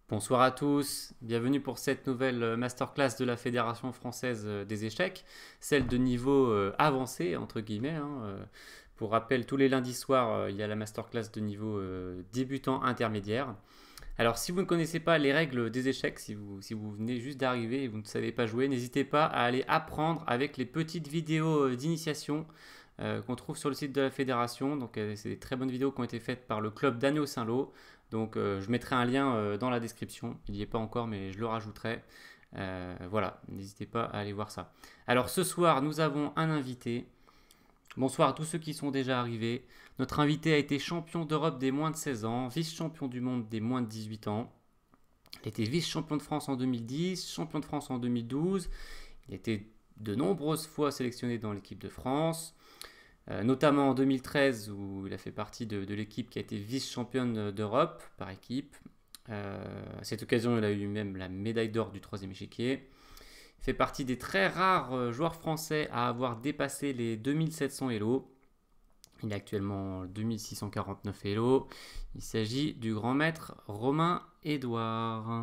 Bonsoir à tous, bienvenue pour cette nouvelle masterclass de la Fédération française des échecs, celle de niveau avancé, entre guillemets, hein. Pour rappel, tous les lundis soirs, il y a la masterclass de niveau débutant intermédiaire. Alors, si vous ne connaissez pas les règles des échecs, si vous venez juste d'arriver et vous ne savez pas jouer, n'hésitez pas à aller apprendre avec les petites vidéos d'initiation qu'on trouve sur le site de la fédération. Donc, c'est des très bonnes vidéos qui ont été faites par le club d'Agneau Saint-Lô. Donc, je mettrai un lien dans la description. Il n'y est pas encore, mais je le rajouterai. Voilà, n'hésitez pas à aller voir ça. Alors, ce soir, nous avons un invité. Bonsoir à tous ceux qui sont déjà arrivés. Notre invité a été champion d'Europe des moins de 16 ans, vice-champion du monde des moins de 18 ans. Il a été vice-champion de France en 2010, champion de France en 2012. Il a été de nombreuses fois sélectionné dans l'équipe de France, notamment en 2013 où il a fait partie de l'équipe qui a été vice-championne d'Europe par équipe. À cette occasion, il a eu même la médaille d'or du troisième échiquier. Il fait partie des très rares joueurs français à avoir dépassé les 2700 Elo. Il est actuellement 2649 Elo. Il s'agit du grand maître Romain Edouard.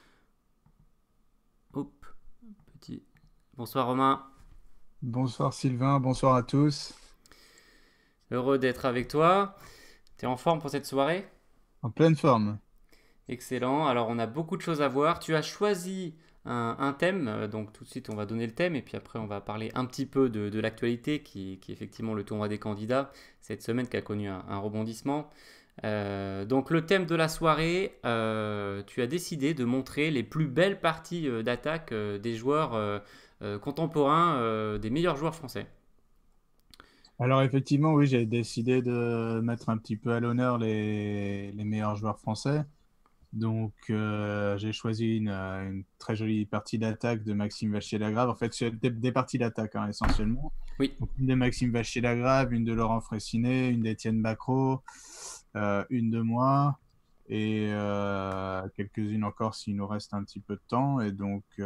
Hop, petit. Bonsoir Romain. Bonsoir Sylvain, bonsoir à tous. Heureux d'être avec toi. Tu es en forme pour cette soirée? En pleine forme. Excellent. Alors, on a beaucoup de choses à voir. Tu as choisi un thème. Donc, tout de suite, on va donner le thème. Et puis après, on va parler un petit peu de l'actualité qui est effectivement le tournoi des candidats. Cette semaine qui a connu un rebondissement. Donc, le thème de la soirée, tu as décidé de montrer les plus belles parties d'attaque des joueurs contemporains, des meilleurs joueurs français. Alors effectivement, oui, j'ai décidé de mettre un petit peu à l'honneur les meilleurs joueurs français. Donc j'ai choisi une très jolie partie d'attaque de Maxime Vachier-Lagrave. En fait, c'est des parties d'attaque hein, essentiellement. Oui. Donc, une de Maxime Vachier-Lagrave, une de Laurent Fraissinet, une d'Étienne Bacrot, une de moi et quelques-unes encore s'il nous reste un petit peu de temps. Et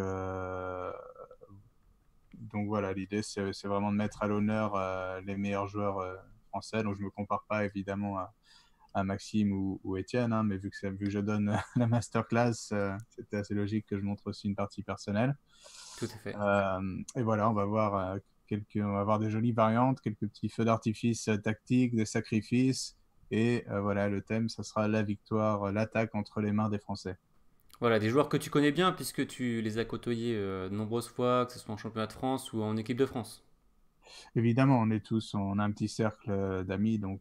donc voilà, l'idée, c'est vraiment de mettre à l'honneur les meilleurs joueurs français. Donc je ne me compare pas évidemment à Maxime ou Étienne, hein, mais vu que je donne la masterclass, c'était assez logique que je montre aussi une partie personnelle. Tout à fait. Et voilà, on va voir, on va voir des jolies variantes, quelques petits feux d'artifice tactiques, des sacrifices. Et voilà, le thème, ça sera la victoire, l'attaque entre les mains des Français. Voilà, des joueurs que tu connais bien puisque tu les as côtoyés de nombreuses fois, que ce soit en championnat de France ou en équipe de France. Évidemment, on a un petit cercle d'amis, donc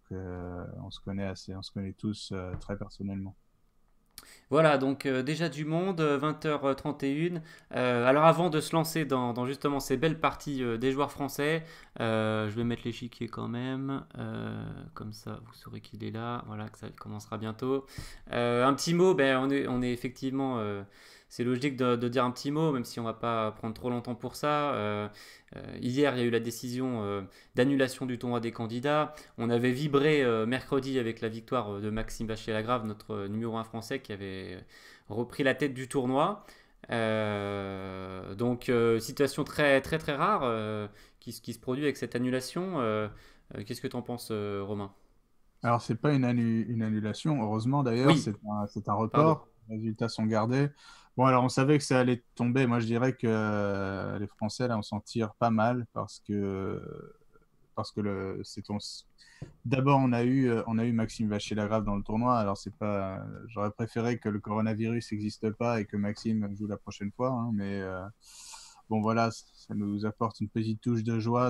on se connaît tous très personnellement. Voilà, donc déjà du monde, 20h31. Alors avant de se lancer dans justement ces belles parties des joueurs français, je vais mettre l'échiquier quand même, comme ça vous saurez qu'il est là, voilà, que ça commencera bientôt. Un petit mot, ben, on est effectivement, c'est logique de dire un petit mot, même si on va pas prendre trop longtemps pour ça. Hier, il y a eu la décision d'annulation du tournoi des candidats. On avait vibré mercredi avec la victoire de Maxime Bachier-Lagrave, notre numéro un français qui avait repris la tête du tournoi. Donc, situation très très très rare qui se produit avec cette annulation. Qu'est-ce que tu en penses, Romain? Alors, c'est pas une annulation, heureusement d'ailleurs, Oui, c'est un pardon. report. Les résultats sont gardés. Bon, alors on savait que ça allait tomber. Moi, je dirais que les Français, là, on s'en tire pas mal parce que d'abord, on a eu Maxime Vachier-Lagrave dans le tournoi. Alors, c'est pas, j'aurais préféré que le coronavirus n'existe pas et que Maxime joue la prochaine fois, hein, mais bon, voilà, ça nous apporte une petite touche de joie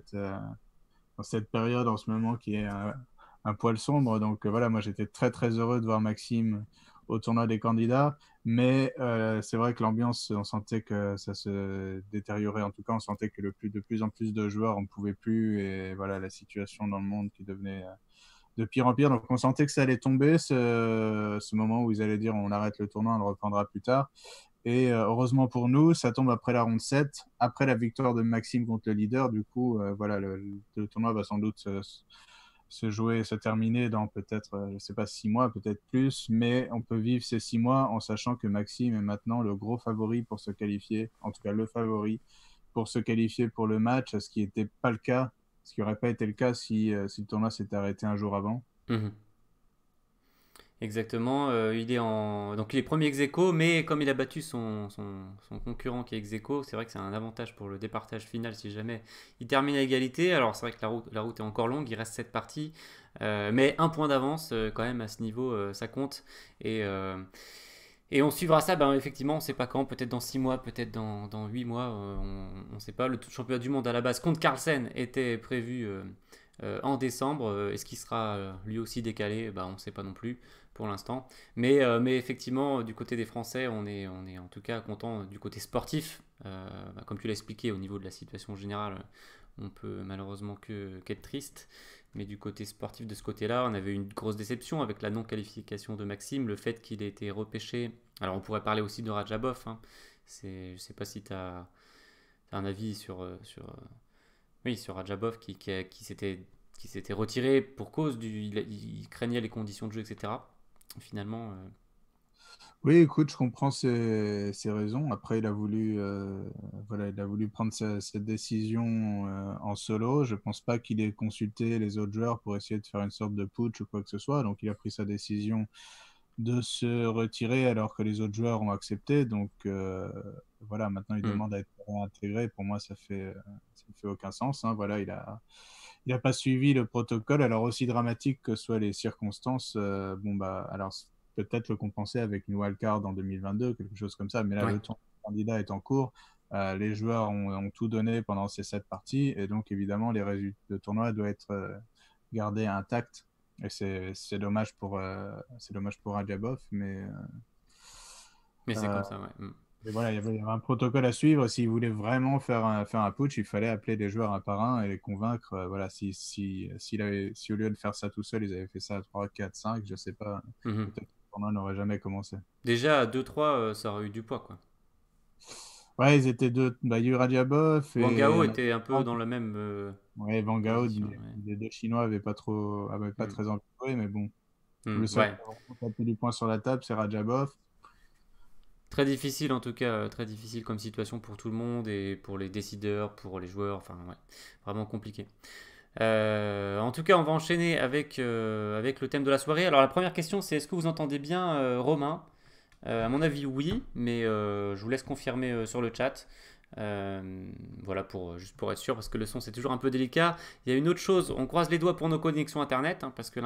dans cette période en ce moment qui est un poil sombre. Donc voilà, moi j'étais très très heureux de voir Maxime au tournoi des candidats, mais c'est vrai que l'ambiance, on sentait que ça se détériorait. En tout cas, on sentait que de plus en plus de joueurs, on ne pouvait plus, et voilà la situation dans le monde qui devenait de pire en pire. Donc on sentait que ça allait tomber, ce moment où ils allaient dire on arrête le tournoi, on le reprendra plus tard. Et heureusement pour nous, ça tombe après la ronde 7, après la victoire de Maxime contre le leader. Du coup, voilà, le tournoi va sans doute se jouer, se terminer dans peut-être, je ne sais pas, 6 mois, peut-être plus, mais on peut vivre ces 6 mois en sachant que Maxime est maintenant le gros favori pour se qualifier, en tout cas le favori pour se qualifier pour le match, ce qui n'était pas le cas, ce qui n'aurait pas été le cas si le tournoi s'était arrêté un jour avant. Mhm. Exactement. Donc il est premier ex aequo, mais comme il a battu son concurrent qui est ex aequo, c'est vrai que c'est un avantage pour le départage final si jamais il termine à égalité. Alors c'est vrai que la route est encore longue, il reste 7 parties, mais un point d'avance quand même à ce niveau, ça compte. Et, euh, et on suivra ça, ben, effectivement, on ne sait pas quand, peut-être dans 6 mois, peut-être dans 8 mois, on ne sait pas. Le championnat du monde à la base contre Carlsen était prévu en décembre. Est-ce qu'il sera lui aussi décalé? Ben, on ne sait pas non plus pour l'instant. Mais effectivement, du côté des Français, on est en tout cas content du côté sportif. Ben, comme tu l'as expliqué, au niveau de la situation générale, on peut malheureusement qu'être triste. Mais du côté sportif de ce côté-là, on avait une grosse déception avec la non-qualification de Maxime, le fait qu'il ait été repêché. Alors on pourrait parler aussi de Radjabov, hein. Je ne sais pas si tu as un avis oui, sur Radjabov qui s'était retiré pour cause il craignait les conditions de jeu, etc. Finalement, Oui, écoute, je comprends ses raisons. Après, voilà, il a voulu prendre cette décision en solo. Je pense pas qu'il ait consulté les autres joueurs pour essayer de faire une sorte de putsch ou quoi que ce soit. Donc, il a pris sa décision de se retirer alors que les autres joueurs ont accepté. Donc, voilà, maintenant, il hmm. demande à être réintégré. Pour moi, ça fait aucun sens, hein. Voilà, il a pas suivi le protocole. Alors, aussi dramatique que soient les circonstances, bon, bah, alors, peut-être le compenser avec une wildcard en 2022, quelque chose comme ça. Mais là, Ouais. le temps du candidat est en cours. Les joueurs ont tout donné pendant ces 7 parties. Et donc, évidemment, les résultats de tournoi doivent être gardés intacts. Et c'est dommage pour Radjabov, Mais c'est euh, comme ça, ouais. Hmm. mais voilà, il y avait un protocole à suivre. S'il voulait vraiment faire un putsch, il fallait appeler les joueurs un par un et les convaincre. Voilà, si au lieu de faire ça tout seul, ils avaient fait ça à 3, 4, 5, je sais pas, Mhm. peut-être que le tournoi n'aurait jamais commencé. Déjà, à 2-3, ça aurait eu du poids, quoi. Ouais, ils étaient deux, bah, il y a eu Radjabov Wang et Gao était un peu dans la même ouais, Van Gao, position. Ouais. les deux Chinois avaient pas Hmm. très envie de jouer, mais bon, Hmm. le seul Ouais. qui a vraiment tapé du poing sur la table, c'est Radjabov. Très difficile en tout cas, très difficile comme situation pour tout le monde et pour les décideurs, pour les joueurs, enfin ouais, vraiment compliqué. En tout cas, on va enchaîner avec le thème de la soirée. Alors la première question, c'est est-ce que vous entendez bien Romain? À mon avis, oui, mais je vous laisse confirmer sur le chat. Voilà, juste pour être sûr, parce que le son c'est toujours un peu délicat. Il y a une autre chose, on croise les doigts pour nos connexions Internet, hein, parce que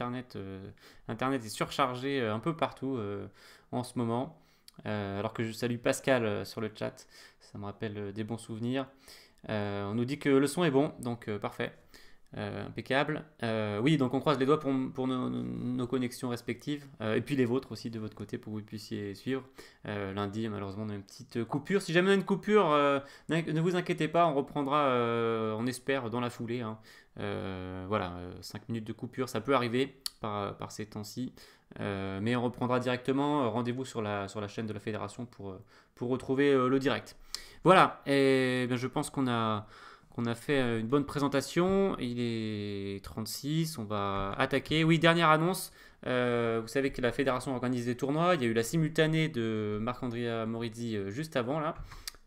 Internet est surchargé un peu partout en ce moment. Alors que je salue Pascal sur le chat, ça me rappelle des bons souvenirs. On nous dit que le son est bon, donc parfait. Impeccable. Oui, donc on croise les doigts pour nos connexions respectives, et puis les vôtres aussi de votre côté pour que vous puissiez suivre. Lundi, malheureusement, on a une petite coupure. Si jamais on a une coupure, ne vous inquiétez pas, on reprendra, on espère, dans la foulée, hein. Voilà, 5 minutes de coupure, ça peut arriver par ces temps-ci. Mais on reprendra directement. Rendez-vous sur la chaîne de la fédération pour retrouver le direct. Voilà, et bien, je pense qu'on a fait une bonne présentation. Il est 36, on va attaquer. Oui, dernière annonce. Vous savez que la fédération organise des tournois. Il y a eu la simultanée de Marc-Andrea Morizzi juste avant là.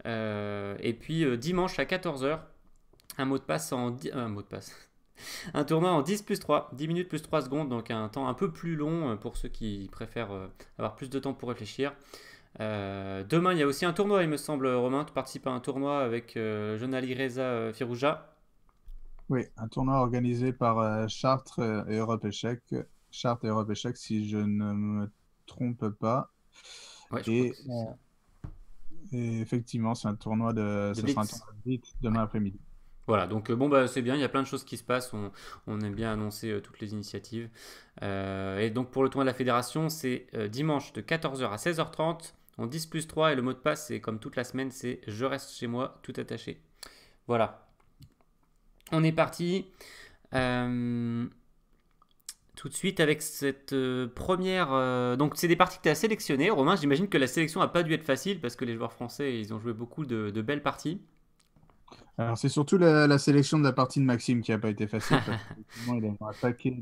Et puis dimanche à 14 heures, un mot de passe un mot de passe. Un tournoi en 10 plus 3, 10 minutes plus 3 secondes, donc un temps un peu plus long pour ceux qui préfèrent avoir plus de temps pour réfléchir. Demain, il y a aussi un tournoi, il me semble, Romain. Tu participes à un tournoi avec Jonali Reza Firouja. Oui, un tournoi organisé par Chartres et Europe Échec. Chartres et Europe Échec, si je ne me trompe pas. Ouais, je crois que Et, c'est ça. effectivement, De ce sera un Blitz. tournoi de beat Ouais. demain après-midi. Voilà, donc bon, bah, c'est bien, il y a plein de choses qui se passent. On aime bien annoncer toutes les initiatives. Et donc pour le tournoi de la fédération, c'est dimanche de 14 h à 16 h 30 en 10 plus 3. Et le mot de passe, c'est comme toute la semaine, c'est je reste chez moi tout attaché. Voilà, on est parti. Euh, Tout de suite avec cette première. Donc, c'est des parties que tu as sélectionnées. Romain, j'imagine que la sélection n'a pas dû être facile parce que les joueurs français, ils ont joué beaucoup de belles parties. Alors, c'est surtout la sélection de la partie de Maxime qui n'a pas été facile parce qu'effectivement, il a un paquet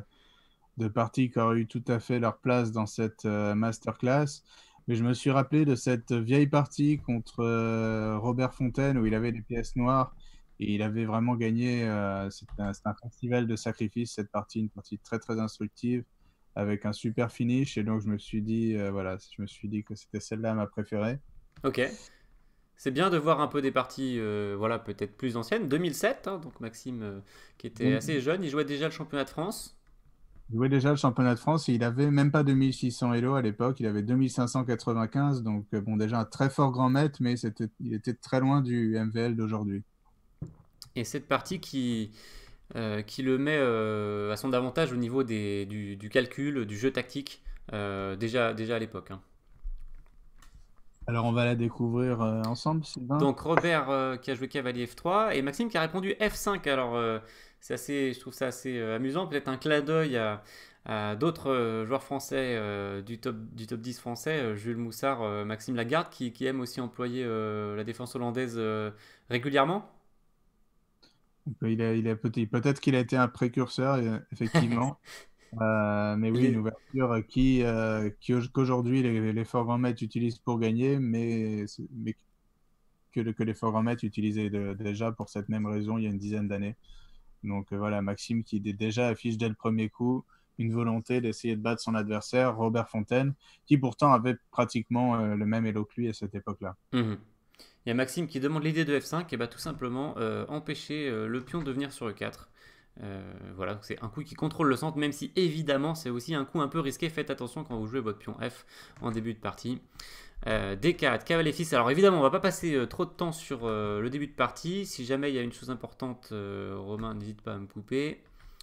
de parties qui auraient eu tout à fait leur place dans cette masterclass. Mais je me suis rappelé de cette vieille partie contre Robert Fontaine où il avait les pièces noires et il avait vraiment gagné. C'était un festival de sacrifices, cette partie, une partie très très instructive avec un super finish. Et donc, je me suis dit, voilà, je me suis dit que c'était celle-là ma préférée. Ok. C'est bien de voir un peu des parties, voilà, peut-être plus anciennes. 2007, hein, donc Maxime, qui était assez jeune, il jouait déjà le championnat de France. Il jouait déjà le championnat de France et il avait même pas 2600 Elo à l'époque, il avait 2595, donc bon, déjà un très fort grand maître, mais il était très loin du MVL d'aujourd'hui. Et cette partie qui le met à son avantage au niveau du calcul, du jeu tactique, déjà à l'époque, hein. Alors on va la découvrir ensemble, Sylvain. Donc Robert qui a joué cavalier F3 et Maxime qui a répondu F5. Alors je trouve ça assez amusant, peut-être un clin d'œil à d'autres joueurs français du top 10 français, Jules Moussard, Maxime Lagarde, qui aime aussi employer la défense hollandaise régulièrement. Donc, peut-être qu'il a été un précurseur, effectivement. Mais oui, une Les- ouverture qu'aujourd'hui les forts grands maîtres utilisent pour gagner, mais que les forts grands maîtres utilisaient déjà pour cette même raison il y a une dizaine d'années. Donc voilà, Maxime qui déjà affiche dès le premier coup une volonté d'essayer de battre son adversaire, Robert Fontaine, qui pourtant avait pratiquement le même elo que lui à cette époque-là. Mhm. Il y a Maxime qui demande l'idée de F5, et bah tout simplement empêcher le pion de venir sur E4. Voilà, c'est un coup qui contrôle le centre, même si évidemment c'est aussi un coup un peu risqué. Faites attention quand vous jouez votre pion F en début de partie. D4, cavalier fils. Alors évidemment, on va pas passer trop de temps sur le début de partie. Si jamais il y a une chose importante, Romain, n'hésite pas à me couper.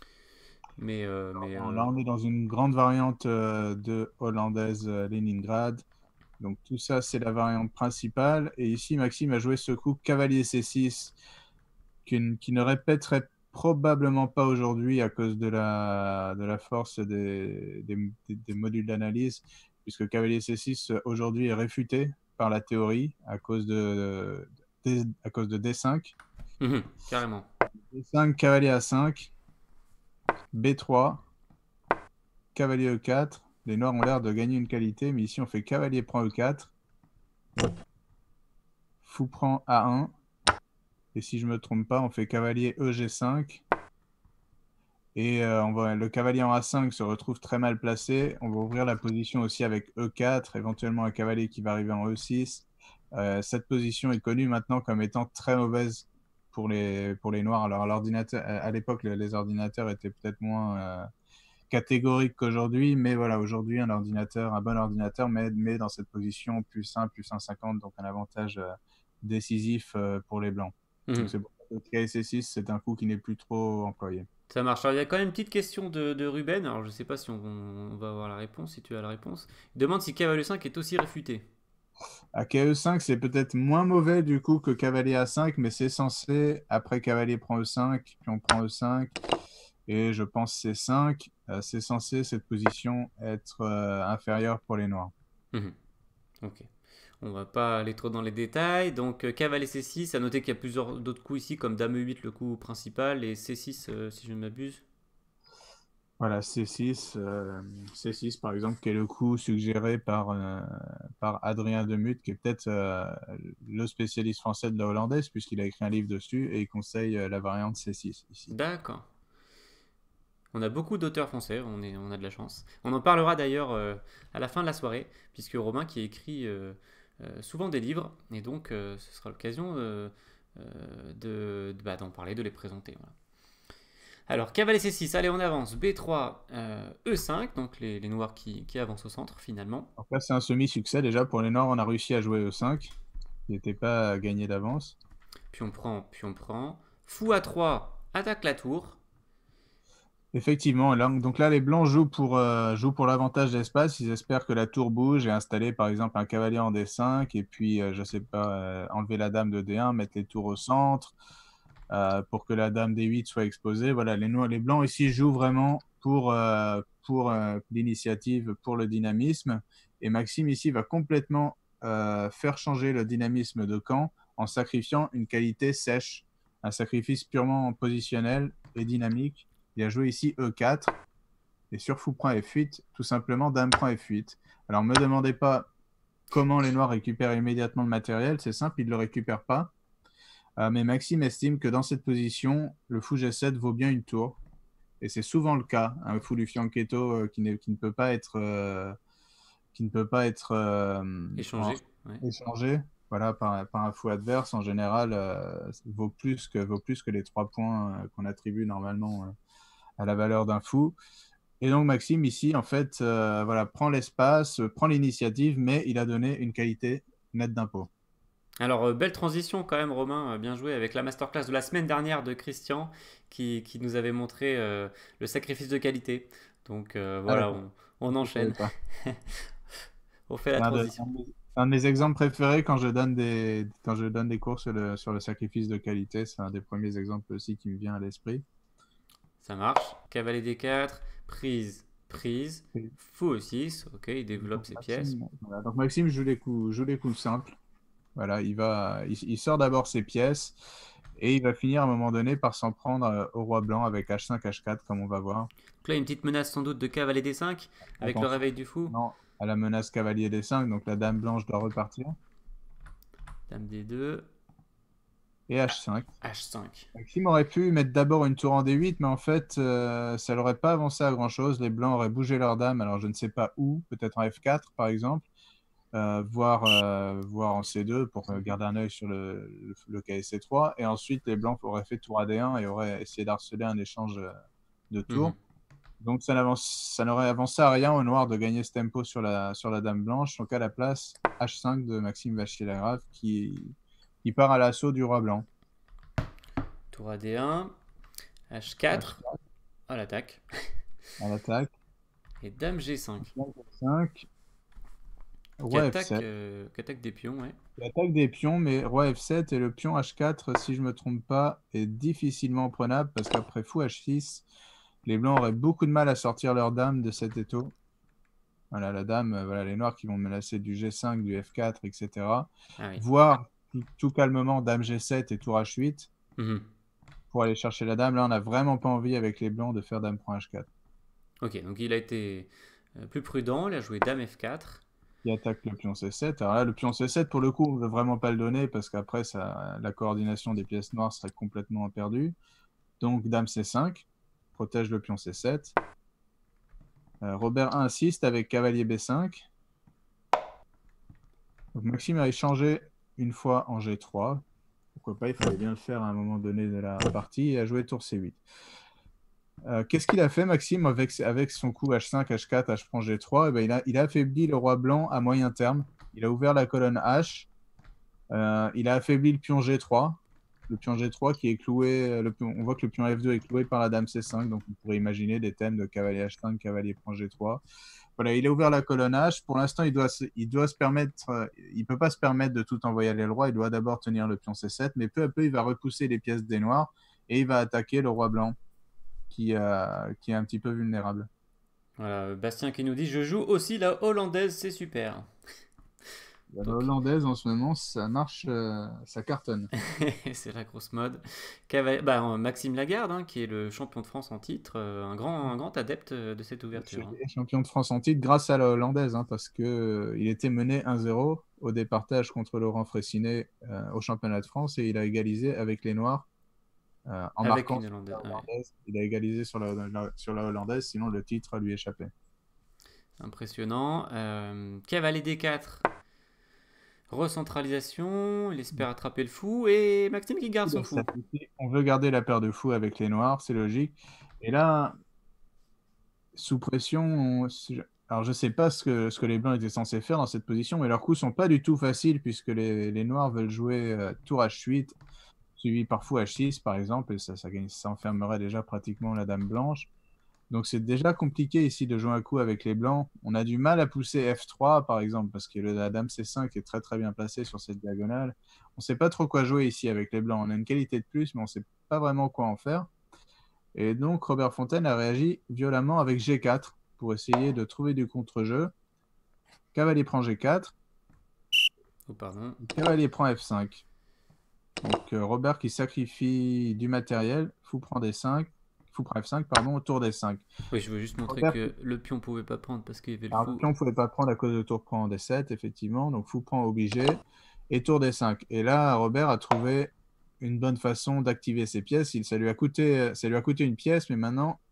Là, on est dans une grande variante de hollandaise Leningrad. Donc tout ça, c'est la variante principale. Et ici, Maxime a joué ce coup cavalier C6 qui ne répéterait probablement pas aujourd'hui à cause de la force des modules d'analyse, puisque cavalier C6 aujourd'hui est réfuté par la théorie à cause de D5. carrément. D5, cavalier A5, B3, cavalier E4. Les noirs ont l'air de gagner une qualité, mais ici on fait cavalier prend E4, fou prend A1, et si je ne me trompe pas, on fait cavalier EG5. Et le cavalier en A5 se retrouve très mal placé. On va ouvrir la position aussi avec E4, éventuellement un cavalier qui va arriver en E6. Cette position est connue maintenant comme étant très mauvaise pour les noirs. Alors à l'époque, les ordinateurs étaient peut-être moins catégoriques qu'aujourd'hui, mais voilà, aujourd'hui, un bon ordinateur met dans cette position plus 1,50, donc un avantage décisif pour les blancs. Donc Mhm. c'est pour ça que le KSC6, c'est un coup qui n'est plus trop employé. Ça marche. Alors, il y a quand même une petite question de Ruben. Alors, je sais pas si on va avoir la réponse, si tu as la réponse. Il demande si cavalier 5 est aussi réfuté. À KE5, c'est peut-être moins mauvais du coup que cavalier A5, mais c'est censé, après cavalier prend E5, puis on prend E5, et je pense C5, c'est censé cette position être inférieure pour les noirs. Mhm. Ok. On va pas aller trop dans les détails. Donc, cavalier C6. À noter qu'il y a plusieurs d'autres coups ici, comme dame E8, le coup principal, et C6, si je ne m'abuse. Voilà, C6 par exemple, qui est le coup suggéré par Adrien Demuth, qui est peut-être le spécialiste français de la hollandaise, puisqu'il a écrit un livre dessus, et il conseille la variante C6 ici. D'accord. On a beaucoup d'auteurs français, on a de la chance. On en parlera d'ailleurs à la fin de la soirée, puisque Romain qui écrit souvent des livres, et donc ce sera l'occasion d'en parler, de les présenter. Voilà. Alors, cavalier C6, allez on avance, B3, E5, donc les noirs qui avancent au centre finalement. Donc là, c'est un semi-succès déjà. Pour les Noirs, on a réussi à jouer E5, qui n'était pas gagné d'avance. Puis on prend, puis on prend. Fou A3, attaque la tour. Effectivement, donc là, les Blancs jouent pour l'avantage d'espace. Ils espèrent que la tour bouge et installer par exemple un cavalier en D5 et puis, je sais pas, enlever la dame de D1, mettre les tours au centre pour que la dame D8 soit exposée. Voilà, les Blancs ici jouent vraiment pour l'initiative, pour le dynamisme. Et Maxime ici va complètement faire changer le dynamisme de camp en sacrifiant une qualité sèche, un sacrifice purement positionnel et dynamique. Il a joué ici E4 et sur fou prend F8, tout simplement dame prend F8. Alors ne me demandez pas comment les noirs récupèrent immédiatement le matériel, c'est simple, ils ne le récupèrent pas. Mais Maxime estime que dans cette position, le fou G7 vaut bien une tour. Et c'est souvent le cas. Un fou du fianchetto qui ne peut pas être, Échanger. Ouais. échangé, voilà, par un fou adverse, en général, vaut plus que les 3 points qu'on attribue normalement à la valeur d'un fou. Et donc Maxime ici, en fait, voilà, prend l'espace, prend l'initiative, mais il a donné une qualité nette d'impôt. Alors, belle transition quand même, Romain, bien joué avec la masterclass de la semaine dernière de Christian qui nous avait montré le sacrifice de qualité. Donc Ah voilà, d'accord, on je savais enchaîne, pas. on fait la C'est transition. un de mes exemples préférés quand je donne des cours sur le sacrifice de qualité. C'est un des premiers exemples aussi qui me vient à l'esprit. Ça marche. Cavalier D4, prise, prise, Et fou E6, ok, il développe donc ses pièces. Maxime, voilà. Donc Maxime joue les coups simples. Voilà, il sort d'abord ses pièces et il va finir à un moment donné par s'en prendre au roi blanc avec H5, H4, comme on va voir. Donc là, une petite menace sans doute de cavalier D5 avec le Attention réveil du fou. non, à la menace cavalier D5, donc la dame blanche doit repartir. Dame D2, Et H5. H5. Maxime aurait pu mettre d'abord une tour en D8, mais en fait, ça n'aurait pas avancé à grand-chose. Les blancs auraient bougé leur dame, alors je ne sais pas où, peut-être en F4 par exemple, voire en C2 pour garder un œil sur le KSC3. Et ensuite, les blancs auraient fait tour AD1 et auraient essayé d'harceler un échange de Mhm. tours. Donc ça n'aurait avancé à rien au noir de gagner ce tempo sur la dame blanche. Donc à la place, H5 de Maxime Vachier-Lagrave qui part à l'assaut du roi blanc. Tour AD1, H4, H4 à l'attaque. à l'attaque. Et Dame G5. H5, roi F7. Qui attaque des pions, ouais. Il attaque des pions, mais roi F7 et le pion H4, si je ne me trompe pas, est difficilement prenable parce qu'après fou H6, les blancs auraient beaucoup de mal à sortir leur dame de cet étau. Voilà, la dame, voilà, les noirs qui vont menacer du G5, du F4, etc. Ah oui. Voire tout calmement dame G7 et tour H8 Mhm. pour aller chercher la dame. Là, on n'a vraiment pas envie avec les blancs de faire dame prend H4. Ok, donc il a été plus prudent, il a joué Dame F4. Qui attaque le pion C7. Alors là, le pion C7, pour le coup, on ne veut vraiment pas le donner parce qu'après, la coordination des pièces noires serait complètement perdue. Donc, dame C5, protège le pion C7. Robert insiste avec cavalier B5. Donc, Maxime a échangé une fois en G3. Pourquoi pas, il fallait bien le faire à un moment donné de la partie et a joué tour C8. Qu'est-ce qu'il a fait, Maxime, avec son coup H5, H4, H prend G3? Eh ben, il a affaibli le roi blanc à moyen terme. Il a ouvert la colonne H. Il a affaibli le pion G3. Le pion G3 qui est cloué. On voit que le pion F2 est cloué par la dame C5. Donc, on pourrait imaginer des thèmes de cavalier H5, cavalier prend G3. Voilà, il a ouvert la colonne H. Pour l'instant, il doit se permettre. Il peut pas se permettre de tout envoyer à l'aile droite. Il doit d'abord tenir le pion C7. Mais peu à peu, il va repousser les pièces des noirs et il va attaquer le roi blanc qui est un petit peu vulnérable. Voilà, Bastien qui nous dit je joue aussi la hollandaise, c'est super. La Donc, hollandaise, en ce moment, ça marche, ça cartonne. c'est la grosse mode. Maxime Lagarde, hein, qui est le champion de France en titre, un grand adepte de cette ouverture, hein. Champion de France en titre grâce à la hollandaise, hein, parce que il était mené 1-0 au départage contre Laurent Fraissinet au championnat de France et il a égalisé avec les Noirs en Avec marquant une sur hollandaise. la Ah ouais. hollandaise. Il a égalisé sur la hollandaise, sinon le titre lui échappait. Impressionnant. Cavalier D4. Recentralisation, il espère attraper le fou et Maxime qui garde son fou. On veut garder la paire de fous avec les Noirs, c'est logique. Et là, sous pression, alors je sais pas ce que les Blancs étaient censés faire dans cette position, mais leurs coups sont pas du tout faciles puisque les Noirs veulent jouer tour H8, suivi par fou H6 par exemple, et ça enfermerait déjà pratiquement la dame blanche. Donc c'est déjà compliqué ici de jouer un coup avec les Blancs. On a du mal à pousser F3 par exemple, parce que la dame C5 est très très bien placée sur cette diagonale. On sait pas trop quoi jouer ici avec les Blancs. On a une qualité de plus, mais on sait pas vraiment quoi en faire. Et donc, Robert Fontaine a réagi violemment avec G4 pour essayer de trouver du contre-jeu. Cavalier prend G4. Oh, pardon. Cavalier prend F5. Donc, Robert qui sacrifie du matériel. Fou prend D5. Fou prend F5, pardon, au tour D5. Oui, je veux juste montrer Robert... que le pion pouvait pas prendre parce qu'il y avait le Alors, fou. le pion ne pouvait pas prendre à cause de tour prend D7, effectivement. Donc, fou prend obligé. Et tour D5. Et là, Robert a trouvé une bonne façon d'activer ses pièces. Ça lui a coûté une pièce, mais maintenant,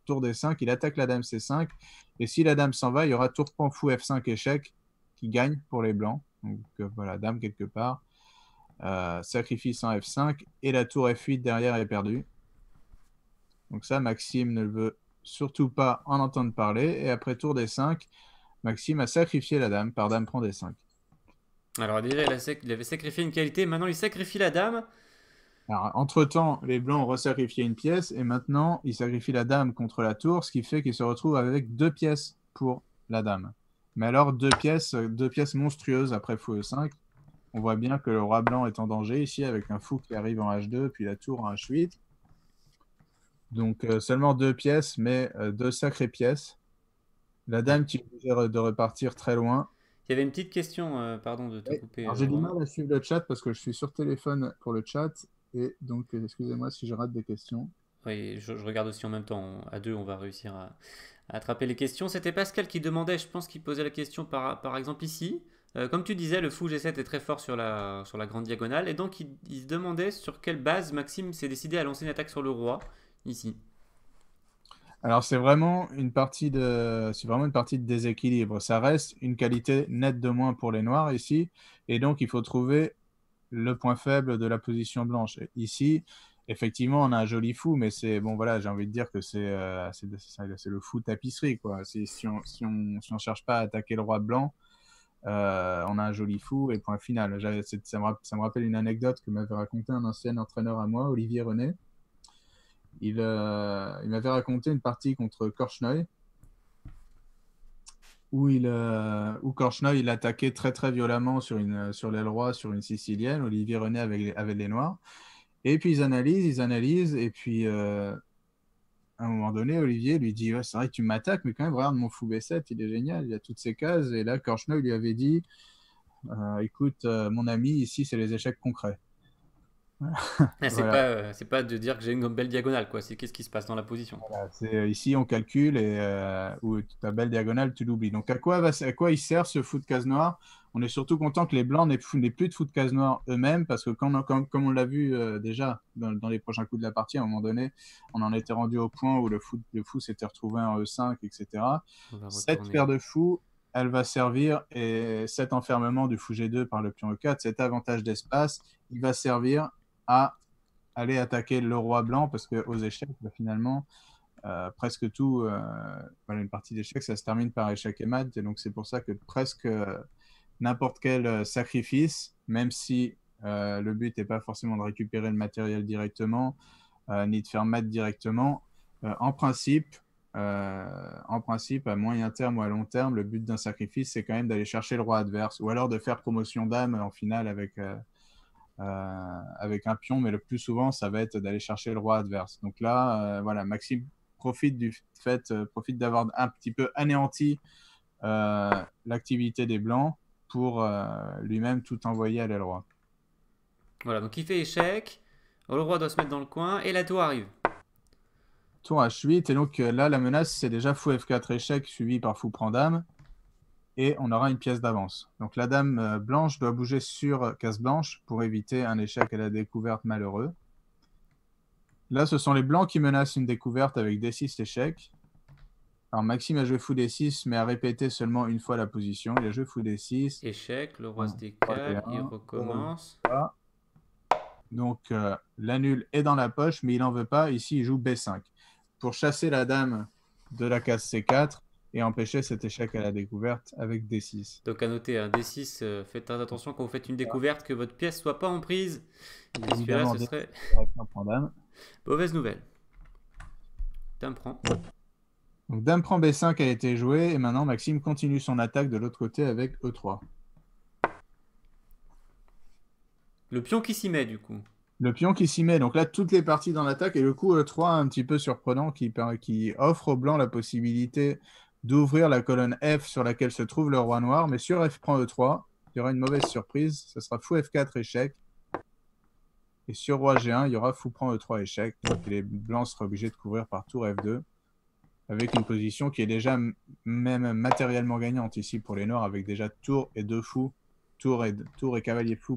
tour D5, il attaque la dame C5. Et si la dame s'en va, il y aura tour prend fou F5 échec qui gagne pour les blancs. Donc voilà, dame quelque part. Sacrifice en F5 et la tour F8 derrière est perdue. Donc ça, Maxime ne veut surtout pas en entendre parler. Et après tour D5, Maxime a sacrifié la dame par dame prend D5. Alors déjà, il avait sacrifié une qualité, maintenant il sacrifie la dame. Alors, entre-temps, les blancs ont resacrifié une pièce et maintenant, ils sacrifient la dame contre la tour, ce qui fait qu'ils se retrouvent avec 2 pièces pour la dame. Mais alors, deux pièces monstrueuses après fou E5. On voit bien que le roi blanc est en danger ici avec un fou qui arrive en H2 puis la tour en H8. Donc seulement 2 pièces, mais 2 sacrées pièces. La dame qui est obligée de repartir très loin. Il y avait une petite question, pardon de te Oui. couper, Alors j'ai du Romain. mal à suivre le chat parce que je suis sur téléphone pour le chat et donc excusez-moi si je rate des questions. Oui, je regarde aussi en même temps. À deux, on va réussir à attraper les questions. C'était Pascal qui demandait, je pense qu'il posait la question par exemple ici. Comme tu disais, le fou G7 est très fort sur la grande diagonale. Et donc, il se demandait sur quelle base Maxime s'est décidé à lancer une attaque sur le roi, ici. Alors c'est vraiment une partie de déséquilibre. Ça reste une qualité nette de moins pour les noirs ici, et donc il faut trouver le point faible de la position blanche. Ici, effectivement, on a un joli fou, mais c'est bon, voilà, j'ai envie de dire que c'est le fou tapisserie, quoi. Si on cherche pas à attaquer le roi blanc, on a un joli fou et point final. Ça me rappelle une anecdote que m'avait raconté un ancien entraîneur à moi, Olivier René. Il m'avait raconté une partie contre Korchnoi où Korchnoi il attaquait très très violemment sur l'aile roi, sur une sicilienne. Olivier René avec les noirs. Et puis ils analysent, et puis à un moment donné, Olivier lui dit ouais, c'est vrai que tu m'attaques, mais quand même, regarde mon fou B7, il est génial, il a toutes ses cases. Et là, Korchnoi lui avait dit écoute, mon ami, ici, c'est les échecs concrets. Ah, Voilà. c'est pas de dire que j'ai une belle diagonale, quoi. C'est qu'est-ce qui se passe dans la position. Ici, on calcule et où ta belle diagonale, tu l'oublies. Donc, à quoi il sert ce fou de case noire? On est surtout content que les blancs n'aient plus de fou de case noire eux-mêmes parce que comme on l'a vu déjà dans les prochains coups de la partie, à un moment donné, on en était rendu au point où le fou s'était retrouvé en E5, etc. On va Cette retourner. paire de fous, elle va servir, et cet enfermement du fou G2 par le pion E4, cet avantage d'espace, il va servir à aller attaquer le roi blanc parce qu'aux échecs, finalement, presque tout, voilà, une partie d'échecs, ça se termine par échec et mat. Et donc, c'est pour ça que presque n'importe quel sacrifice, même si le but n'est pas forcément de récupérer le matériel directement, ni de faire mat directement, en principe, à moyen terme ou à long terme, le but d'un sacrifice, c'est quand même d'aller chercher le roi adverse ou alors de faire promotion d'âme en finale avec un pion, mais le plus souvent, ça va être d'aller chercher le roi adverse. Donc là, voilà, Maxime profite d'avoir un petit peu anéanti l'activité des Blancs pour lui-même tout envoyer à l'aile roi. Voilà, donc il fait échec. Le roi doit se mettre dans le coin et la tour arrive. Tour H8, et donc là, la menace, c'est déjà fou F4 échec suivi par fou prend dame, et on aura une pièce d'avance. Donc la dame blanche doit bouger sur case blanche pour éviter un échec à la découverte malheureux. Là, ce sont les blancs qui menacent une découverte avec D6 échec. Alors Maxime a joué fou D6, mais a répété seulement une fois la position. Il a joué fou D6. Échec, le roi se 3 décale, il D1, recommence. donc la nulle est dans la poche, mais il n'en veut pas. Ici, il joue B5 pour chasser la dame de la case C4 et empêcher cet échec à la découverte avec D6. Donc à noter, un D6, faites très attention quand vous faites une découverte que votre pièce soit pas en prise. Puisque là, Évidemment, ce D6 serait prend dame. mauvaise nouvelle. Dame prend. Donc dame prend B5 a été joué, et maintenant Maxime continue son attaque de l'autre côté avec E3. Le pion qui s'y met du coup. Le pion qui s'y met, donc là toutes les parties dans l'attaque, et le coup E3 un petit peu surprenant qui offre au blanc la possibilité d'ouvrir la colonne F sur laquelle se trouve le roi noir, mais sur F prend E3, il y aura une mauvaise surprise, ce sera fou F4 échec, et sur roi G1, il y aura fou prend E3 échec, donc les blancs seront obligés de couvrir par tour F2, avec une position qui est déjà même matériellement gagnante ici pour les noirs, avec déjà tour et deux fous, tour et cavalier fou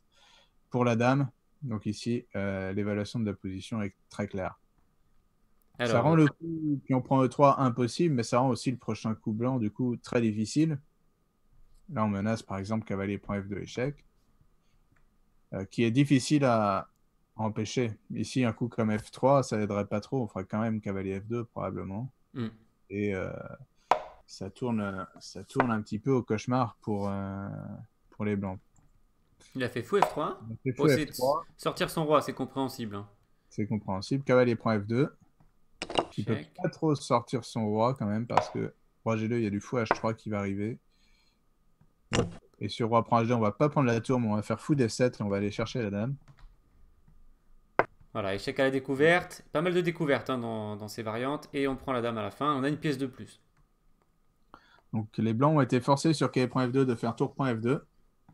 pour la dame. Donc ici, l'évaluation de la position est très claire. Ça Alors, rend le coup, puis on prend E3 impossible, mais ça rend aussi le prochain coup blanc, du coup, très difficile. Là, on menace par exemple cavalier prend F2 échec, qui est difficile à empêcher. Ici, un coup comme F3, ça n'aiderait pas trop. On fera quand même cavalier F2 probablement. hmm. Et ça tourne un petit peu au cauchemar pour les blancs. Il a fait fou F3 Donc, les pour fous essayer de F3, sortir son roi, c'est compréhensible, hein. c'est compréhensible. Cavalier prend F2, qui peut Check. pas trop sortir son roi quand même, parce que roi G2, il y a du fou H3 qui va arriver. Et sur roi prend H2, on va pas prendre la tour, mais on va faire fou D7 et on va aller chercher la dame. Voilà, échec à la découverte. Pas mal de découvertes hein, dans ces variantes. Et on prend la dame à la fin. On a une pièce de plus. Donc les blancs ont été forcés sur cavalier prend F2 de faire tour prend F2.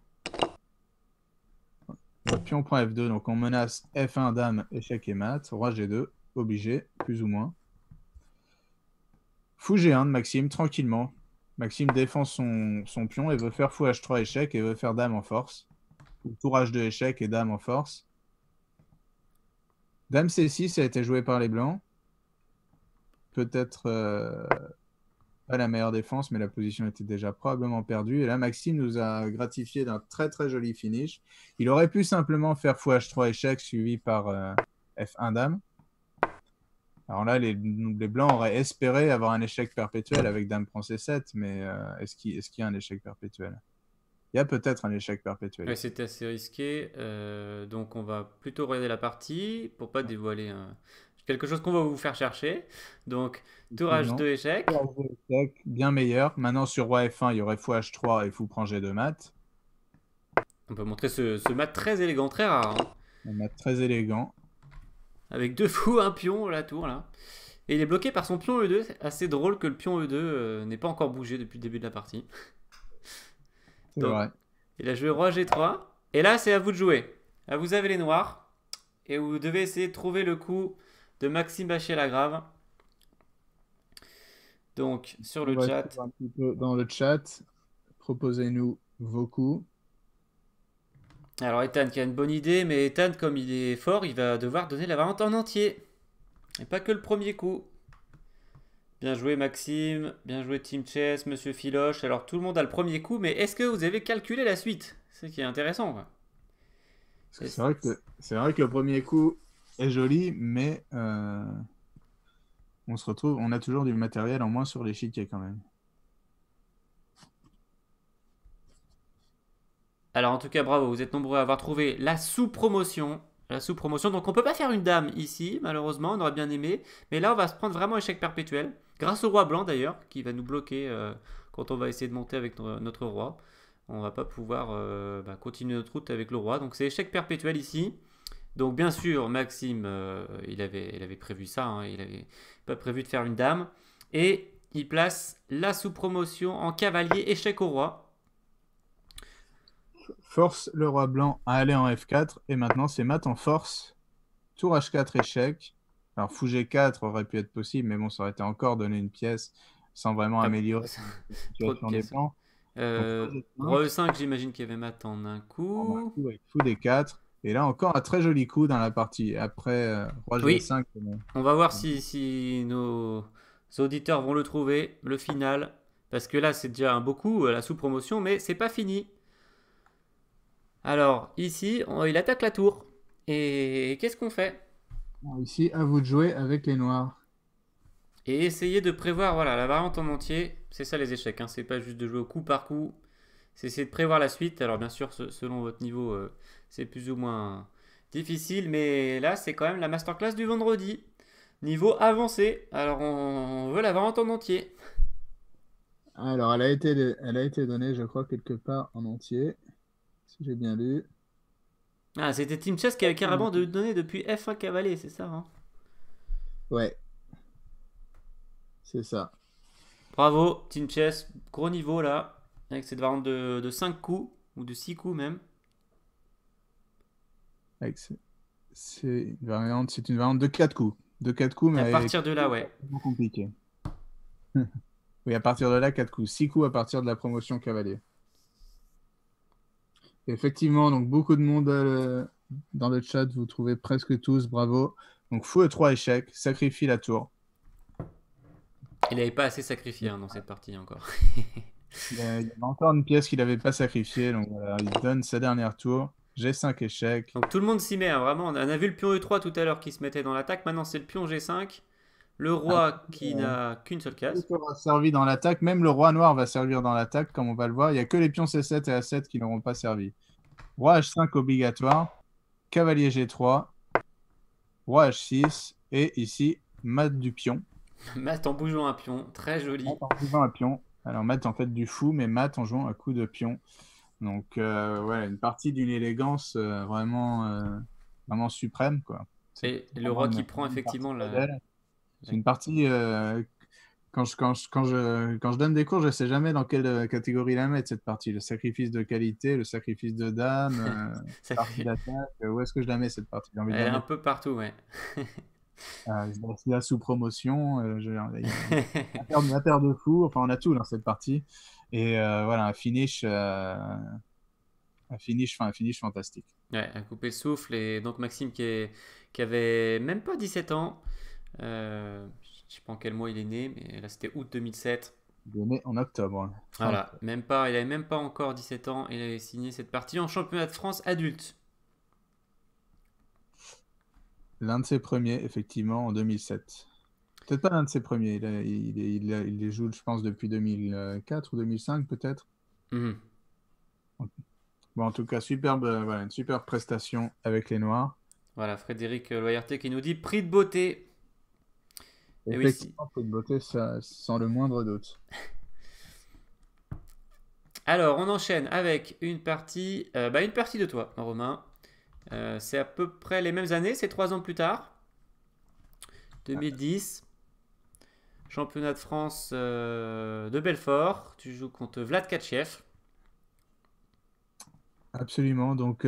Pion prend F2, donc on menace F1 dame, échec et mat. Roi G2, obligé, plus ou moins. Fou G1 de Maxime, tranquillement. Maxime défend son pion et veut faire fou H3 échec et veut faire dame en force. Tour H2 échec et dame en force. Dame C6 a été joué par les blancs. Peut-être pas la meilleure défense, mais la position était déjà probablement perdue. Et là, Maxime nous a gratifié d'un très très joli finish. Il aurait pu simplement faire fou H3 échec suivi par F1 dame. Alors là, les blancs auraient espéré avoir un échec perpétuel avec dame prend C7, mais est-ce qu'il y a un échec perpétuel? Il y a peut-être un échec perpétuel Ouais, ici. c'était assez risqué. Donc on va plutôt regarder la partie pour pas dévoiler quelque chose qu'on va vous faire chercher. Donc tour Effectivement. H2 échec. Échec, bien meilleur. Maintenant, sur roi F1, il y aurait fou H3 et fou prend G2 mat. On peut montrer ce mat très élégant, très rare, hein. Un mat très élégant. Avec deux fous, un pion, la tour là. Et il est bloqué par son pion E2. C'est assez drôle que le pion E2 n'ait pas encore bougé depuis le début de la partie. C'est Donc vrai. il a joué roi G3. Et là, c'est à vous de jouer. Là, vous avez les noirs. Et vous devez essayer de trouver le coup de Maxime Bachier-Lagrave. Donc, sur On le va chat. suivre un petit peu dans le chat. Proposez-nous vos coups. Alors, Ethan qui a une bonne idée, mais Ethan, comme il est fort, il va devoir donner la variante en entier. Et pas que le premier coup. Bien joué, Maxime. Bien joué, Team Chess, Monsieur Philoche. Alors, tout le monde a le premier coup, mais est-ce que vous avez calculé la suite? C'est ce qui est intéressant, quoi. Parce que c'est vrai que le premier coup est joli, mais on a toujours du matériel en moins sur l'échiquier quand même. Alors en tout cas, bravo, vous êtes nombreux à avoir trouvé la sous-promotion. La sous-promotion. Donc on peut pas faire une dame ici, malheureusement, on aurait bien aimé. Mais là, on va se prendre vraiment échec perpétuel. Grâce au roi blanc d'ailleurs, qui va nous bloquer quand on va essayer de monter avec notre roi. On va pas pouvoir continuer notre route avec le roi. Donc c'est échec perpétuel ici. Donc bien sûr, Maxime, il avait prévu ça. Hein, il avait pas prévu de faire une dame. Et il place la sous-promotion en cavalier échec au roi. Force le roi blanc à aller en F4. Et maintenant, c'est mat en force. Tour H4 échec. Alors, fou G4 aurait pu être possible, mais bon, ça aurait été encore donner une pièce sans vraiment Ah, améliorer la trop de situation des pièces. blancs. Donc, roi Roi G5, E5, j'imagine qu'il y avait mat en un on a un coup. coup avec fou D4. Et là, encore un très joli coup dans la partie. Après, roi Oui, G5. on va voir si nos auditeurs vont le trouver, le final. Parce que là, c'est déjà un beau coup, la sous-promotion, mais c'est pas fini. Alors, ici, il attaque la tour. Et qu'est-ce qu'on fait? Ici, à vous de jouer avec les noirs. Et essayer de prévoir voilà, la variante en entier. C'est ça les échecs, hein. C'est pas juste de jouer au coup par coup. C'est essayer de prévoir la suite. Alors bien sûr, selon votre niveau, c'est plus ou moins difficile. Mais là, c'est quand même la masterclass du vendredi. Niveau avancé. Alors on veut la variante en entier. Alors, elle a été donnée, je crois, quelque part en entier, si j'ai bien lu. Ah, c'était Team Chess qui avait carrément donné depuis F1 cavalier, c'est ça, hein? Ouais, c'est ça. Bravo, Team Chess. Gros niveau là. Avec cette variante de 5 coups. Ou de 6 coups même. Avec c'est une variante de 4 coups. De 4 coups, Et mais à avec partir de là, ouais. vraiment compliqué. Oui, à partir de là, 4 coups. 6 coups à partir de la promotion cavalier. Effectivement, donc beaucoup de monde dans le chat, vous trouvez presque tous, bravo. Donc fou E3 échec, sacrifie la tour. Il n'avait pas assez sacrifié dans cette partie encore. Il y avait encore une pièce qu'il n'avait pas sacrifiée, donc voilà, il donne sa dernière tour. G5 échec. Donc tout le monde s'y met, vraiment. On a vu le pion E3 tout à l'heure qui se mettait dans l'attaque. Maintenant, c'est le pion G5. Le roi qui n'a qu'une seule Tout case. aura servi dans l'attaque, même le roi noir va servir dans l'attaque, comme on va le voir. Il n'y a que les pions C7 et A7 qui n'auront pas servi. Roi H5 obligatoire, cavalier G3, roi H6, et ici, mat du pion. Mat en bougeant un pion, très joli. Mat en jouant un pion. Alors mat en fait du fou, mais mat en jouant un coup de pion. Donc ouais, une partie d'une élégance vraiment suprême, quoi. C'est Et le vraiment roi qui prend une partie effectivement modèle. C'est une partie quand je donne des cours, je ne sais jamais dans quelle catégorie la mettre, cette partie. Le sacrifice de qualité, le sacrifice de dame, partie d'attaque. Où est-ce que je la mets, cette partie? J'ai envie de Elle est la un mettre peu partout, ouais. la sous-promotion. Il y a la paire de fous. Enfin, on a tout dans cette partie. Et voilà, un finish fantastique. Ouais, un coupé souffle. Et donc Maxime qui avait même pas 17 ans. Je sais pas en quel mois il est né, mais là c'était août 2007. Il est né en octobre. Fin Voilà, octobre. même pas, il avait même pas encore 17 ans. Il avait signé cette partie en championnat de France adulte. L'un de ses premiers, effectivement, en 2007. Peut-être pas l'un de ses premiers. Il les joue, je pense, depuis 2004 ou 2005, peut-être. Mhm. Bon, en tout cas, superbe, voilà, une superbe prestation avec les Noirs. Voilà, Frédéric Loyarté qui nous dit prix de beauté. Et oui, si. Effectivement, coup de beauté, ça, sans le moindre doute. Alors, on enchaîne avec une partie de toi, Romain. C'est à peu près les mêmes années, c'est 3 ans plus tard. 2010, championnat de France de Belfort. Tu joues contre Vlad Katchev. Absolument. Donc,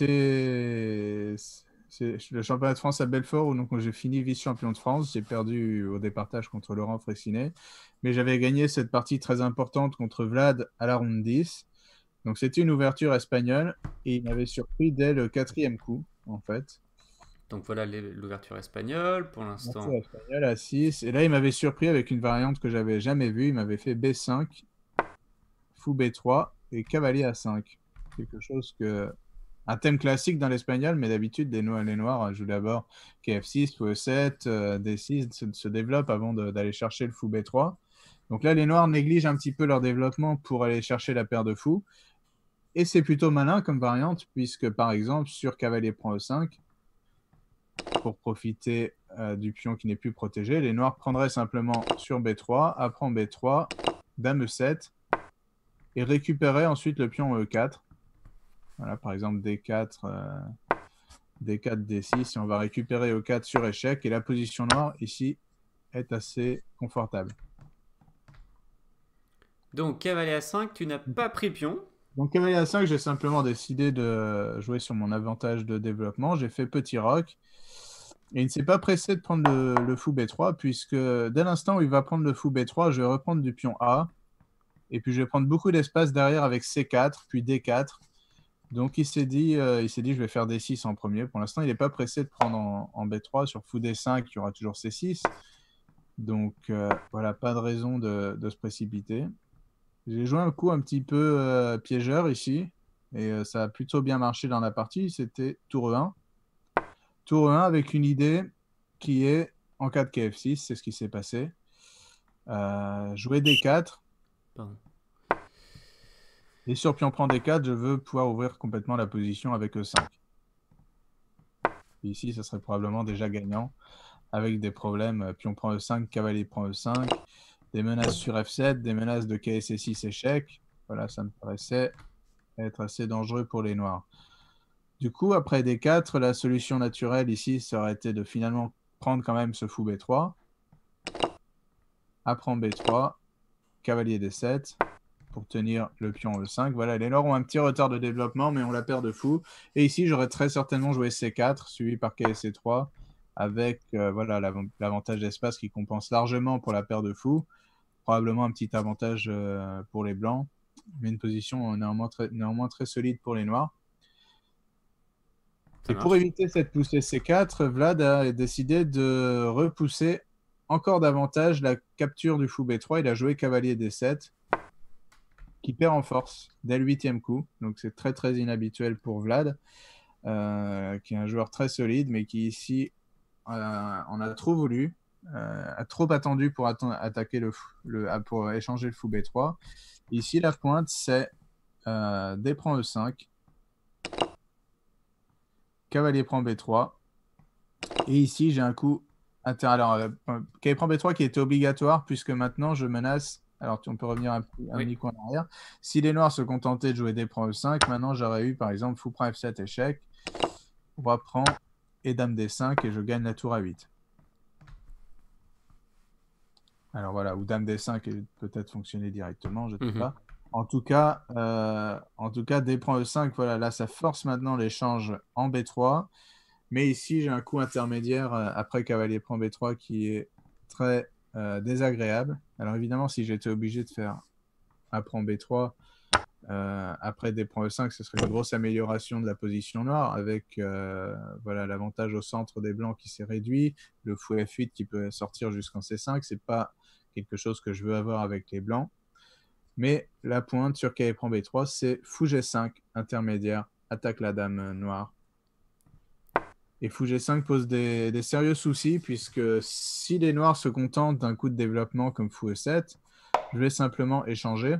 c'est le championnat de France à Belfort où donc, j'ai fini vice-champion de France. J'ai perdu au départage contre Laurent Fressinet. Mais j'avais gagné cette partie très importante contre Vlad à la ronde 10. Donc, c'était une ouverture espagnole et il m'avait surpris dès le quatrième coup, en fait. Donc voilà l'ouverture espagnole pour Ouverture l'instant. espagnole à 6. Et là, il m'avait surpris avec une variante que j'avais jamais vue. Il m'avait fait B5, fou B3 et cavalier A5. Quelque chose que un thème classique dans l'espagnol, mais d'habitude, les Noirs jouent d'abord KF6, fou E7, D6 se développent avant d'aller chercher le fou B3. Donc là, les Noirs négligent un petit peu leur développement pour aller chercher la paire de fous. Et c'est plutôt malin comme variante, puisque par exemple, sur cavalier prend E5, pour profiter du pion qui n'est plus protégé, les Noirs prendraient simplement sur B3, apprend B3, dame E7, et récupéraient ensuite le pion E4. Voilà, par exemple, D4, D4, D6, et on va récupérer E4 sur échec, et la position noire, ici, est assez confortable. Donc cavalier A5, tu n'as pas pris pion. Donc, cavalier A5, j'ai simplement décidé de jouer sur mon avantage de développement. J'ai fait petit roc, et il ne s'est pas pressé de prendre le fou B3, puisque dès l'instant où il va prendre le fou B3, je vais reprendre du pion A, et puis je vais prendre beaucoup d'espace derrière avec C4, puis D4. Donc il s'est dit, je vais faire D6 en premier. Pour l'instant, il n'est pas pressé de prendre en B3. Sur fou D5, il y aura toujours C6. Donc voilà, pas de raison de se précipiter. J'ai joué un coup un petit peu piégeur ici, et ça a plutôt bien marché dans la partie. C'était tour E1. Tour E1 avec une idée qui est, en cas de KF6, c'est ce qui s'est passé. Jouer D4. Pardon. Et sur pion prend D4, je veux pouvoir ouvrir complètement la position avec E5. Ici, ça serait probablement déjà gagnant, avec des problèmes pion prend E5, cavalier prend E5, des menaces sur F7, des menaces de KSC6 échec. Voilà, ça me paraissait être assez dangereux pour les noirs. Du coup, après D4, la solution naturelle ici, ça aurait été de finalement prendre quand même ce fou B3. Apprend B3, cavalier D7, pour tenir le pion E5. Voilà, les noirs ont un petit retard de développement, mais on la perd de fou. Et ici, j'aurais très certainement joué C4, suivi par KSC3, avec voilà, l'avantage d'espace qui compense largement pour la paire de fou. Probablement un petit avantage pour les blancs, mais une position néanmoins très solide pour les noirs. Ça Et pour marche. éviter cette poussée C4, Vlad a décidé de repousser encore davantage la capture du fou B3. Il a joué cavalier D7, qui perd en force dès le 8e coup. Donc c'est très très inhabituel pour Vlad, qui est un joueur très solide, mais qui ici en a trop voulu, a trop attendu pour attaquer pour échanger le fou B3. Ici, la pointe, c'est D prend E5, cavalier prend B3. Et ici, j'ai un coup alors, cavalier prend B3 qui était obligatoire, puisque maintenant, je menace. Alors, on peut revenir un Oui. petit coup en arrière. Si les noirs se contentaient de jouer D prend E5, maintenant, j'aurais eu, par exemple, fou prend F7, échec, roi prend et dame D5, et je gagne la tour à 8. Alors voilà, ou dame D5 et peut-être fonctionner directement, je ne sais pas. En tout cas, D prend E5, voilà, là, ça force maintenant l'échange en B3. Mais ici, j'ai un coup intermédiaire après cavalier prend B3 qui est très désagréable. Alors évidemment, si j'étais obligé de faire A prend B3, après D prend E5, ce serait une grosse amélioration de la position noire avec voilà, l'avantage au centre des blancs qui s'est réduit, le fou F8 qui peut sortir jusqu'en C5. C'est pas quelque chose que je veux avoir avec les blancs. Mais la pointe sur cavalier prend B3, c'est fou G5 intermédiaire, attaque la dame noire. Et fou G5 pose des sérieux soucis, puisque si les noirs se contentent d'un coup de développement comme fou E7, je vais simplement échanger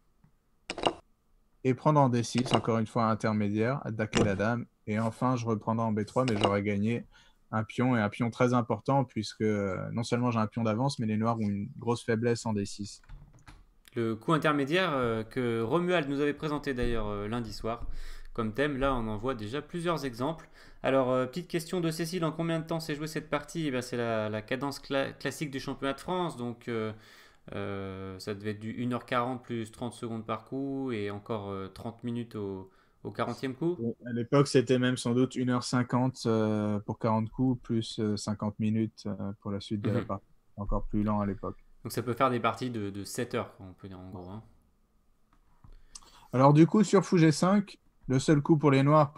et prendre en D6, encore une fois intermédiaire, attaquer la dame, et enfin je reprendrai en B3, mais j'aurais gagné un pion, et un pion très important, puisque non seulement j'ai un pion d'avance, mais les noirs ont une grosse faiblesse en D6. Le coup intermédiaire que Romuald nous avait présenté d'ailleurs lundi soir comme thème, là on en voit déjà plusieurs exemples. Alors, petite question de Cécile, en combien de temps s'est jouée cette partie? Eh bien, c'est la cadence classique du championnat de France, donc ça devait être du 1h40 plus 30 secondes par coup et encore 30 minutes au 40e coup. À l'époque, c'était même sans doute 1h50 pour 40 coups, plus 50 minutes pour la suite de la Mhm. partie. Encore plus lent à l'époque. Donc ça peut faire des parties de 7 heures, quoi, on peut dire en gros, hein. Alors du coup, sur fou G5, le seul coup pour les noirs,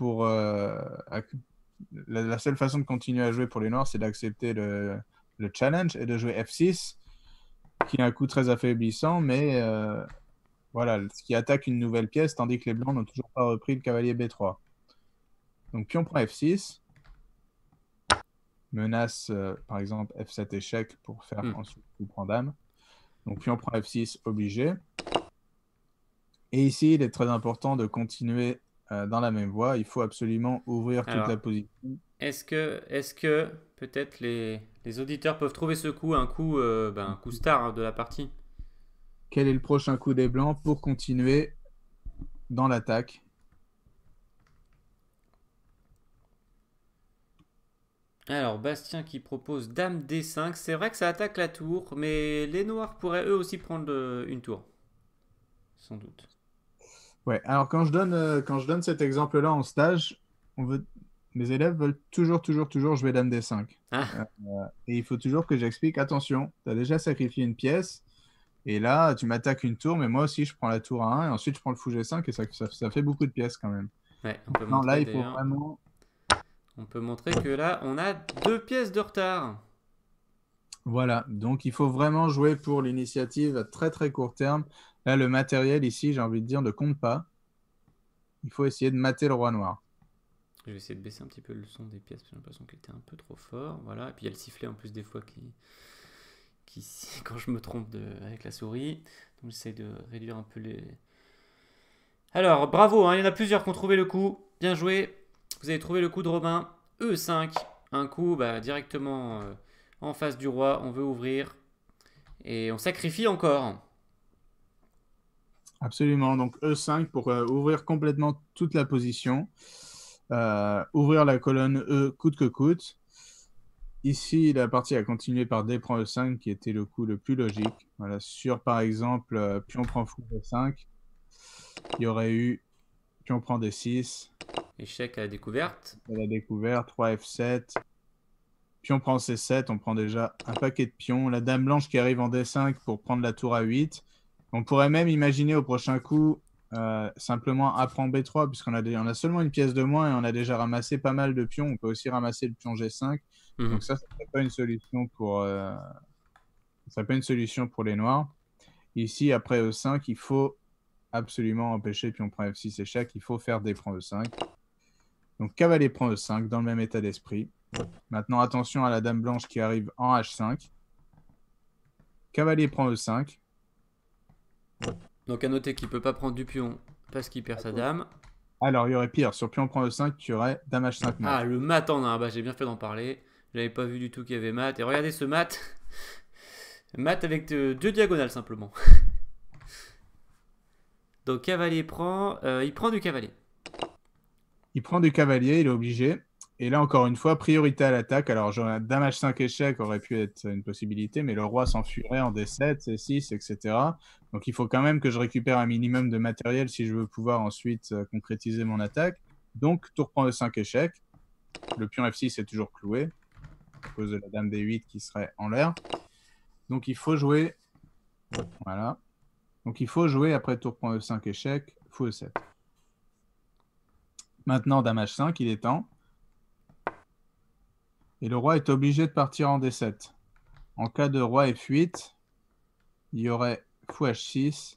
la seule façon de continuer à jouer pour les noirs, c'est d'accepter le challenge et de jouer F6, qui est un coup très affaiblissant, mais voilà, ce qui attaque une nouvelle pièce, tandis que les blancs n'ont toujours pas repris le cavalier B3. Donc pion prend F6, menace par exemple F7 échec pour faire Hmm. ensuite coup prend dame. Donc pion prend F6 obligé. Et ici, il est très important de continuer dans la même voie. Il faut absolument ouvrir toute Alors, la position. est-ce que peut-être les auditeurs peuvent trouver ce coup, un coup star hein, de la partie? Quel est le prochain coup des blancs pour continuer dans l'attaque? Alors, Bastien qui propose Dame D5. C'est vrai que ça attaque la tour, mais les noirs pourraient eux aussi prendre une tour. Sans doute. Ouais, alors quand je donne cet exemple-là en stage, mes élèves veulent toujours jouer Dame D5. Ah, Et il faut toujours que j'explique, attention, tu as déjà sacrifié une pièce, et là, tu m'attaques une tour, mais moi aussi, je prends la tour à 1, et ensuite, je prends le fou G5, et ça fait beaucoup de pièces quand même. ouais, on peut Non, là, montrer il faut d'ailleurs. vraiment. On peut montrer que là, on a 2 pièces de retard. Voilà, donc il faut vraiment jouer pour l'initiative à très très court terme. Là, le matériel ici, j'ai envie de dire, ne compte pas. Il faut essayer de mater le roi noir. Je vais essayer de baisser un petit peu le son des pièces, parce que j'ai l'impression qu'il était un peu trop fort. Voilà, et puis il y a le sifflet en plus des fois qui quand je me trompe avec la souris. Donc j'essaie de réduire un peu les. Alors, bravo, hein, il y en a plusieurs qui ont trouvé le coup. Bien joué. Vous avez trouvé le coup de Robin. E5. Un coup directement en face du roi. On veut ouvrir. Et on sacrifie encore. Absolument, donc E5 pour ouvrir complètement toute la position. Ouvrir la colonne E coûte que coûte. Ici, la partie a continué par D prend E5 qui était le coup le plus logique. Voilà, sur par exemple pion prend fou E5, il y aurait eu pion prend D6, Échec à la découverte. à la découverte, roi F7, pion prend C7, on prend déjà un paquet de pions. La dame blanche qui arrive en D5 pour prendre la tour à 8. On pourrait même imaginer au prochain coup simplement A prend B3, puisqu'on a, on a seulement une pièce de moins et on a déjà ramassé pas mal de pions. On peut aussi ramasser le pion G5. Donc ça serait pas une solution pour, ça serait pas une solution pour les noirs. Ici, après E5, il faut absolument empêcher pion prend F6 échec. Il faut faire D prend E5. Donc cavalier prend E5 dans le même état d'esprit. Maintenant, attention à la dame blanche qui arrive en H5. Cavalier prend E5. Donc à noter qu'il peut pas prendre du pion parce qu'il perd sa dame. Alors, il y aurait pire. Sur pion prend E5, tu aurais dame H5 mat. Ah, le mat en 1. Bah, j'ai bien fait d'en parler. J'avais pas vu du tout qu'il y avait mat. Et regardez ce mat. Mat avec deux diagonales simplement. Donc cavalier prend. Il prend du cavalier. Il prend du cavalier, il est obligé. Et là, encore une fois, priorité à l'attaque. Alors, dame H5 échec aurait pu être une possibilité, mais le roi s'enfuirait en D7, C6, etc. Donc, il faut quand même que je récupère un minimum de matériel si je veux pouvoir ensuite concrétiser mon attaque. Donc, tour prend E5 échec. Le pion F6 est toujours cloué à cause de la dame D8 qui serait en l'air. Donc, il faut jouer... Voilà. Donc, il faut jouer après tour prend E5 échec, fou E7. Maintenant, dame H5, il est temps. Et le roi est obligé de partir en D7. En cas de roi F8, il y aurait fou H6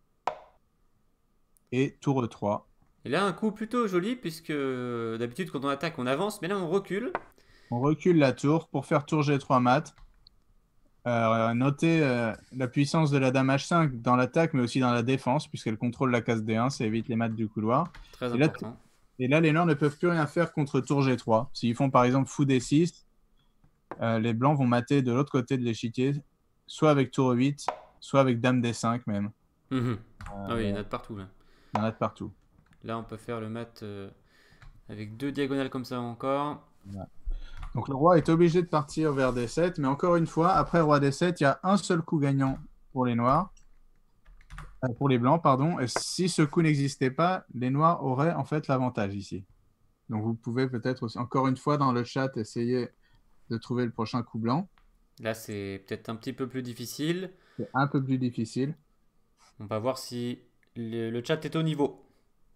et tour E3. Et là, un coup plutôt joli, puisque d'habitude, quand on attaque, on avance, mais là, on recule. On recule la tour pour faire tour G3 mat. Notez la puissance de la dame H5 dans l'attaque, mais aussi dans la défense, puisqu'elle contrôle la case D1, ça évite les mates du couloir. Très important. Et là, les noirs ne peuvent plus rien faire contre tour G3. S'ils font par exemple fou D6, les blancs vont mater de l'autre côté de l'échiquier, soit avec tour E8, soit avec dame D5 même. Ah oui, il y en a de partout là. Il y en a de partout. Là, on peut faire le mat avec deux diagonales comme ça encore. Ouais. Donc le roi est obligé de partir vers D7, mais encore une fois, après roi D7, il y a un seul coup gagnant pour les noirs. Pour les blancs, pardon. Et si ce coup n'existait pas, les noirs auraient en fait l'avantage ici. Donc vous pouvez peut-être aussi, encore une fois dans le chat, essayer de trouver le prochain coup blanc. Là, c'est peut-être un petit peu plus difficile. C'est un peu plus difficile. On va voir si le chat est au niveau.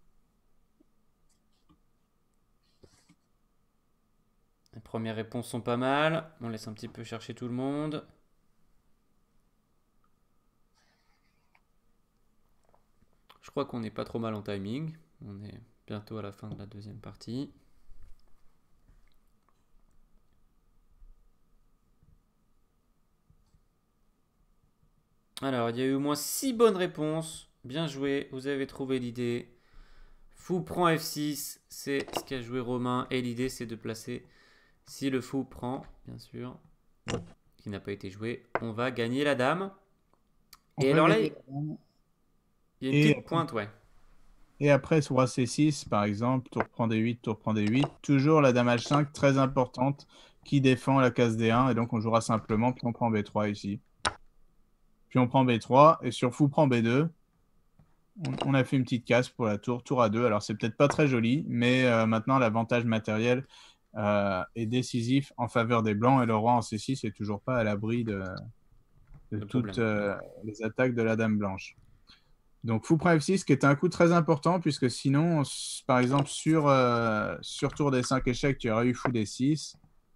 Les premières réponses sont pas mal. On laisse un petit peu chercher tout le monde. Je crois qu'on n'est pas trop mal en timing. On est bientôt à la fin de la deuxième partie. Alors, il y a eu au moins 6 bonnes réponses. Bien joué, vous avez trouvé l'idée. Fou prend F6, c'est ce qu'a joué Romain. Et l'idée, c'est de placer, si le fou prend, bien sûr, qui n'a pas été joué, on va gagner la dame. Et alors là, il y a une petite pointe, ouais. Et après, roi C6, par exemple, tour prend D8, tour prend D8. Toujours la dame H5, très importante, qui défend la case D1. Et donc, on jouera simplement, puis on prend B3 ici. Puis on prend B3, et sur fou prend B2, on a fait une petite casse pour la tour, tour A2. Alors, c'est peut-être pas très joli, mais maintenant, l'avantage matériel est décisif en faveur des blancs, et le roi en C6 n'est toujours pas à l'abri de toutes les attaques de la dame blanche. Donc, fou prend F6, qui est un coup très important, puisque sinon, par exemple, sur tour D5 échec, tu aurais eu fou D6.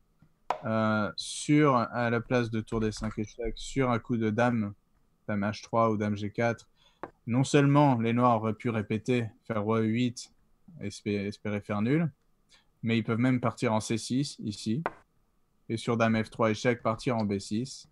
À la place de tour D5 échec, sur un coup de dame H3 ou dame G4, non seulement les noirs auraient pu répéter, faire roi E8, espérer faire nul, mais ils peuvent même partir en C6, ici, et sur dame F3 échec, partir en B6.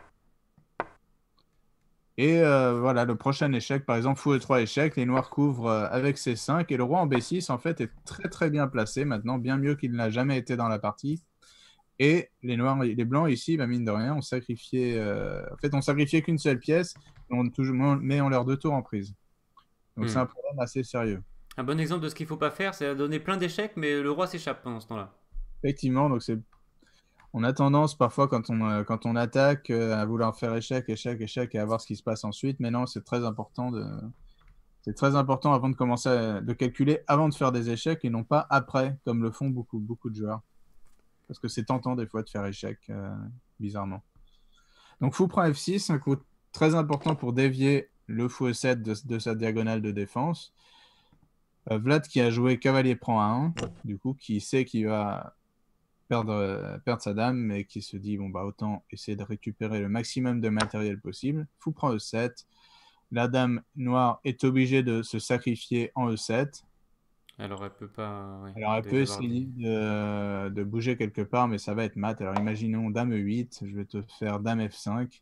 Et voilà, le prochain échec, par exemple, fou E3 échec, les noirs couvrent avec C5, et le roi en B6, en fait, est très très bien placé maintenant, bien mieux qu'il n'a jamais été dans la partie. Et les noirs et les blancs ici, bah, mine de rien, ont sacrifié, en fait, on sacrifié qu'une seule pièce, mais on leur deux tours en prise. Donc c'est un problème assez sérieux. Un bon exemple de ce qu'il ne faut pas faire, c'est donner plein d'échecs, mais le roi s'échappe pendant ce temps-là. Effectivement, donc on a tendance parfois quand on attaque à vouloir faire échec, échec, échec et à voir ce qui se passe ensuite. Mais non, c'est très important avant de commencer de calculer avant de faire des échecs et non pas après, comme le font beaucoup, beaucoup de joueurs. Parce que c'est tentant des fois de faire échec, bizarrement. Donc fou prend F6, un coup très important pour dévier le fou E7 de sa diagonale de défense. Vlad qui a joué cavalier prend A1, du coup, qui sait qu'il va perdre sa dame, mais qui se dit, bon, bah, autant essayer de récupérer le maximum de matériel possible. Fou prend E7. La dame noire est obligée de se sacrifier en E7. Alors, elle peut pas. Ouais, Alors, elle il doit y peut avoir essayer de bouger quelque part, mais ça va être mat. Alors, imaginons dame E8. Je vais te faire dame F5.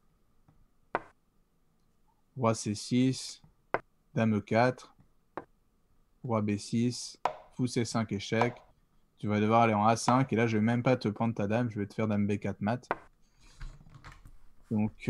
Roi C6. Dame E4. Roi B6. Fou C5 échec. Tu vas devoir aller en A5. Et là, je vais même pas te prendre ta dame. Je vais te faire dame B4 mat. Donc,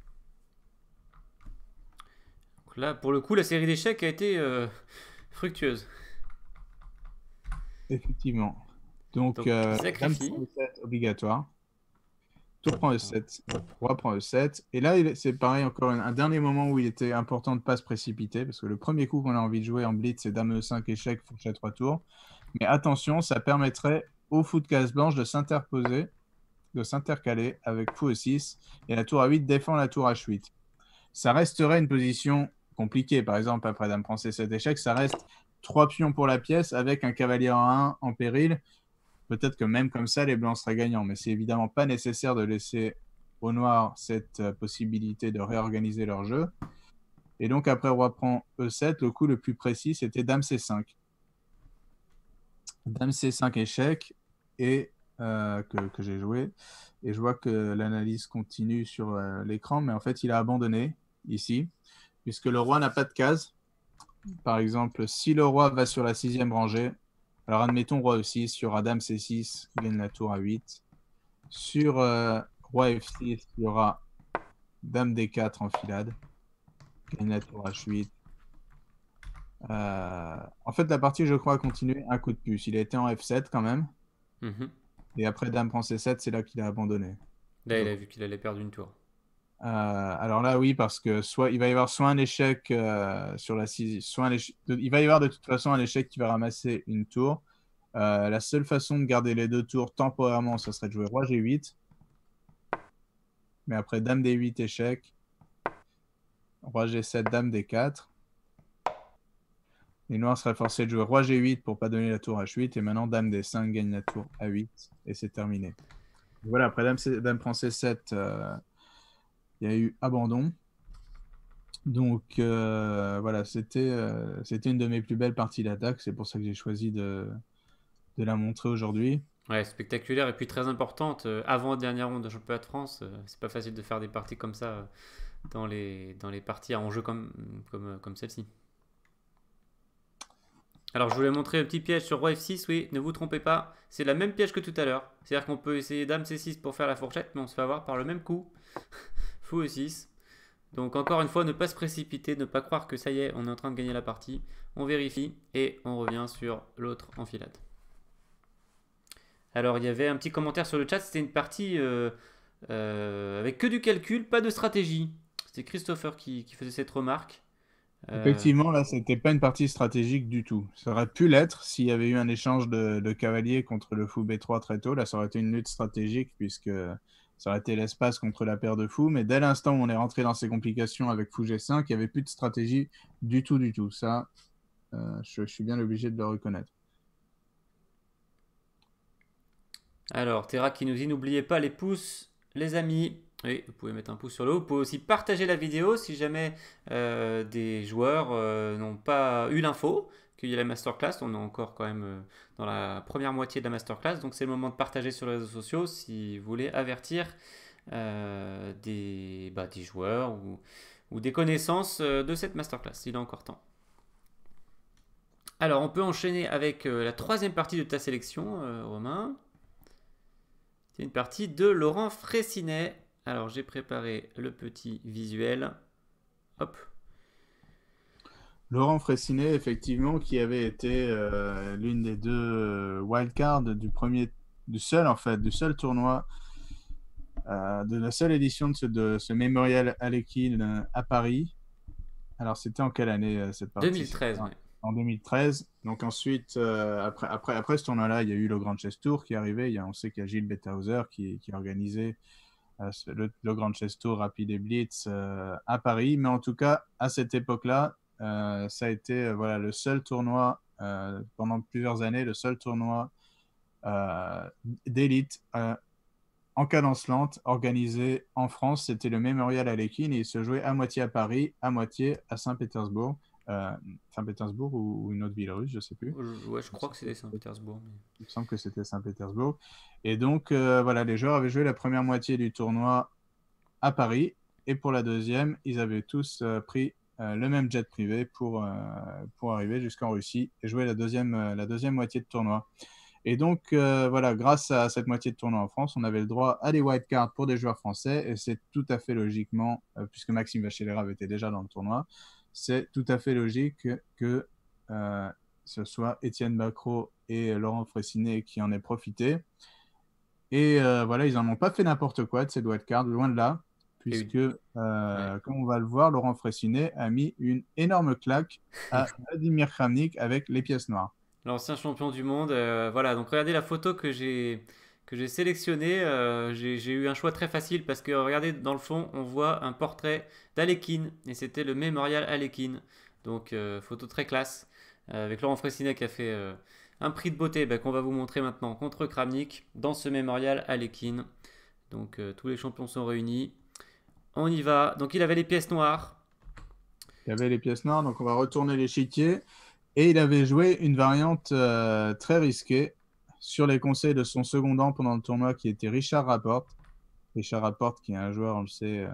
Donc là, pour le coup, la série d'échecs a été fructueuse. effectivement. Donc, Donc, il dame sacrifie. prend E7 obligatoire. Tour prend E7. Roi prend E7. Et là, c'est pareil, encore un dernier moment où il était important de ne pas se précipiter. Parce que le premier coup qu'on a envie de jouer en blitz, c'est dame E5 échec, fourchette 3 tours. Mais attention, ça permettrait au fou de case blanche de s'interposer, de s'intercaler avec fou E6. Et la tour A8 défend la tour H8. Ça resterait une position compliquée. Par exemple, après dame prend C7 échec, ça reste 3 pions pour la pièce avec un cavalier en 1 en péril. Peut-être que même comme ça, les blancs seraient gagnants. Mais c'est évidemment pas nécessaire de laisser au noir cette possibilité de réorganiser leur jeu. Et donc, après roi prend E7, le coup le plus précis, c'était dame C5. Dame C5 échec, et que j'ai joué. Et je vois que l'analyse continue sur l'écran, mais en fait, il a abandonné ici, puisque le roi n'a pas de case. Par exemple, si le roi va sur la 6e rangée, alors admettons roi E6, il y aura dame C6, gagne la tour à 8. Sur roi F6, il y aura dame D4 en filade, gagne la tour H8. En fait, la partie, je crois, a continué un coup de puce. Il a été en F7 quand même. Mhm. Et après dame prend C7, c'est là qu'il a abandonné. Là, Je il a vu qu'il allait perdre une tour. Alors là, oui, parce que soit il va y avoir soit un échec sur la 6, soit il va y avoir de toute façon un échec qui va ramasser une tour. La seule façon de garder les 2 tours temporairement, ce serait de jouer roi G8. Mais après dame D8 échec, roi G7, dame D4. Les noirs seraient forcés de jouer roi G8 pour pas donner la tour H8. Et maintenant dame D5 gagne la tour A8 et c'est terminé. Voilà, après dame prend C7, il y a eu abandon. Donc voilà, c'était une de mes plus belles parties d'attaque. C'est pour ça que j'ai choisi de la montrer aujourd'hui. Ouais, spectaculaire et puis très importante. Avant dernière ronde de championnat de France, c'est pas facile de faire des parties comme ça dans les parties à enjeu comme celle-ci. Alors, je voulais montrer un petit piège sur roi F6. Oui, ne vous trompez pas, c'est la même piège que tout à l'heure. C'est-à-dire qu'on peut essayer dame C6 pour faire la fourchette, mais on se fait avoir par le même coup. Fou E6. Donc, encore une fois, ne pas se précipiter, ne pas croire que ça y est, on est en train de gagner la partie. On vérifie et on revient sur l'autre enfilade. Alors, il y avait un petit commentaire sur le chat, c'était une partie avec que du calcul, pas de stratégie. C'était Christopher qui faisait cette remarque. Euh, Effectivement, là, c'était pas une partie stratégique du tout. Ça aurait pu l'être s'il y avait eu un échange de cavaliers contre le fou B3 très tôt. Là, ça aurait été une lutte stratégique puisque ça aurait été l'espace contre la paire de fous. Mais dès l'instant où on est rentré dans ces complications avec fou G5, il n'y avait plus de stratégie du tout, du tout. Ça, je suis bien obligé de le reconnaître. Alors, Terra qui nous dit n'oubliez pas les pouces, les amis. Oui, vous pouvez mettre un pouce sur le haut. Vous pouvez aussi partager la vidéo si jamais des joueurs n'ont pas eu l'info qu'il y a la masterclass. On est encore quand même dans la première moitié de la masterclass. Donc, c'est le moment de partager sur les réseaux sociaux si vous voulez avertir des joueurs ou des connaissances de cette masterclass. Il est encore temps. Alors, on peut enchaîner avec la troisième partie de ta sélection, Romain. C'est une partie de Laurent Fraissinet. Alors, j'ai préparé le petit visuel. Hop. Laurent Fraissinet, effectivement, qui avait été l'une des deux wildcards du seul tournoi, de la seule édition de ce Mémorial Alekhine à Paris. Alors, c'était en quelle année cette partie? 2013, oui. En 2013. Donc ensuite, après ce tournoi-là, il y a eu le Grand Chess Tour qui est arrivé. On sait qu'il y a Gilles Betthauser qui a organisé le Grand Chess Tour, Rapid et Blitz à Paris. Mais en tout cas, à cette époque-là, ça a été voilà, le seul tournoi pendant plusieurs années, le seul tournoi d'élite en cadence lente organisé en France. C'était le Mémorial Alekhine et il se jouait à moitié à Paris, à moitié à Saint-Pétersbourg. Euh, Saint-Pétersbourg ou une autre ville russe, je ne sais plus. Ouais, je crois que c'était Saint-Pétersbourg. Il me semble que c'était Saint-Pétersbourg. Et donc, voilà, les joueurs avaient joué la première moitié du tournoi à Paris. Et pour la deuxième, ils avaient tous pris le même jet privé pour arriver jusqu'en Russie et jouer la deuxième moitié de tournoi. Et donc, voilà, grâce à cette moitié de tournoi en France, on avait le droit à des wildcards pour des joueurs français. Et c'est tout à fait logiquement, puisque Maxime Vachier-Lagrave était déjà dans le tournoi, c'est tout à fait logique que ce soit Étienne Bacrot et Laurent Fressinet qui en aient profité. Et voilà, ils n'en ont pas fait n'importe quoi de ces wildcards, loin de là, puisque, Ouais. comme on va le voir, Laurent Fressinet a mis une énorme claque à Vladimir Kramnik avec les pièces noires. L'ancien champion du monde. Voilà, donc regardez la photo que j'ai sélectionnée. J'ai eu un choix très facile parce que regardez dans le fond, on voit un portrait d'Alekhine et c'était le mémorial Alekhine. Donc photo très classe avec Laurent Fressinet qui a fait un prix de beauté qu'on va vous montrer maintenant contre Kramnik dans ce mémorial Alekhine. Donc tous les champions sont réunis. On y va. Donc il avait les pièces noires. Il y avait les pièces noires, donc on va retourner l'échiquier. Et il avait joué une variante très risquée sur les conseils de son secondant pendant le tournoi qui était Richard Rapporte. Richard Rapporte qui est un joueur, on le sait,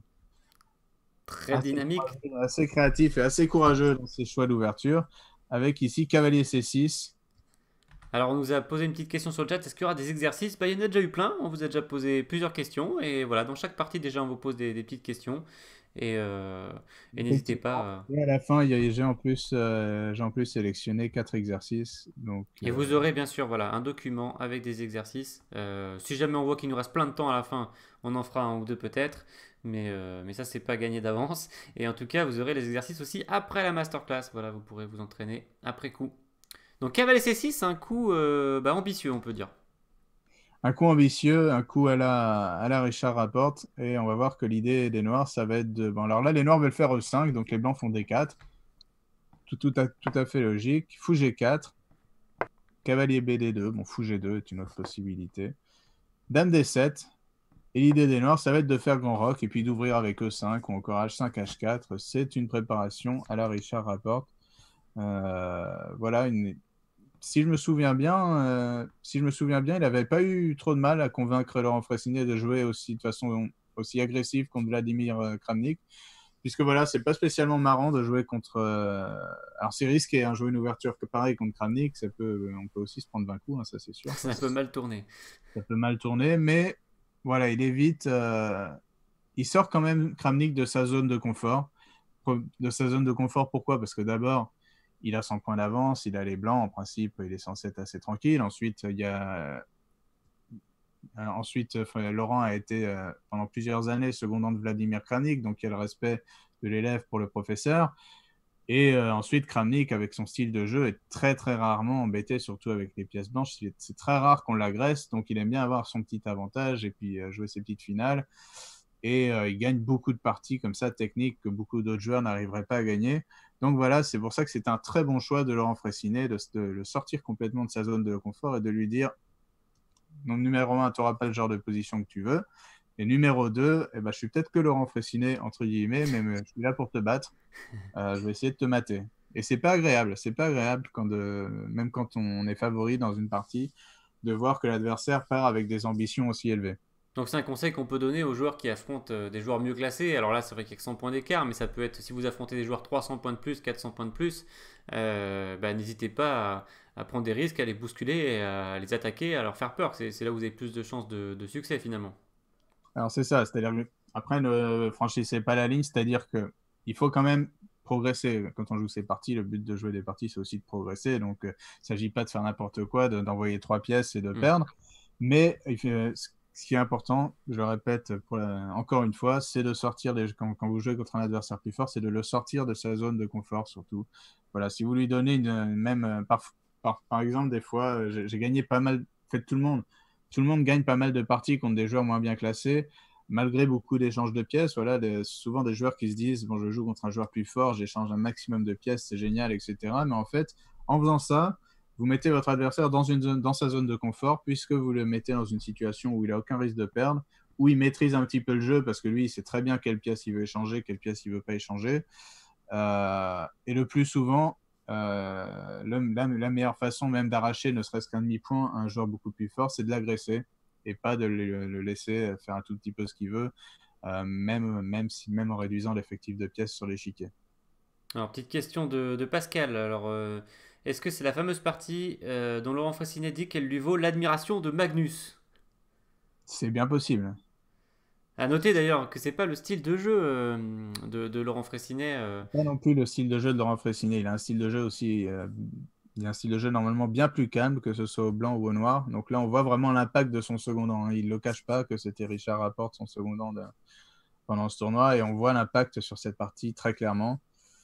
Très dynamique. assez créatif et assez courageux dans ses choix d'ouverture. Avec ici Cavalier C6. Alors, on nous a posé une petite question sur le chat. Est-ce qu'il y aura des exercices? Il y en a déjà eu plein. On vous a déjà posé plusieurs questions. Et voilà, dans chaque partie, déjà, on vous pose des petites questions. Et, euh, et n'hésitez pas. Effectivement. Et à la fin, j'ai en plus sélectionné 4 exercices. Donc, Et vous aurez bien sûr voilà, un document avec des exercices. Si jamais on voit qu'il nous reste plein de temps à la fin, on en fera un ou deux peut-être. Mais ça, c'est pas gagné d'avance. Et en tout cas, vous aurez les exercices aussi après la masterclass. Voilà, vous pourrez vous entraîner après coup. Donc, cavalier C6, c'est un coup ambitieux, on peut dire. un coup ambitieux, un coup à la Richard Rapporte. Et on va voir que l'idée des Noirs, ça va être de. Bon, alors là, les Noirs veulent faire E5, donc les Blancs font D4. Tout à fait logique. Fou G4. Cavalier BD2. Bon, Fou G2 est une autre possibilité. Dame D7. Et l'idée des Noirs, ça va être de faire Grand Rock et puis d'ouvrir avec E5 ou encore H5, H4. C'est une préparation à la Richard Rapporte. Voilà, si je me souviens bien, il n'avait pas eu trop de mal à convaincre Laurent Fressinet de jouer aussi de façon aussi agressive contre Vladimir Kramnik, puisque voilà, c'est pas spécialement marrant de jouer contre. Alors c'est risqué, hein, jouer une ouverture que pareil contre Kramnik, on peut aussi se prendre 20 coups, hein, ça c'est sûr. Ça peut mal tourner. Ça peut mal tourner, mais voilà, il évite. Il sort quand même Kramnik de sa zone de confort. De sa zone de confort, pourquoi? Parce que d'abord, il a 100 points d'avance, il a les blancs, en principe, il est censé être assez tranquille. Ensuite, Laurent a été pendant plusieurs années secondant de Vladimir Kramnik, donc il y a le respect de l'élève pour le professeur. Et ensuite, Kramnik, avec son style de jeu, est très très rarement embêté, surtout avec les pièces blanches. C'est très rare qu'on l'agresse, donc il aime bien avoir son petit avantage et puis jouer ses petites finales. Et il gagne beaucoup de parties comme ça, techniques, que beaucoup d'autres joueurs n'arriveraient pas à gagner. Donc voilà, c'est pour ça que c'est un très bon choix de Laurent Fressinet de le sortir complètement de sa zone de confort et de lui dire, donc numéro 1, tu n'auras pas le genre de position que tu veux. Et numéro 2, je suis peut-être que Laurent Fressinet, entre guillemets, mais je suis là pour te battre. Je vais essayer de te mater. Et c'est pas agréable. C'est pas agréable même quand on est favori dans une partie, de voir que l'adversaire part avec des ambitions aussi élevées. Donc c'est un conseil qu'on peut donner aux joueurs qui affrontent des joueurs mieux classés. Alors là, c'est vrai qu'il y a que 100 points d'écart, mais ça peut être si vous affrontez des joueurs 300 points de plus, 400 points de plus, n'hésitez pas à prendre des risques, à les bousculer, et à les attaquer, à leur faire peur. C'est là où vous avez plus de chances de succès finalement. Alors c'est ça, c'est-à-dire que après ne franchissez pas la ligne, c'est-à-dire que il faut quand même progresser. Quand on joue ces parties, le but de jouer des parties, c'est aussi de progresser. Donc il ne s'agit pas de faire n'importe quoi, d'envoyer 3 pièces et de Mm. perdre. Mais ce qui est important, je le répète encore une fois, c'est de sortir quand vous jouez contre un adversaire plus fort, c'est de le sortir de sa zone de confort surtout. Voilà, si vous lui donnez même par exemple des fois, j'ai gagné pas mal, en fait tout le monde gagne pas mal de parties contre des joueurs moins bien classés. malgré beaucoup d'échanges de pièces, voilà, souvent des joueurs qui se disent, bon, je joue contre un joueur plus fort, j'échange un maximum de pièces, c'est génial, etc. Mais en fait, en faisant ça, vous mettez votre adversaire dans sa zone de confort, puisque vous le mettez dans une situation où il n'a aucun risque de perdre, où il maîtrise un petit peu le jeu, parce que lui, il sait très bien quelle pièce il veut échanger, quelle pièce il ne veut pas échanger. Et le plus souvent, la meilleure façon même d'arracher ne serait-ce qu'un demi-point à un joueur beaucoup plus fort, c'est de l'agresser et pas de le laisser faire un tout petit peu ce qu'il veut, même en réduisant l'effectif de pièces sur l'échiquier. Alors, petite question de Pascal. Alors, est-ce que c'est la fameuse partie dont Laurent Fressinet dit qu'elle lui vaut l'admiration de Magnus? C'est bien possible. À noter d'ailleurs que c'est pas le style de jeu de Laurent Fressinet. Pas non plus le style de jeu de Laurent Fressinet. Il a un style de jeu aussi, il a un style de jeu normalement bien plus calme, que ce soit au blanc ou au noir. Donc là, on voit vraiment l'impact de son second dent, hein. Il ne le cache pas que c'était Richard Rapport, son second dent pendant ce tournoi, et on voit l'impact sur cette partie très clairement.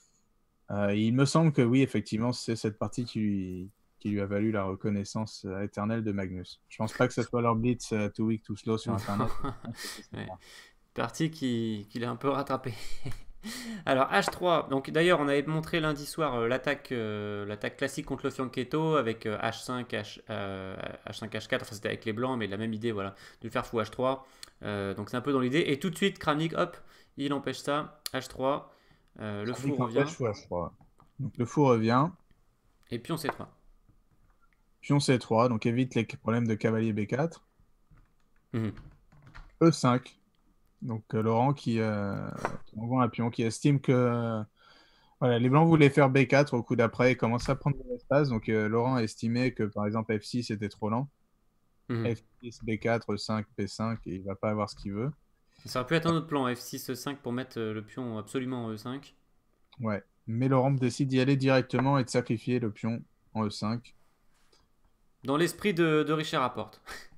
Il me semble que oui, effectivement, c'est cette partie qui lui a valu la reconnaissance éternelle de Magnus. Je pense pas que ce soit leur blitz too weak, too slow sur Internet. Ouais. Partie qui l'a un peu rattrapé. Alors H3, donc d'ailleurs on avait montré lundi soir l'attaque classique contre le Fianchetto avec H5, H5, H4, enfin c'était avec les blancs mais la même idée voilà, de le faire fou H3, donc c'est un peu dans l'idée, et tout de suite Kramnik hop, il empêche ça, H3, le fou revient, Donc le fou revient, et pion C3. pion C3, donc évite les problèmes de cavalier B4, Mhm. E5. Donc Laurent qui envoie un pion, qui estime que voilà, les blancs voulaient faire B4 au coup d'après et commençaient à prendre de l'espace. Donc Laurent estimait que par exemple F6 était trop lent. Mhm. F6, B4, E5, B5, et il va pas avoir ce qu'il veut. Ça aurait pu être un autre plan, F6, E5 pour mettre le pion absolument en E5. Ouais. Mais Laurent décide d'y aller directement et de sacrifier le pion en E5. Dans l'esprit de Richard Apporte.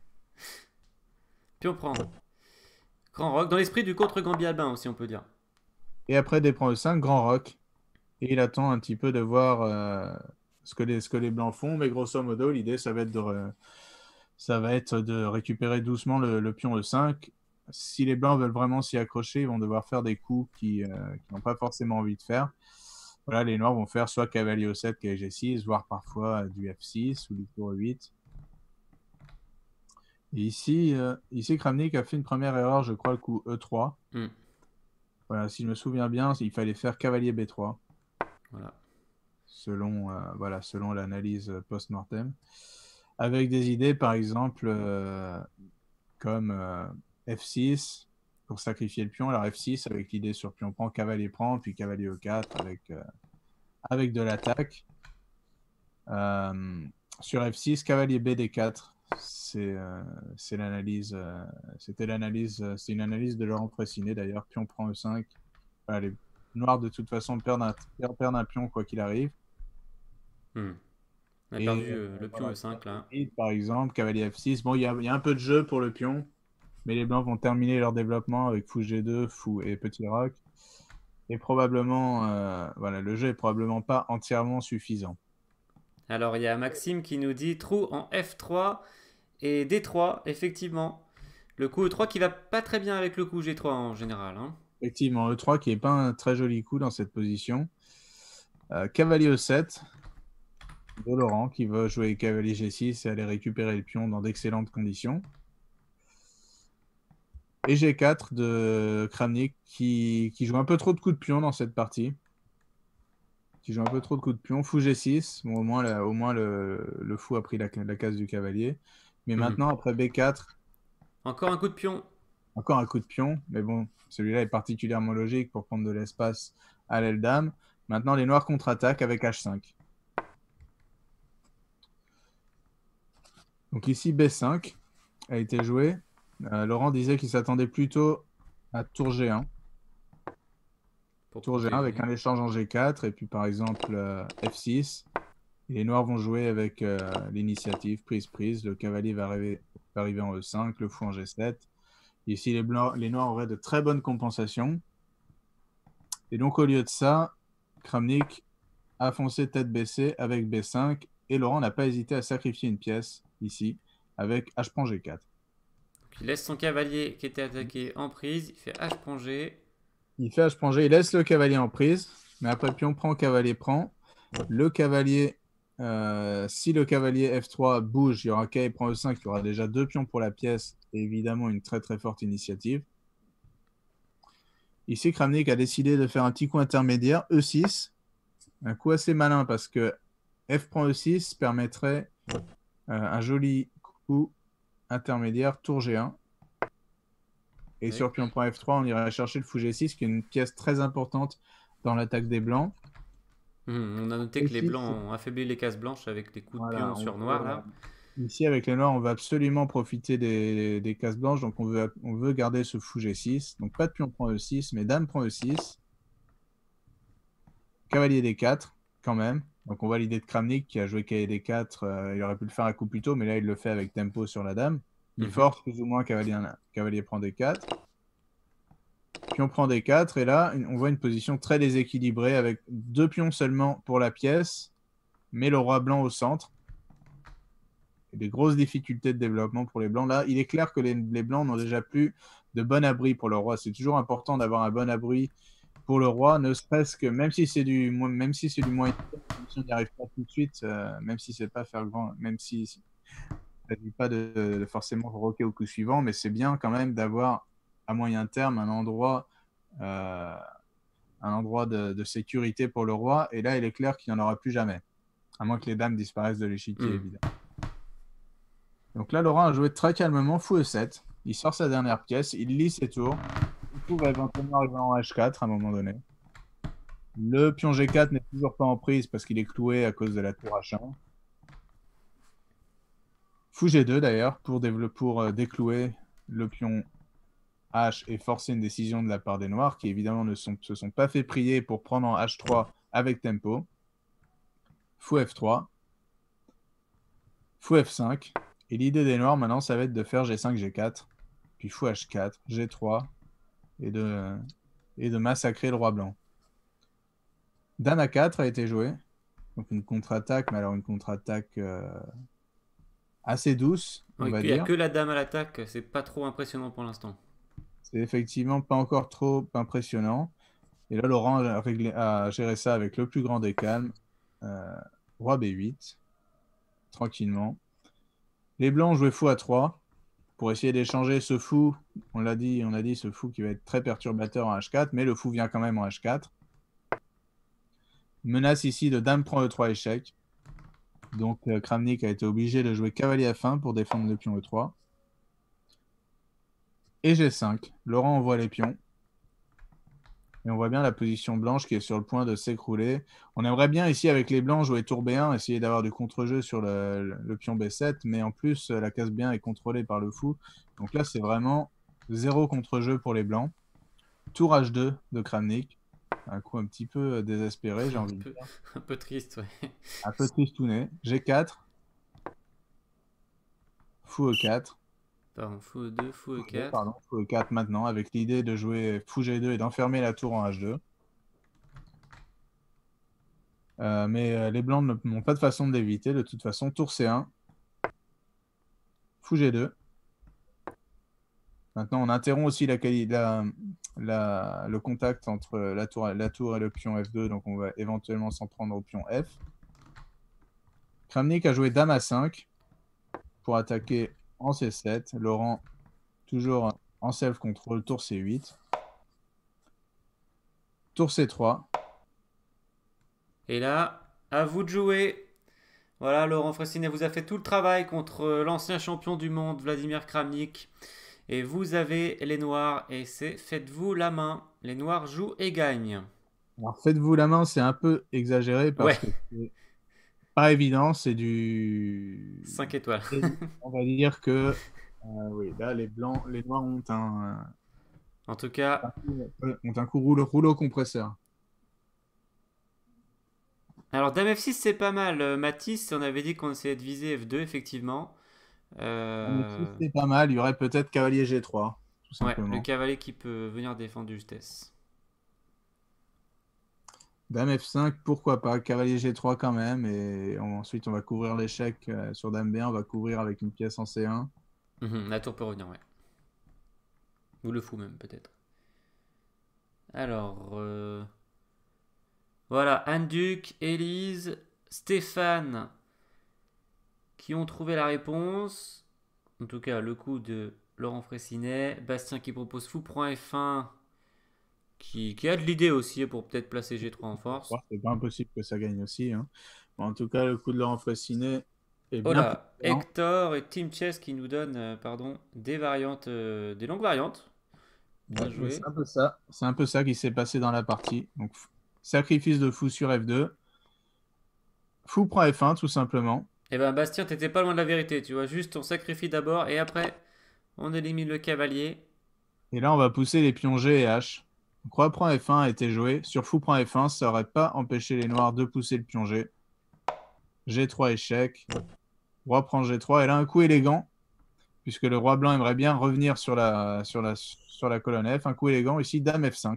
Pion prend. Grand rock, dans l'esprit du contre-Gambi Albin aussi on peut dire. Et après déprend E5, grand rock. Et il attend un petit peu de voir ce que les blancs font. Mais grosso modo, l'idée, ça va être de récupérer doucement le pion E5. Si les blancs veulent vraiment s'y accrocher, ils vont devoir faire des coups qui n'ont pas forcément envie de faire. Voilà, les noirs vont faire soit cavalier E7, cavalier G6, voire parfois du F6 ou du tour E8. Et ici, Kramnik a fait une première erreur, je crois, le coup E3. Hmm. Voilà, si je me souviens bien, il fallait faire cavalier B3, Voilà. selon l'analyse post-mortem. Avec des idées, par exemple, comme F6 pour sacrifier le pion. Alors F6 avec l'idée sur pion prend, cavalier prend, puis cavalier E4 avec de l'attaque. Sur F6, cavalier BD4. C'est l'analyse. C'était une analyse de Laurent Fressinet d'ailleurs. Pion prend E5. Voilà, les noirs de toute façon perdent un pion quoi qu'il arrive. Hmm. On a perdu Et le pion voilà, E5 là. par exemple, cavalier F6. Bon, il y a un peu de jeu pour le pion, mais les blancs vont terminer leur développement avec fou G2, fou et petit roc. Et probablement, voilà, le jeu est probablement pas entièrement suffisant. Alors il y a Maxime qui nous dit trou en F3 et D3, effectivement. Le coup E3 qui va pas très bien avec le coup G3 en général. Hein. Effectivement, E3 qui est pas un très joli coup dans cette position. Cavalier E7 de Laurent qui veut jouer cavalier G6 et aller récupérer le pion dans d'excellentes conditions. Et G4 de Kramnik qui joue un peu trop de coups de pion dans cette partie. Qui joue un peu trop de coups de pion. Fou G6. Bon, au moins le fou a pris la case du cavalier. Mais Mhm. maintenant, après B4, Encore un coup de pion. encore un coup de pion. Mais bon, celui-là est particulièrement logique pour prendre de l'espace à l'aile dame. Maintenant, les noirs contre-attaquent avec H5. Donc ici, B5 a été joué. Laurent disait qu'il s'attendait plutôt à tour G1. Pour Tour G1 avec protéger. un échange en G4 et puis par exemple F6. Et les noirs vont jouer avec l'initiative prise. Le cavalier va arriver en E5, le fou en G7. Ici, les noirs auraient de très bonnes compensations. Et donc au lieu de ça, Kramnik a foncé tête baissée avec B5 et Laurent n'a pas hésité à sacrifier une pièce ici avec H prend G4. Il laisse son cavalier qui était attaqué en prise. Il fait H prend G. Il fait H prend G, il laisse le cavalier en prise, mais après pion prend, cavalier prend. Le cavalier, si le cavalier F3 bouge, il y aura cavalier prend E5, il y aura déjà 2 pions pour la pièce, et évidemment une très très forte initiative. Ici, Kramnik a décidé de faire un petit coup intermédiaire, E6. Un coup assez malin parce que F prend E6 permettrait un joli coup intermédiaire, tour G1. Et Oui. sur pion prend F3, on irait chercher le fou G6, qui est une pièce très importante dans l'attaque des blancs. On a noté que les Ici, blancs ont affaibli les cases blanches avec des coups de voilà, pion sur noir là. ici, avec les noirs, on va absolument profiter des cases blanches. Donc, on veut garder ce fou G6. Donc, pas de pion prend E6, mais dame prend E6. Cavalier D4, quand même. Donc, on voit l'idée de Kramnik qui a joué cavalier D4. Il aurait pu le faire un coup plus tôt, mais là, il le fait avec tempo sur la dame. Il force plus ou moins cavalier prend D4. Pion prend D4. Et là, on voit une position très déséquilibrée avec 2 pions seulement pour la pièce, mais le roi blanc au centre. Des grosses difficultés de développement pour les blancs. Là, il est clair que les blancs n'ont déjà plus de bon abri pour le roi. C'est toujours important d'avoir un bon abri pour le roi, ne serait-ce que même si c'est du moyen, même si on n'y arrive pas tout de suite, même si c'est pas faire grand, même si ça ne dit pas de forcément roquer au coup suivant, mais c'est bien quand même d'avoir à moyen terme un endroit de sécurité pour le roi. Et là, il est clair qu'il n'y en aura plus jamais, à moins que les dames disparaissent de l'échiquier, évidemment. Donc là, Laurent a joué très calmement fou E7. Il sort sa dernière pièce, il lit ses tours. Le fou va éventuellement arriver en H4 à un moment donné. Le pion G4 n'est toujours pas en prise parce qu'il est cloué à cause de la tour H1. Fou G2 d'ailleurs pour déclouer le pion H et forcer une décision de la part des noirs qui évidemment ne se sont pas fait prier pour prendre en H3 avec tempo. Fou F3. Fou F5. Et l'idée des noirs maintenant, ça va être de faire G5, G4, puis fou H4, G3, et de massacrer le roi blanc. Dame A4 a été jouée. Donc une contre-attaque, mais alors une contre-attaque assez douce, on va Il n'y a dire. que la dame à l'attaque, c'est pas trop impressionnant pour l'instant. C'est effectivement pas encore trop impressionnant. Et là, Laurent a géré ça avec le plus grand des calmes. Roi B8, tranquillement. Les blancs ont joué fou A3 pour essayer d'échanger ce fou. On a dit ce fou qui va être très perturbateur en H4, mais le fou vient quand même en H4. Menace ici de dame prend E3 échec. Donc Kramnik a été obligé de jouer cavalier F1 pour défendre le pion E3. Et G5. Laurent envoie les pions. Et on voit bien la position blanche qui est sur le point de s'écrouler. On aimerait bien ici avec les blancs jouer tour B1, essayer d'avoir du contre-jeu sur le pion B7, mais en plus la case B1 est contrôlée par le fou. Donc là c'est vraiment zéro contre-jeu pour les blancs. Tour H2 de Kramnik. Un coup un petit peu désespéré, j'ai envie de dire. Un peu triste, ouais. Un peu tristouné. G4. Fou E4. Pardon, fou E2, fou E4. Pardon, fou E4 maintenant, avec l'idée de jouer fou G2 et d'enfermer la tour en H2. Mais les blancs n'ont pas de façon de l'éviter. De toute façon, tour C1. Fou G2. Maintenant, on interrompt aussi le contact entre la tour et le pion F2. Donc, on va éventuellement s'en prendre au pion F. Kramnik a joué dame A5 pour attaquer en C7. Laurent, toujours en self-control, tour C8. Tour C3. Et là, à vous de jouer. Voilà, Laurent Fressinet vous a fait tout le travail contre l'ancien champion du monde, Vladimir Kramnik. Et vous avez les noirs, et c'est faites-vous la main. Les noirs jouent et gagnent. Alors, faites-vous la main, c'est un peu exagéré parce Ouais, que c'est pas évident, c'est du... 5 étoiles. On va dire que oui, là, les noirs ont En tout cas, un coup rouleau compresseur. alors Dame F6 c'est pas mal. Matisse, on avait dit qu'on essayait de viser F2 effectivement. C'est pas mal, il y aurait peut-être cavalier G3, tout Ouais, le simplement. cavalier qui peut venir défendre de justesse. Dame F5, pourquoi pas, cavalier G3 quand même, et ensuite on va couvrir l'échec sur Dame B1, on va couvrir avec une pièce en C1. La tour peut revenir, ouais. Ou le fou même, peut-être. Alors, voilà, Anne-Duc, Élise, Stéphane qui ont trouvé la réponse. En tout cas, le coup de Laurent Fraissinet. Bastien qui propose fou prend F1, qui a de l'idée aussi pour peut-être placer G3 en force. C'est pas impossible que ça gagne aussi, hein. Bon, en tout cas, le coup de Laurent Fraissinet est Oh bien là, précédent. Hector et Team Chess qui nous donnent pardon, des variantes, des longues variantes. Ouais, Bien mais c'est joué. un peu ça. C'est un peu ça qui s'est passé dans la partie. Donc, sacrifice de fou sur F2. Fou prend F1, tout simplement. Eh ben Bastien, t'étais pas loin de la vérité, tu vois. Juste on sacrifie d'abord et après on élimine le cavalier. Et là, on va pousser les pions G et H. Donc, roi prend F1 a été joué. Sur fou prend F1, ça aurait pas empêché les noirs de pousser le pion G. G3 échec. Roi prend G3. Et là, un coup élégant, puisque le roi blanc aimerait bien revenir sur la colonne F. Un coup élégant ici, dame F5,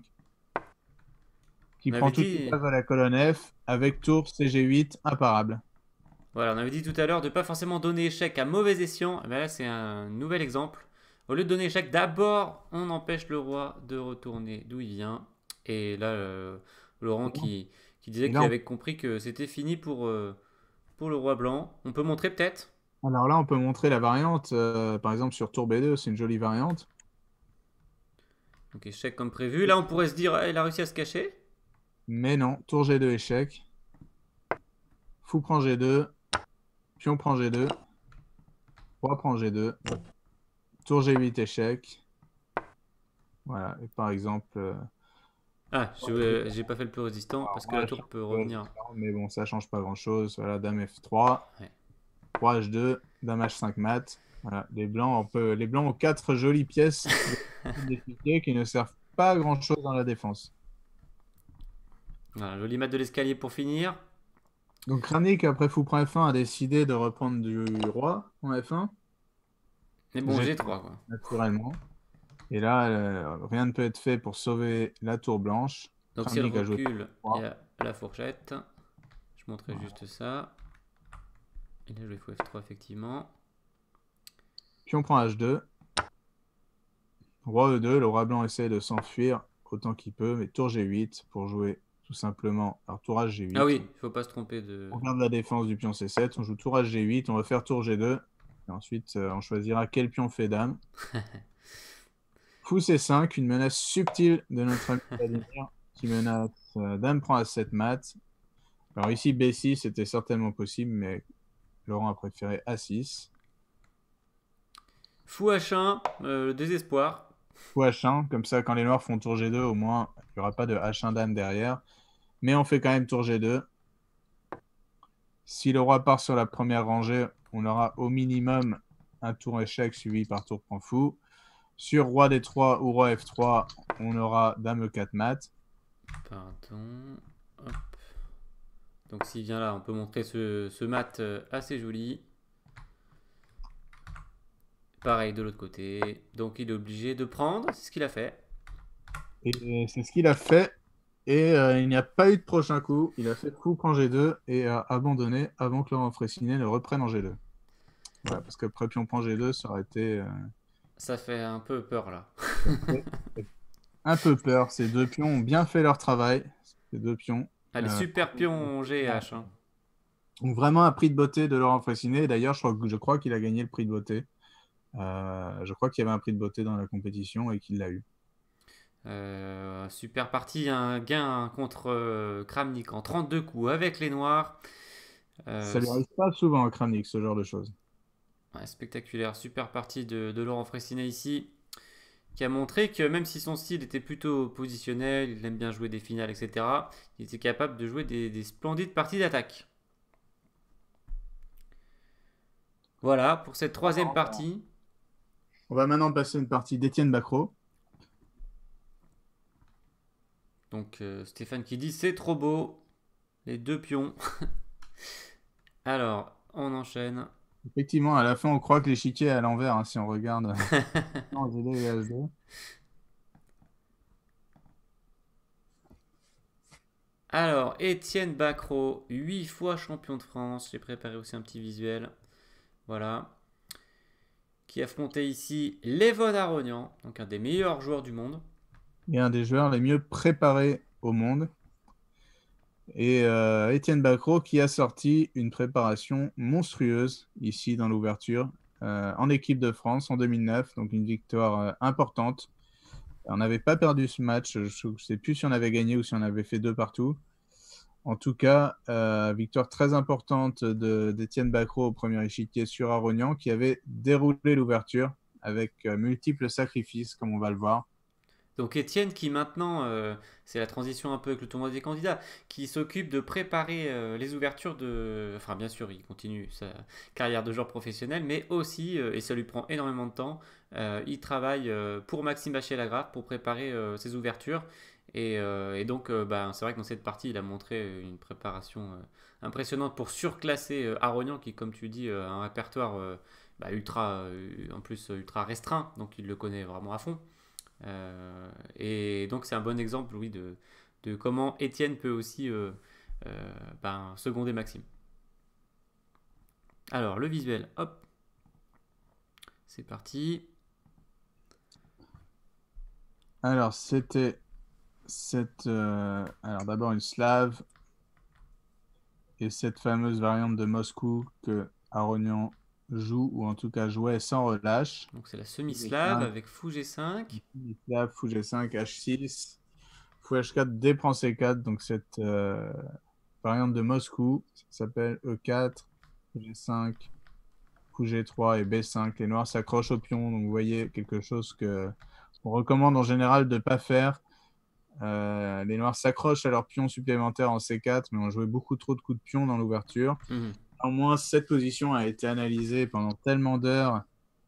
qui On avait prend toutes les dit, cases à la colonne F avec tour CG8 imparable. voilà, on avait dit tout à l'heure de pas forcément donner échec à mauvais escient. Eh ben là, c'est un nouvel exemple. Au lieu de donner échec, d'abord on empêche le roi de retourner d'où il vient. Et là, Laurent qui disait Et là, qu'il avait compris que c'était fini pour le roi blanc. On peut montrer peut-être. alors là, on peut montrer la variante. Par exemple, sur tour B2, c'est une jolie variante. Donc échec comme prévu. Là, on pourrait se dire, ah, il a réussi à se cacher. Mais non, tour G2 échec. Fou prend G2. Pion prend G2. Roi prend G2. Tour G8 échec. Voilà. Et par exemple, Ah, j'ai pas fait le plus résistant parce que moi, la je suis tour peut un peu revenir. résistant, mais bon, ça change pas grand-chose. Voilà, dame F3. Ouais. Roi H2. Dame H5 mat. Voilà. Les blancs ont quatre jolies pièces d'échiquier qui ne servent pas à grand-chose dans la défense. Voilà, joli mat de l'escalier pour finir. Donc Kramnik, après fou prend F1, a décidé de reprendre du roi en F1. Mais bon, G3, G3 quoi. naturellement. Et là, rien ne peut être fait pour sauver la tour blanche. Donc si elle Kramnik a joué recule, il y F3. a la fourchette. Je montrais Voilà. juste ça. Il a joué fou F3 effectivement. Pion prend H2. Roi E2, le roi blanc essaie de s'enfuir autant qu'il peut, mais tour G8 pour jouer tout simplement. Alors tour Ah H-G8. oui, il faut pas se tromper de. On garde la défense du pion C7, on joue tour H-G8, on va faire tour G2. Et ensuite, on choisira quel pion fait dame. Fou C5, une menace subtile de notre ami Vladimir qui menace dame prend A7 mat. Alors ici, B6 c'était certainement possible, mais Laurent a préféré A6. Fou H1, le désespoir. Ou H1, comme ça, quand les noirs font tour G2, au moins, il n'y aura pas de H1 dame derrière. Mais on fait quand même tour G2. Si le roi part sur la première rangée, on aura au minimum un tour échec suivi par tour prend fou. Sur roi D3 ou roi F3, on aura dame E4 mat. Pardon. Hop. Donc s'il vient là, on peut montrer ce mat assez joli. Pareil de l'autre côté. Donc il est obligé de prendre, c'est ce qu'il a fait. Et c'est ce qu'il a fait. Et il n'y a pas eu de prochain coup. Il a fait fou prend G2 et a abandonné avant que Laurent Fraissinet ne reprenne en G2. Voilà, parce que après pion prend G2, ça aurait été Ça fait un peu peur là. ça fait un peu peur. Ces deux pions ont bien fait leur travail. Ces deux pions. Allez, Euh, super pion G et H, hein. ont vraiment un prix de beauté de Laurent Fraissinet. D'ailleurs, je crois qu'il a gagné le prix de beauté. Je crois qu'il y avait un prix de beauté dans la compétition et qu'il l'a eu. Super partie, un gain contre Kramnik en 32 coups avec les noirs. Ça lui arrive pas souvent à Kramnik, ce genre de choses. Ouais, spectaculaire, super partie de Laurent Fraissinet ici, qui a montré que même si son style était plutôt positionnel, il aime bien jouer des finales, etc., il était capable de jouer des splendides parties d'attaque. Voilà pour cette troisième partie. On va maintenant passer une partie d'Étienne Bacrot. Donc Stéphane qui dit c'est trop beau, les deux pions. Alors, on enchaîne. Effectivement, à la fin, on croit que l'échiquier est à l'envers, hein, si on regarde en G2 et H2. Alors, Étienne Bacrot, 8 fois champion de France. J'ai préparé aussi un petit visuel. Voilà. qui affrontait ici Levon Aronian, donc un des meilleurs joueurs du monde. Et un des joueurs les mieux préparés au monde. Et Étienne Bacrot qui a sorti une préparation monstrueuse ici dans l'ouverture en équipe de France en 2009, donc une victoire importante. On n'avait pas perdu ce match, je ne sais plus si on avait gagné ou si on avait fait 2 partout. En tout cas, victoire très importante d'Étienne Bacrot au premier échiquier sur Aronian qui avait déroulé l'ouverture avec multiples sacrifices, comme on va le voir. Donc Étienne qui maintenant, c'est la transition un peu avec le tournoi des candidats, qui s'occupe de préparer les ouvertures de... Enfin bien sûr, il continue sa carrière de joueur professionnel, mais aussi, et ça lui prend énormément de temps, il travaille pour Maxime Bachet-Lagrave pour préparer ses ouvertures. Et donc bah, c'est vrai que dans cette partie, il a montré une préparation impressionnante pour surclasser Aronian, qui comme tu dis, a un répertoire bah, ultra, en plus ultra restreint, donc il le connaît vraiment à fond. Et donc c'est un bon exemple, oui, de comment Étienne peut aussi ben, seconder Maxime. Alors le visuel, hop, c'est parti. Alors, c'était alors d'abord une slave et cette fameuse variante de Moscou que Aronian joue, ou en tout cas jouait sans relâche. Donc c'est la semi-slave avec fou G5. Slave, fou G5, H6, fou H4, D prend C4, donc cette variante de Moscou, ça s'appelle E4, G5, fou G3 et B5. Les noirs s'accrochent au pion, donc vous voyez quelque chose que on recommande en général de ne pas faire. Les noirs s'accrochent à leur pion supplémentaire en C4, mais ont joué beaucoup trop de coups de pion dans l'ouverture. Mhm. Au moins, cette position a été analysée pendant tellement d'heures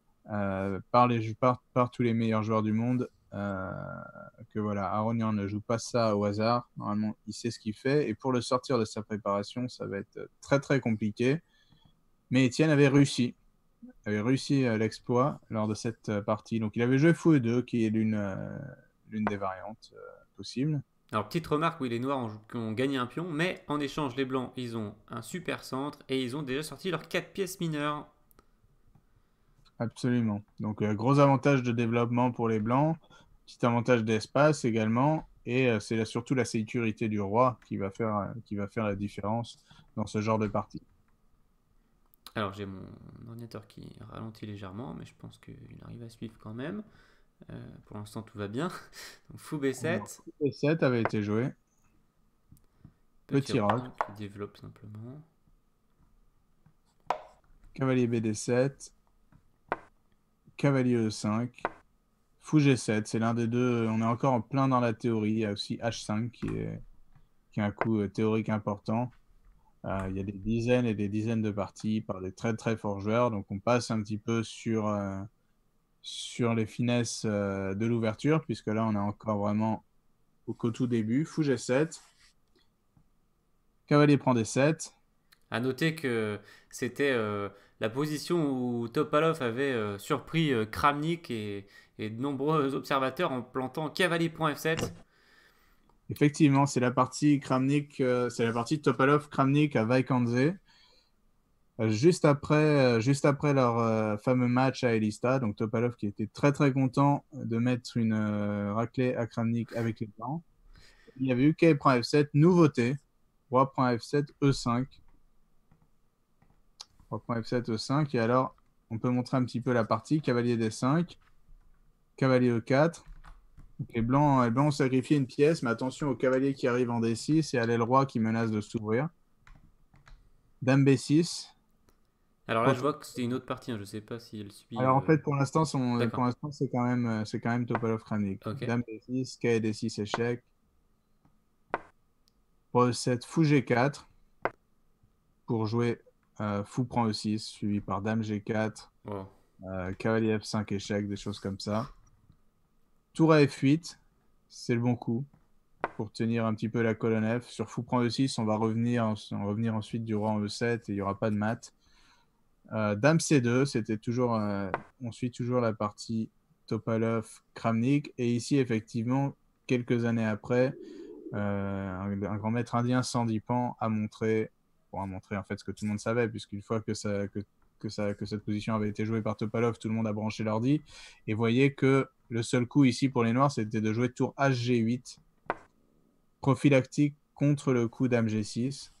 par tous les meilleurs joueurs du monde que voilà, Aronian ne joue pas ça au hasard. Normalement, il sait ce qu'il fait. Et pour le sortir de sa préparation, ça va être très très compliqué. Mais Étienne avait réussi l'exploit lors de cette partie. Donc il avait joué fou E2, qui est l'une des variantes possibles. Alors petite remarque, oui, les noirs ont gagné un pion, mais en échange, les blancs, ils ont un super centre et ils ont déjà sorti leurs 4 pièces mineures. Absolument. Donc, gros avantage de développement pour les Blancs, petit avantage d'espace également, et c'est surtout la sécurité du roi qui va faire la différence dans ce genre de partie. Alors j'ai mon ordinateur qui ralentit légèrement, mais je pense qu'il arrive à suivre quand même. Pour l'instant tout va bien. Donc fou Alors, B7. E7 avait été joué, Petit petit roc, roi qui développe simplement. cavalier BD7, cavalier E5, fou G7, c'est l'un des deux, on est encore en plein dans la théorie, il y a aussi H5 qui est un coup théorique important. Il y a des dizaines et des dizaines de parties par des très très forts joueurs, donc on passe un petit peu sur les finesses de l'ouverture, puisque là on est encore vraiment qu'au tout début. Fou G7, cavalier prend D7. À noter que c'était la position où Topalov avait surpris Kramnik et de nombreux observateurs en plantant cavalier.f7. Effectivement, c'est la partie Kramnik, c'est la partie Topalov Kramnik à Vaikandze. Juste après leur fameux match à Elista, donc Topalov qui était très très content de mettre une raclée à Kramnik avec les blancs. Il y avait eu K prend F7, nouveauté, roi prend F7, E5, roi prend F7, E5, et alors on peut montrer un petit peu la partie, cavalier D5, cavalier E4. Donc, les blancs ont sacrifié une pièce, mais attention au cavalier qui arrive en D6 et à l'aile roi qui menace de s'ouvrir. Dame B6. Alors là, je vois que c'est une autre partie, hein, je ne sais pas si elle suit. Alors en fait, D'accord. c'est quand même Topalov Kramnik. Ok. Dame D6, K D6 échec. Pour E7, fou G4 pour jouer fou prend E6, suivi par Dame G4, Wow. cavalier F5 échec, des choses comme ça. Tour à F8, c'est le bon coup pour tenir un petit peu la colonne F. Sur fou prend E6, on va revenir ensuite du roi en E7 et il n'y aura pas de mat. Dame C2, on suit toujours la partie Topalov, Kramnik. Et ici, effectivement, quelques années après, un grand maître indien, Sandipan, a montré en fait ce que tout le monde savait, puisqu'une fois que que cette position avait été jouée par Topalov, tout le monde a branché l'ordi. Et voyez que le seul coup ici pour les noirs, c'était de jouer tour HG8, prophylactique contre le coup Dame G6.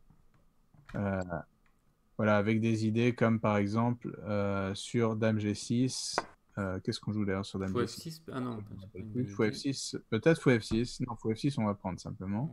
Voilà, avec des idées comme par exemple sur Dame G6. Qu'est-ce qu'on joue d'ailleurs sur Dame Fou G6? F6? Ah non, Fou F6, peut-être Fou F6. Non, Fou F6, on va prendre simplement.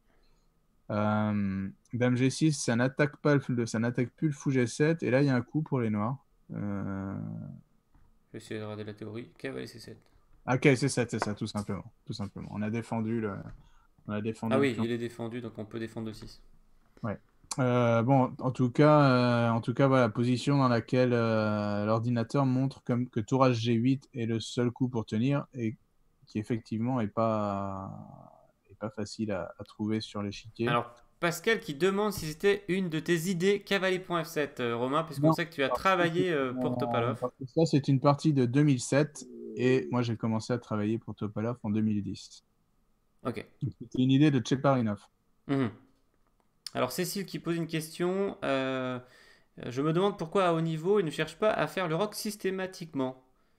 Dame G6, ça n'attaque ça n'attaque plus le Fou G7. Et là, il y a un coup pour les noirs. Je vais essayer de regarder la théorie. Cavalier C7. Ok, C7, c'est ça, tout simplement. Tout simplement. On a défendu le Ah oui, pion. il est défendu, donc on peut défendre de 6. Ouais. Bon, en tout cas, voilà, position dans laquelle l'ordinateur montre que tour H-G8 est le seul coup pour tenir et qui effectivement est pas facile à trouver sur l'échiquier. Alors, Pascal qui demande si c'était une de tes idées cavalier.f7, Romain, puisqu'on Non, sait que tu as parce que travaillé pour Topalov. parce que ça, c'est une partie de 2007 et moi, j'ai commencé à travailler pour Topalov en 2010. Ok. C'était une idée de Cheparinov. Mhm. Alors, Cécile qui pose une question. Je me demande pourquoi à haut niveau, il ne cherche pas à faire le rock systématiquement.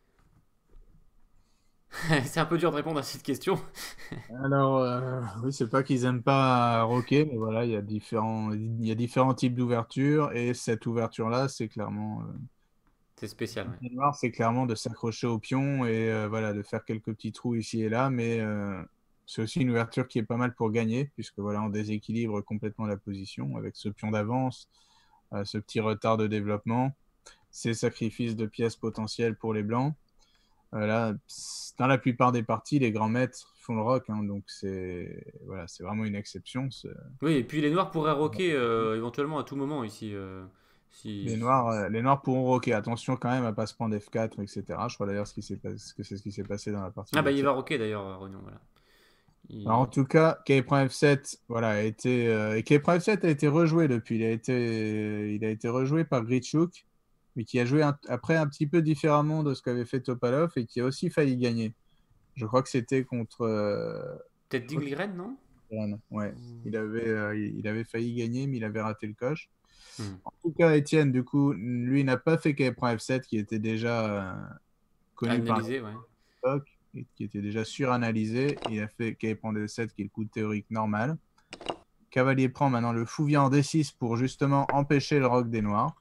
C'est un peu dur de répondre à cette question. Alors, oui, c'est pas qu'ils aiment pas rocker, mais voilà, il y a différents types d'ouvertures, et cette ouverture-là, c'est clairement, C'est spécial, ouais. le noir, c'est clairement de s'accrocher au pion et voilà, de faire quelques petits trous ici et là, mais c'est aussi une ouverture qui est pas mal pour gagner, puisque voilà, on déséquilibre complètement la position avec ce pion d'avance, ce petit retard de développement, ces sacrifices de pièces potentielles pour les blancs. Là, dans la plupart des parties, les grands maîtres font le rock, hein, donc voilà, c'est vraiment une exception. Oui, et puis les noirs pourraient rocker éventuellement à tout moment ici. Les noirs pourront rocker. Attention quand même à pas se prendre F4, etc. Je crois d'ailleurs que c'est ce qui s'est passé dans la partie Ah de bah il Etienne. va rocker d'ailleurs, Rognon, voilà. Alors, en tout cas, K.F7, voilà, et K.F7 a été rejoué depuis. Il a été rejoué par Gritchuk, mais qui a joué après un petit peu différemment de ce qu'avait fait Topalov et qui a aussi failli gagner. Je crois que c'était contre. Peut-être Diglirène, non? Ouais, il avait failli gagner, mais il avait raté le coche. Hmm. En tout cas, Étienne, du coup, lui n'a pas fait K.F7, qui était déjà connu par Analysé, ouais. l'époque, et qui était déjà suranalysé. Il a fait K.7, qui est le coup théorique normal. Cavalier prend maintenant le fou vient en D6 pour justement empêcher le roc des noirs.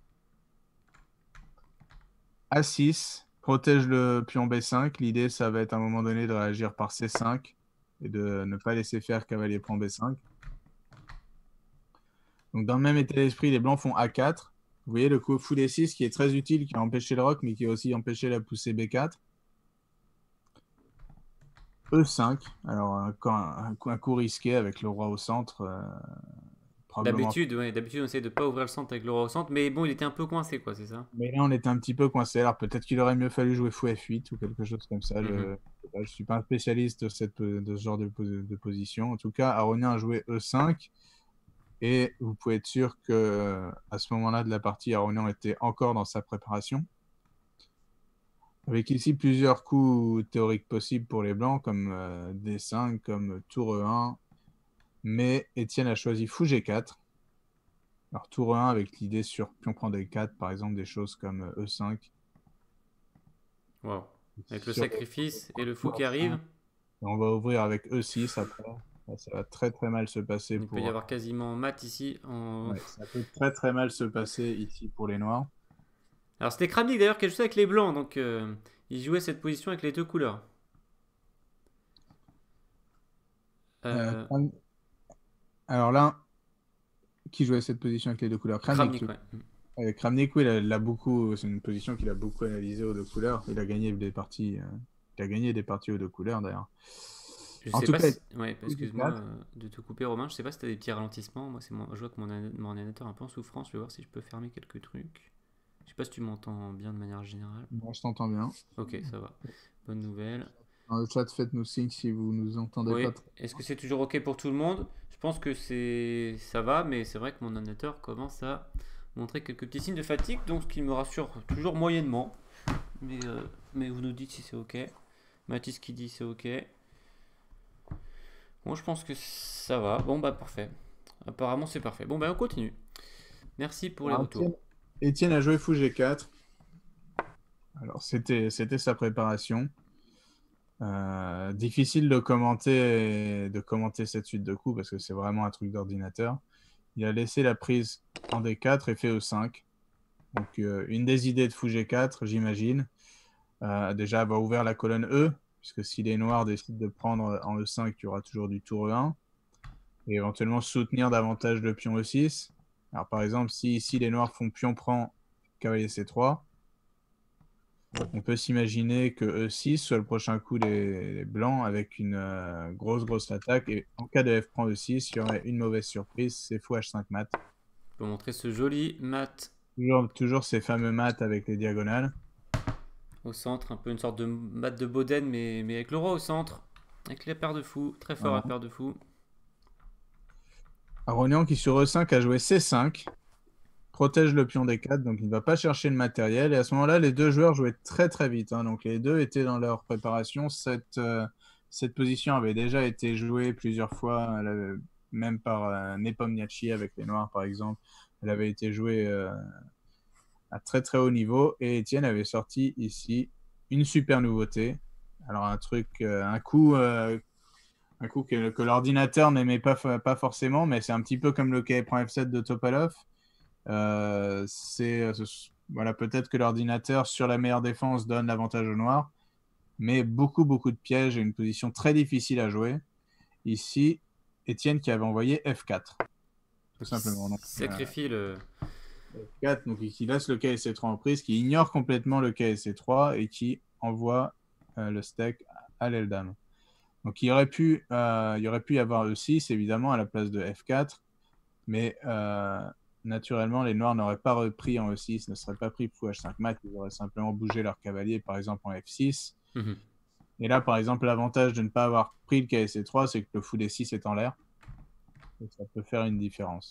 A6, protège le pion B5. L'idée, ça va être à un moment donné de réagir par C5 et de ne pas laisser faire cavalier prend B5. Donc, dans le même état d'esprit, les blancs font A4. Vous voyez le coup fou D6 qui est très utile, qui a empêché le roc, mais qui a aussi empêché la poussée B4. E5. Alors, un coup risqué avec le roi au centre. Probablement. D'habitude, ouais, d'habitude on essaie de pas ouvrir le centre avec le roi au centre, mais bon, il était un peu coincé, quoi, c'est ça? Mais là, on était un petit peu coincé. Alors, peut-être qu'il aurait mieux fallu jouer fou F8 ou quelque chose comme ça. Mhm. Je ne suis pas un spécialiste de ce genre de position. En tout cas, Aronien a joué E5. Et vous pouvez être sûr que à ce moment-là de la partie, Aronian était encore dans sa préparation. Avec ici plusieurs coups théoriques possibles pour les blancs, comme D5, comme tour E1. Mais Étienne a choisi fou G4. Alors tour E1 avec l'idée sur pion prend D4, par exemple, des choses comme E5. Wow. Avec le Sur sacrifice et le fou qui E5. arrive, Et on va ouvrir avec E6 après. Ça va très très mal se passer il peut y avoir quasiment mat ici. Ouais, ça peut très très mal se passer ici pour les noirs. Alors c'était Kramnik d'ailleurs qui a joué avec les blancs, donc il jouait cette position avec les deux couleurs. Euh, Alors là, qui jouait cette position avec les deux couleurs? Kramnik. Kramnik, ouais. Kramnik, oui, c'est une position qu'il a beaucoup analysée aux deux couleurs. Il a gagné des parties, aux deux couleurs d'ailleurs. Je En sais tout pas cas, si... Ouais, excuse-moi de te couper, Romain. Je sais pas si t'as des petits ralentissements. Moi, je vois que mon ordinateur est un peu en souffrance. Je vais voir si je peux fermer quelques trucs. Je sais pas si tu m'entends bien de manière générale. moi, je t'entends bien. Ok, ça va. Bonne nouvelle. Dans le chat, faites-nous signe si vous nous entendez Oui, pas. est-ce que c'est toujours ok pour tout le monde? Je pense que ça va, mais c'est vrai que mon ordinateur commence à montrer quelques petits signes de fatigue, donc ce qui me rassure toujours moyennement. Mais vous nous dites si c'est ok. Mathis qui dit c'est ok. Bon, je pense que ça va. Bon, bah parfait. Apparemment, c'est parfait. Bon, bah on continue. Merci pour les Alors, retours. Étienne a joué fou G4. Alors, c'était sa préparation. Difficile de commenter cette suite de coups parce que c'est vraiment un truc d'ordinateur. Il a laissé la prise en D4 et fait E5. Donc, une des idées de fou G4, j'imagine. Déjà, avoir ouvert la colonne E, puisque si les noirs décident de prendre en E5, il y aura toujours du tour E1. Et éventuellement soutenir davantage le pion E6. Alors, par exemple, si ici les noirs font pion prend cavalier C3, on peut s'imaginer que E6 soit le prochain coup des blancs avec une grosse attaque. Et en cas de F prend E6, il y aurait une mauvaise surprise, c'est fou H5 mat. On peut montrer ce joli mat Toujours ces fameux maths avec les diagonales. au centre, un peu une sorte de mat de Boden, mais avec le roi au centre, avec les paires de fous, très fort Voilà. à paire de fous. Aronian qui sur E5 a joué C5, protège le pion D4, donc il ne va pas chercher le matériel. Et à ce moment-là, les deux joueurs jouaient très vite. Hein, donc les deux étaient dans leur préparation. Cette position avait déjà été jouée plusieurs fois, même par Nepomniachtchi avec les Noirs par exemple. Elle avait été jouée à très haut niveau. Et Étienne avait sorti ici une super nouveauté. Alors un coup que l'ordinateur n'aimait pas forcément, mais c'est un petit peu comme le quai prend F7 de Topalov. Voilà, peut-être que l'ordinateur sur la meilleure défense donne l'avantage au noir, mais beaucoup de pièges et une position très difficile à jouer. Ici, Étienne qui avait envoyé F4, tout simplement. Donc, Sacrifie le. F4, donc qui laisse le KSC3 en prise, qui ignore complètement le KSC3 et qui envoie le steak à l'aile dame. Donc il y aurait pu y avoir E6 évidemment à la place de F4, mais naturellement les noirs n'auraient pas repris en E6, ne seraient pas pris fou H5 mat, ils auraient simplement bougé leur cavalier par exemple en F6. Et là par exemple l'avantage de ne pas avoir pris le KSC3, c'est que le fou D6 est en l'air. Et ça peut faire une différence.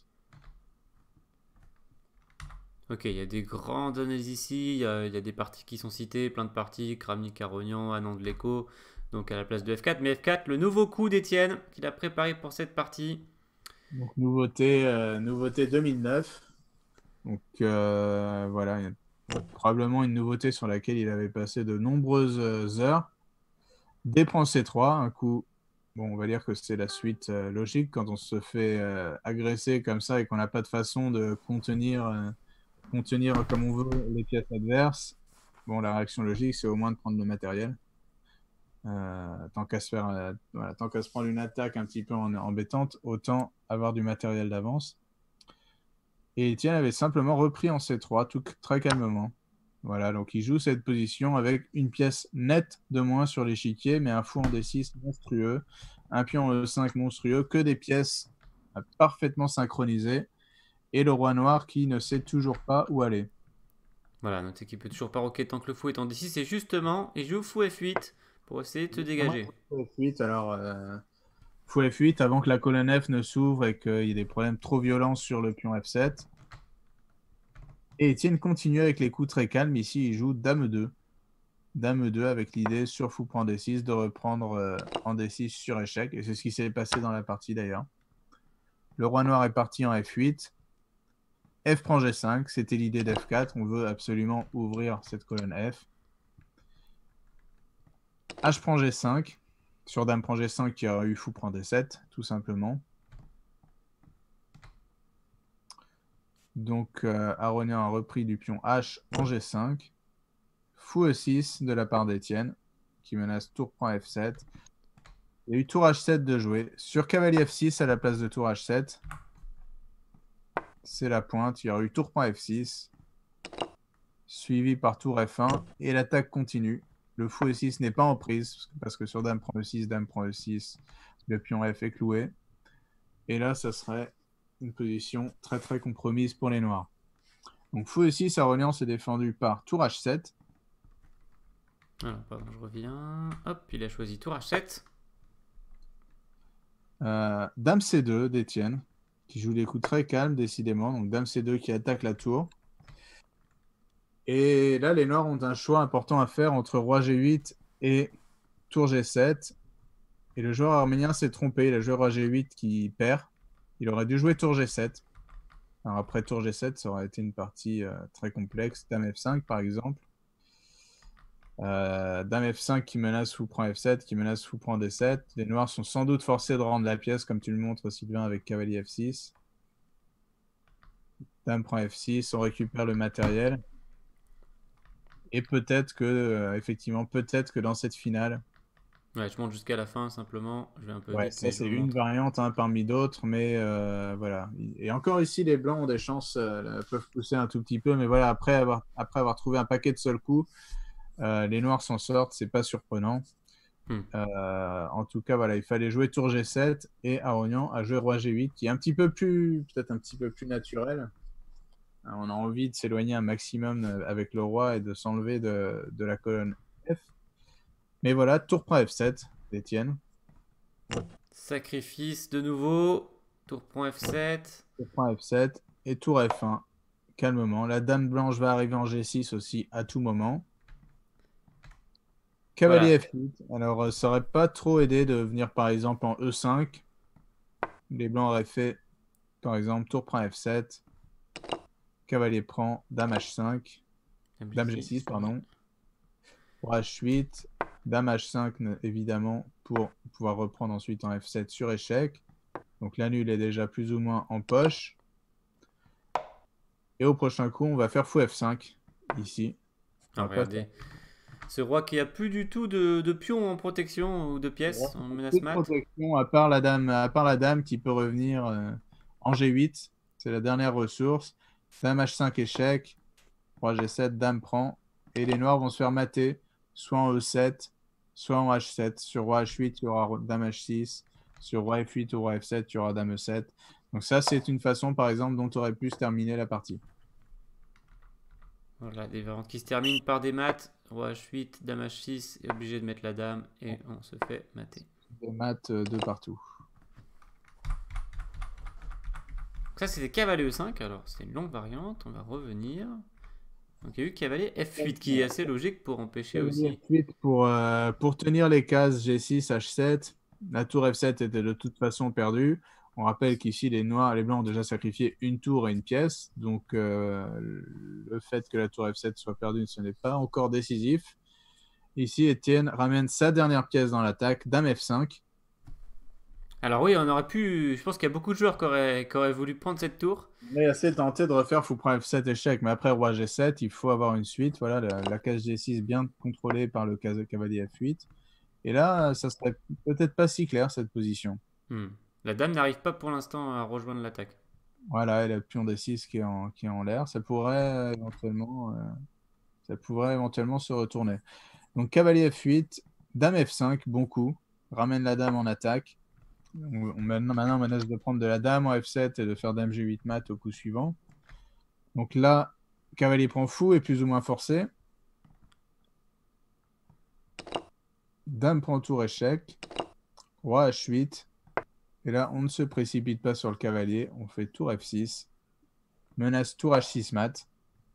Ok, il y a des grandes analyses ici, il y a des parties qui sont citées, plein de parties, Kramnik, Aronian, Anand de l'Echo, donc à la place de F4. Mais F4, le nouveau coup d'Étienne qu'il a préparé pour cette partie. Donc nouveauté 2009. Donc voilà, il y a probablement une nouveauté sur laquelle il avait passé de nombreuses heures. D prend C3, un coup, bon, on va dire que c'est la suite logique quand on se fait agresser comme ça et qu'on n'a pas de façon de contenir comme on veut les pièces adverses. Bon, la réaction logique, c'est au moins de prendre le matériel. Tant qu'à se prendre une attaque un petit peu embêtante, autant avoir du matériel d'avance. Et Etienne avait simplement repris en C3, tout très calmement. Voilà, donc il joue cette position avec une pièce nette de moins sur l'échiquier, mais un fou en D6 monstrueux, un pion en E5 monstrueux, que des pièces parfaitement synchronisées, et le roi noir qui ne sait toujours pas où aller. Voilà, notre équipe peut toujours pas roquer tant que le fou est en D6, et justement, il joue fou F8 pour essayer de te dégager. Fou F8, alors fou F8 avant que la colonne F ne s'ouvre et qu'il y ait des problèmes trop violents sur le pion F7. Et Étienne continue avec les coups très calmes. Ici, il joue Dame 2. Dame 2 avec l'idée sur fou prend D6 de reprendre en D6 sur échec. Et c'est ce qui s'est passé dans la partie d'ailleurs. Le roi noir est parti en F8. F prend G5. C'était l'idée d'F4. On veut absolument ouvrir cette colonne F. H prend G5. Sur Dame prend G5, qui aurait eu fou prend D7, tout simplement. Donc Aronian a repris du pion H en G5. Fou E6 de la part d'Étienne, qui menace tour prend F7. Il y a eu tour H7 de jouer. Sur cavalier F6 à la place de tour H7. C'est la pointe. Il y aura eu tour prend F6. Suivi par tour F1. Et l'attaque continue. Le fou E6 n'est pas en prise, parce que sur dame prend E6, dame prend E6, le pion F est cloué. Et là, ça serait une position très compromise pour les noirs. Donc fou E6, Aronian s'est défendu par tour H7. Alors, pardon, je reviens. Hop, il a choisi tour H7. Dame C2 d'Étienne, qui joue des coups très calmes, décidément. Donc Dame C2 qui attaque la tour. Et là, les noirs ont un choix important à faire entre roi G8 et tour G7. Et le joueur arménien s'est trompé. Il a joué roi G8 qui perd. Il aurait dû jouer tour G7. Alors après tour G7, ça aurait été une partie très complexe. Dame F5 par exemple. Dame F5 qui menace fou prend F7, qui menace fou prend D7. Les noirs sont sans doute forcés de rendre la pièce, comme tu le montres Sylvain avec cavalier F6. Dame prend F6, on récupère le matériel. Et peut-être que, effectivement, peut-être que dans cette finale... Ouais, je monte jusqu'à la fin simplement. Je vais un peu Ouais, vite, ça mais je c'est vous une montre. variante parmi d'autres, mais voilà. Et encore ici, les blancs ont des chances, peuvent pousser un tout petit peu, mais voilà, après avoir trouvé un paquet de seuls coups, les noirs s'en sortent, c'est pas surprenant. En tout cas, voilà, il fallait jouer tour G7 et Aronian a joué roi G8, qui est un petit peu plus, peut-être un petit peu plus naturel. On a envie de s'éloigner un maximum avec le roi et de s'enlever de la colonne F. Mais voilà, tour prend F7 d'Étienne. Sacrifice de nouveau. Tour prend F7. Tour prend F7 et tour F1 calmement. La dame blanche va arriver en G6 aussi à tout moment. Cavalier Voilà. F8. Alors, ça aurait pas trop aidé de venir par exemple en E5. Les blancs auraient fait, par exemple, tour prend F7. Cavalier prend, dame H5. Dame G6, pardon. Roi H8. Dame H5, évidemment, pour pouvoir reprendre ensuite en F7 sur échec. Donc la nulle est déjà plus ou moins en poche. Et au prochain coup, on va faire fou F5, ici. Ah, regardez. Ce roi qui a plus du tout de pions en protection ou de pièces en menace Toute mat. protection, à part la dame qui peut revenir en G8. C'est la dernière ressource. Dame H5 échec. Roi G7, dame prend. Et les noirs vont se faire mater, soit en E7, soit en H7. Sur roi H8, il y aura dame H6. Sur roi F8 ou roi F7, il y aura dame E7. Donc ça, c'est une façon, par exemple, dont tu aurais pu se terminer la partie. Voilà, des variantes qui se terminent par des maths. Roi H8, dame H6 est obligé de mettre la dame et on se fait mater. Des maths de partout. Donc ça c'était cavalier E5, alors c'est une longue variante, on va revenir. Donc il y a eu cavalier F8 qui est assez logique pour empêcher Cavalier aussi. F8 pour tenir les cases G6, H7. La tour F7 était de toute façon perdue. On rappelle qu'ici, les noirs, les blancs ont déjà sacrifié une tour et une pièce. Donc, le fait que la tour F7 soit perdue, ce n'est pas encore décisif. Ici, Étienne ramène sa dernière pièce dans l'attaque, dame F5. Alors oui, on aurait pu. Je pense qu'il y a beaucoup de joueurs qui auraient voulu prendre cette tour. On est assez tenté de refaire fou prend F7 échec, mais après roi G7, il faut avoir une suite. Voilà, la case G6 bien contrôlée par le cavalier F8. Et là, ça serait peut-être pas si clair cette position. Hmm. La dame n'arrive pas pour l'instant à rejoindre l'attaque. Voilà, et le pion D6 qui est en l'air, ça pourrait éventuellement se retourner. Donc cavalier F8, dame F5, bon coup, ramène la dame en attaque. Maintenant, on menace de prendre de la dame en F7 et de faire dame G8 mat au coup suivant. Donc là, cavalier prend fou et plus ou moins forcé. Dame prend tour échec. Roi H8. Et là, on ne se précipite pas sur le cavalier, on fait tour F6. Menace tour H6 mat.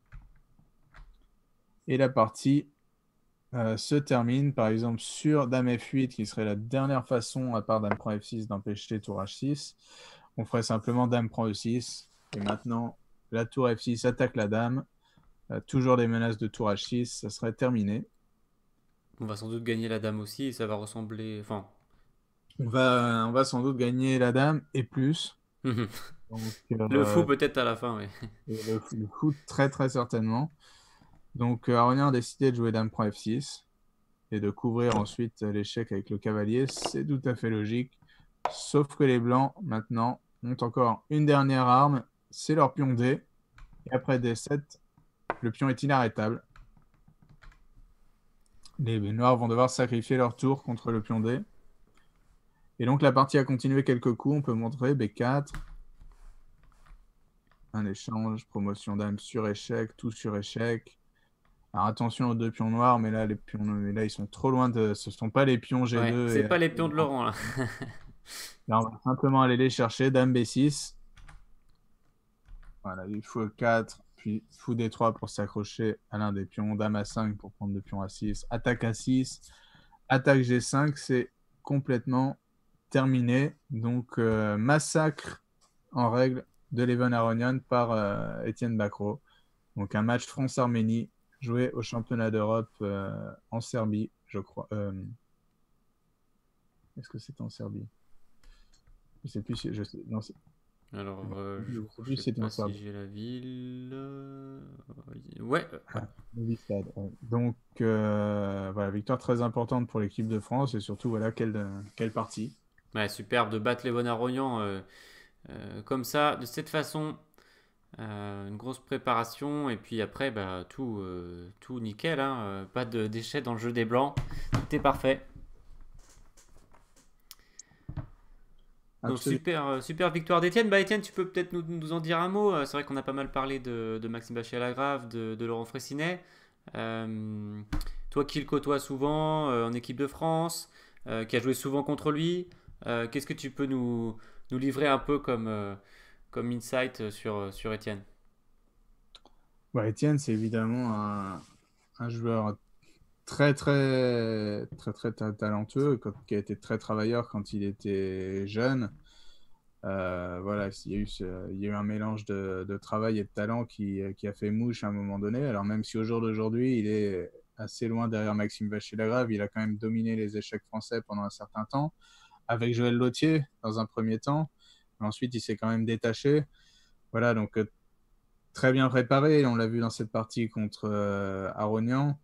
Et la partie se termine par exemple sur dame F8 qui serait la dernière façon à part dame prend F6 d'empêcher tour H6. On ferait simplement dame prend E6 et maintenant la tour F6 attaque la dame. Toujours des menaces de tour H6, ça serait terminé. On va sans doute gagner la dame aussi et ça va ressembler. Enfin. On va sans doute gagner la dame et plus. Donc, Le fou peut-être à la fin, oui. le fou très très certainement. Donc Aronien a décidé de jouer dame prend F6 et de couvrir ensuite l'échec avec le cavalier. C'est tout à fait logique. Sauf que les blancs, maintenant, ont encore une dernière arme. C'est leur pion D. Et après D7, le pion est inarrêtable. Les noirs vont devoir sacrifier leur tour contre le pion D. Et donc la partie a continué quelques coups. On peut montrer B4. Un échange, promotion dame sur échec, tout sur échec. Alors attention aux deux pions noirs, mais là, ils sont trop loin de. Ce ne sont pas les pions Ouais, G2 c'est et pas les pions de Laurent là. là, on va simplement aller les chercher. Dame B6. Voilà, il faut 4, puis fou D3 pour s'accrocher à l'un des pions. Dame A5 pour prendre le pion A6. Attaque A6. Attaque G5, c'est complètement terminé. Donc, massacre en règle de l'Even Aronian par Étienne Bacrot. Donc un match France-Arménie joué au championnat d'Europe en Serbie, je crois. Est-ce que c'était en Serbie? Je sais plus si non, Alors, je sais plus je si sais c'était en pas si Serbie. j'ai la ville. Ouais, ouais. Novi Sad, ouais. Donc voilà, victoire très importante pour l'équipe de France et surtout voilà quelle partie. Ouais, superbe de battre les Aronian comme ça, de cette façon. Une grosse préparation et puis après tout nickel, hein, pas de déchets dans le jeu des blancs, tout est parfait. Donc Absolument. super victoire d'Etienne. Bah Etienne, tu peux peut-être nous en dire un mot. C'est vrai qu'on a pas mal parlé de Maxime Bachir-Lagrave, de Laurent Fressinet. Euh, Toi qui le côtoies souvent en équipe de France, qui a joué souvent contre lui, qu'est-ce que tu peux nous livrer un peu comme insight sur Etienne? Ouais, Étienne, c'est évidemment un joueur très talentueux, qui a été très travailleur quand il était jeune. Voilà, il y a eu un mélange de travail et de talent qui a fait mouche à un moment donné. Alors même si au jour d'aujourd'hui, il est assez loin derrière Maxime Vachier-Lagrave, il a quand même dominé les échecs français pendant un certain temps, avec Joël Lautier dans un premier temps. Mais ensuite, il s'est quand même détaché. Voilà, donc très bien préparé. On l'a vu dans cette partie contre Aronian.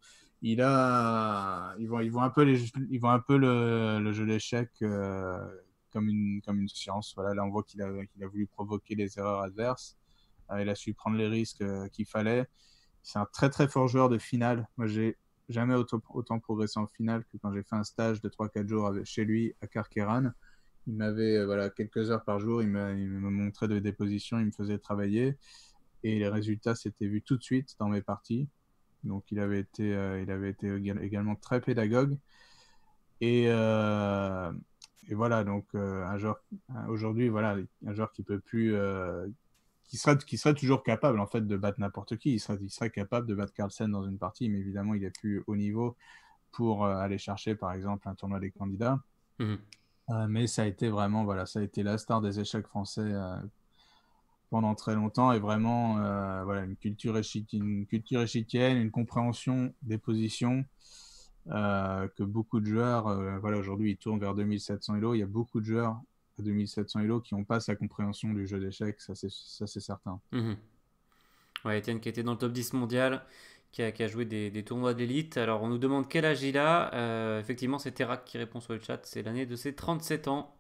Ils voient un peu ils voient un peu le jeu d'échecs comme une science. Voilà, là, on voit qu'il a voulu provoquer les erreurs adverses. Il a su prendre les risques qu'il fallait. C'est un très fort joueur de finale. Moi, j'ai jamais autant progressé en finale que quand j'ai fait un stage de 3-4 jours chez lui à Carqueiranne. Il m'avait voilà, quelques heures par jour, il me montrait des positions, il me faisait travailler. Et les résultats s'étaient vus tout de suite dans mes parties. Donc il avait été également très pédagogue. Et, euh, et voilà, donc un joueur aujourd'hui, voilà, un joueur qui peut plus, qui serait toujours capable en fait de battre n'importe qui. Il serait capable de battre Carlsen dans une partie, mais évidemment il est plus haut niveau pour aller chercher par exemple un tournoi des candidats. Mhm. Mais ça a été vraiment, voilà, ça a été la star des échecs français pendant très longtemps et vraiment voilà, une culture échiquienne, une compréhension des positions que beaucoup de joueurs, voilà, aujourd'hui ils tournent vers 2700 Elo. Il y a beaucoup de joueurs à 2700 Elo qui n'ont pas sa compréhension du jeu d'échecs, ça c'est certain. Mhm. Ouais, Etienne qui était dans le top 10 mondial, qui a joué des tournois de l'élite. Alors on nous demande quel âge il a. Effectivement, c'est Terak qui répond sur le chat. C'est l'année de ses 37 ans.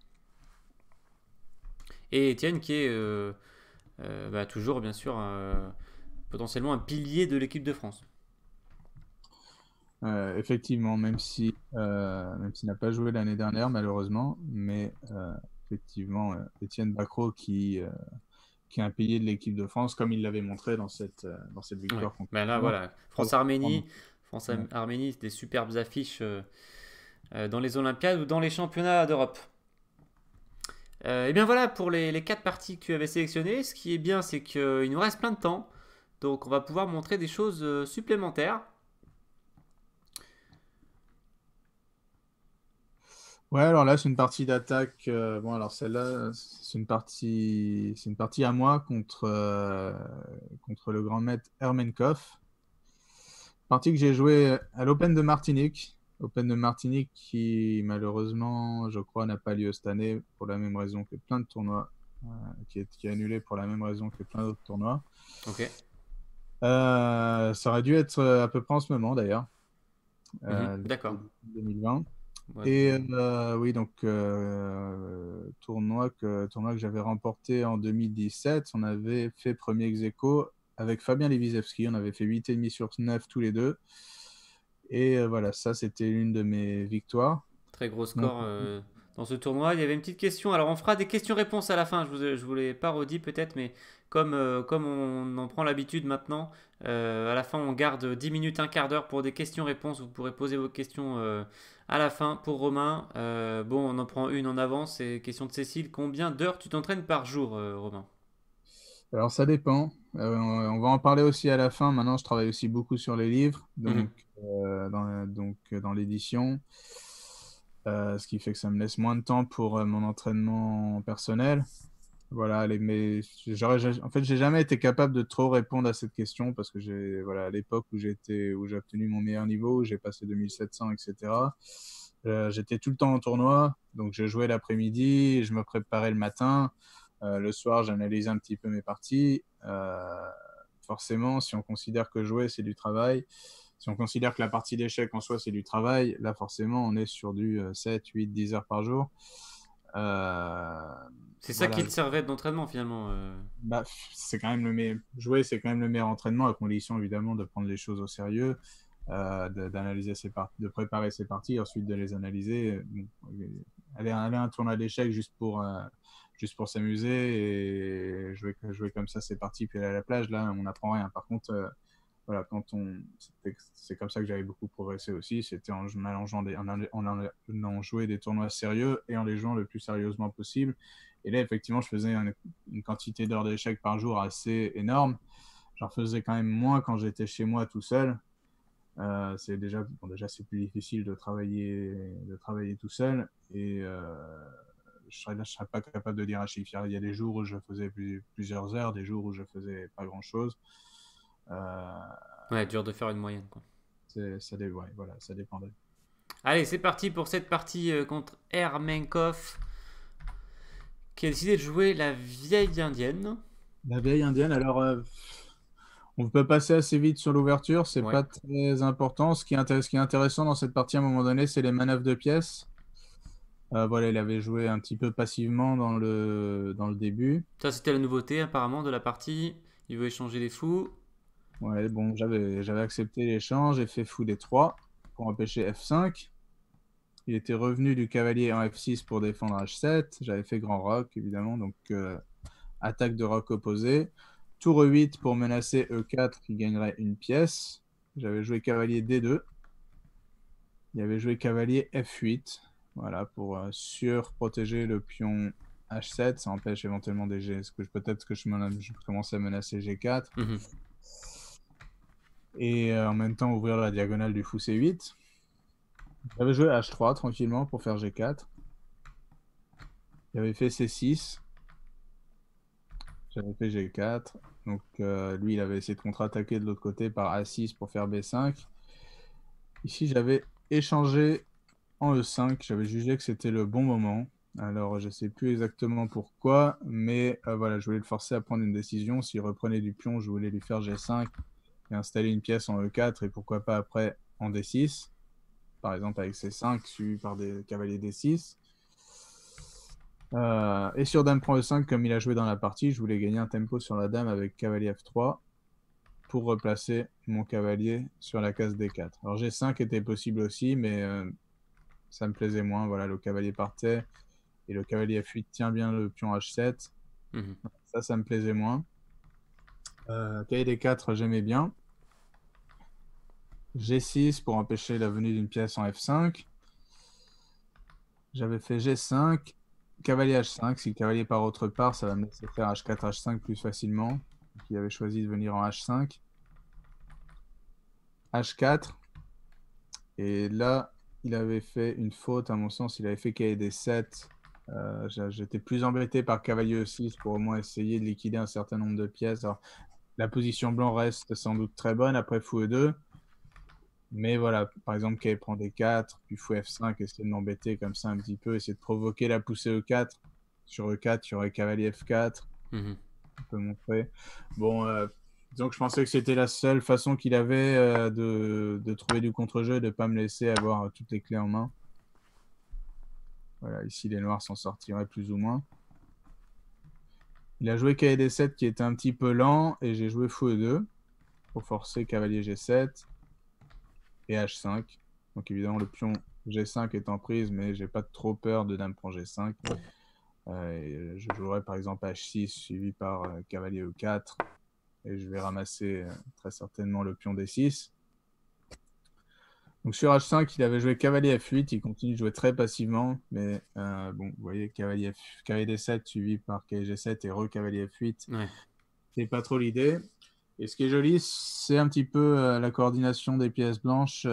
Et Etienne qui est toujours, bien sûr, potentiellement un pilier de l'équipe de France. Effectivement, même s'il n'a pas joué l'année dernière malheureusement, mais effectivement, Étienne Bacrot qui est un pilier de l'équipe de France, comme il l'avait montré dans cette Ouais. victoire contre Ben là, l'Iran. voilà. France-Arménie. Ouais. France-Arménie, c'est des superbes affiches dans les Olympiades ou dans les championnats d'Europe. Et bien voilà pour les 4 parties que tu avais sélectionnées. Ce qui est bien, c'est qu'il nous reste plein de temps. Donc on va pouvoir montrer des choses supplémentaires. Ouais, alors là, c'est une partie d'attaque. Bon, alors celle-là, c'est une partie à moi contre le grand maître Hermenkov. Partie que j'ai jouée à l'Open de Martinique. Open de Martinique qui, malheureusement, je crois, n'a pas lieu cette année pour la même raison que plein de tournois, qui est annulé pour la même raison que plein d'autres tournois. Ok. Ça aurait dû être à peu près en ce moment, d'ailleurs, Mhm. D'accord. 2020. Ouais, Et bon. oui, donc tournoi que j'avais remporté en 2017. On avait fait premier ex aequo avec Fabien Lewisewski. On avait fait 8,5 sur 9 tous les deux. Et voilà, ça, c'était l'une de mes victoires. Très gros Donc, score dans ce tournoi. Il y avait une petite question. Alors, on fera des questions-réponses à la fin. Je vous l'ai pas redit peut-être, mais comme on en prend l'habitude maintenant, à la fin, on garde 10 minutes, un quart d'heure pour des questions-réponses. Vous pourrez poser vos questions à la fin pour Romain. Bon, on en prend une en avance. C'est question de Cécile. Combien d'heures tu t'entraînes par jour, Romain? alors, ça dépend. On va en parler aussi à la fin. Maintenant, je travaille aussi beaucoup sur les livres, Mhm. dans l'édition. Ce qui fait que ça me laisse moins de temps pour mon entraînement personnel. Voilà, en fait, j'ai jamais été capable de trop répondre à cette question parce que voilà, à l'époque où j'ai obtenu mon meilleur niveau, où j'ai passé 2700, etc. J'étais tout le temps en tournoi, donc je jouais l'après-midi, je me préparais le matin. Le soir, j'analysais un petit peu mes parties. Forcément, si on considère que jouer, c'est du travail, si on considère que la partie d'échecs en soi, c'est du travail, là, forcément, on est sur du 7, 8, 10 heures par jour. Euh, C'est ça qui voilà, te servait d'entraînement finalement. bah, c'est quand même jouer, c'est quand même le meilleur entraînement, à condition évidemment de prendre les choses au sérieux, d'analyser ses parties, de préparer ses parties, ensuite de les analyser. Bon, aller à un tournoi d'échecs juste pour s'amuser et jouer comme ça ses parties, puis aller à la plage, là, on n'apprend rien. Par contre, voilà, c'est comme ça que j'avais beaucoup progressé aussi, c'était en allant jouer des tournois sérieux et en les jouant le plus sérieusement possible. Et là, effectivement, je faisais une quantité d'heures d'échecs par jour assez énorme. J'en faisais quand même moins quand j'étais chez moi tout seul. Déjà c'est plus difficile de travailler tout seul. Et je serais pas capable de dire un chiffre. Il y a des jours où je faisais plusieurs heures, des jours où je faisais pas grand-chose. Euh, Ouais, dur de faire une moyenne quoi. ouais, voilà, ça dépendait. Allez, c'est parti pour cette partie contre Hermenkov qui a décidé de jouer la vieille indienne. La vieille indienne, alors on peut passer assez vite sur l'ouverture, c'est Ouais. pas très important. Ce qui est intéressant dans cette partie à un moment donné, c'est les manœuvres de pièces. Voilà, il avait joué un petit peu passivement dans le début. Ça, c'était la nouveauté apparemment de la partie. Il veut échanger des fous. Ouais, bon, j'avais accepté l'échange, j'ai fait fou D3 pour empêcher F5. Il était revenu du cavalier en F6 pour défendre H7. J'avais fait grand roc, évidemment, donc attaque de roc opposé. Tour E8 pour menacer E4 qui gagnerait une pièce. J'avais joué cavalier D2. Il avait joué cavalier F8. Voilà, pour surprotéger le pion H7. Ça empêche éventuellement des G. Peut-être que je commençais à menacer G4. Mhm. Et en même temps ouvrir la diagonale du fou C8. J'avais joué H3 tranquillement pour faire G4. J'avais fait C6. J'avais fait G4. Donc lui, il avait essayé de contre-attaquer de l'autre côté par A6 pour faire B5. Ici, j'avais échangé en E5. J'avais jugé que c'était le bon moment. Alors, je ne sais plus exactement pourquoi, mais voilà, je voulais le forcer à prendre une décision. S'il reprenait du pion, je voulais lui faire G5 et installer une pièce en E4 et pourquoi pas après en D6. Par exemple avec C5 suivi par des cavaliers D6. Et sur dame prend E5, comme il a joué dans la partie, je voulais gagner un tempo sur la dame avec cavalier F3 pour replacer mon cavalier sur la case D4. Alors G5 était possible aussi, mais ça me plaisait moins. Voilà, le cavalier partait et le cavalier F8 tient bien le pion H7. Mhm. Ça me plaisait moins. Cavalier D4, j'aimais bien. G6 pour empêcher la venue d'une pièce en F5. J'avais fait G5, cavalier H5. Si le cavalier part autre part, ça va me laisser faire H4, H5 plus facilement. Donc, il avait choisi de venir en H5. H4. Et là, il avait fait une faute, à mon sens. Il avait fait cavalier D7. J'étais plus embêté par cavalier E6 pour au moins essayer de liquider un certain nombre de pièces. Alors, la position blanc reste sans doute très bonne après fou E2. Mais voilà, par exemple, cavalier prend D4, puis fou F5, essayer de m'embêter comme ça un petit peu, essayer de provoquer la poussée E4. Sur E4, il y aurait cavalier F4. Mhm. On peut montrer. Bon, donc je pensais que c'était la seule façon qu'il avait de trouver du contre-jeu et de ne pas me laisser avoir toutes les clés en main. Voilà, ici les noirs s'en sortiraient plus ou moins. Il a joué cavalier D7 qui était un petit peu lent et j'ai joué fou E2 pour forcer cavalier G7 et H5. Donc évidemment le pion G5 est en prise, mais j'ai pas trop peur de dame prend G5. Je jouerai par exemple H6 suivi par cavalier E4 et je vais ramasser très certainement le pion D6. Donc sur H5, il avait joué cavalier F8, il continue de jouer très passivement, mais bon, vous voyez, cavalier D7 suivi par cavalier G7 et re-cavalier F8, Ouais. c'est pas trop l'idée. Et ce qui est joli, c'est un petit peu la coordination des pièces blanches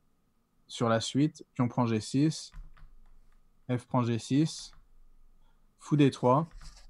sur la suite. Pion prend G6, F prend G6. fou D3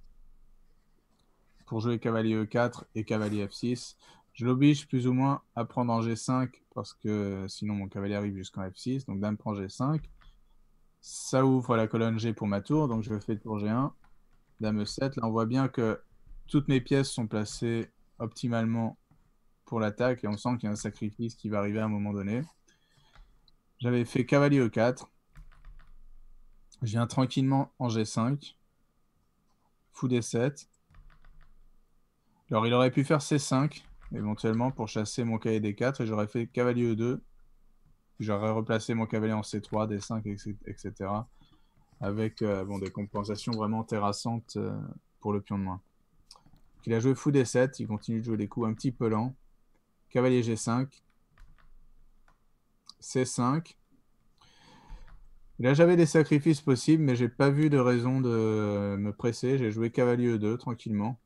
pour jouer cavalier E4 et cavalier F6. Je l'oblige plus ou moins à prendre en G5 parce que sinon mon cavalier arrive jusqu'en F6. Donc dame prend G5. Ça ouvre la colonne G pour ma tour. Donc je fais tour G1, dame E7. Là on voit bien que toutes mes pièces sont placées optimalement pour l'attaque et on sent qu'il y a un sacrifice qui va arriver à un moment donné. J'avais fait cavalier E4. Je viens tranquillement en G5. Fou D7. Alors il aurait pu faire C5 éventuellement pour chasser mon cavalier D4 et j'aurais fait cavalier E2. J'aurais replacé mon cavalier en C3, D5, etc. Avec des compensations vraiment terrassantes pour le pion de main. Il a joué fou D7, il continue de jouer des coups un petit peu lents. Cavalier G5, C5. Là, j'avais des sacrifices possibles, mais j'ai pas vu de raison de me presser. J'ai joué cavalier E2 tranquillement.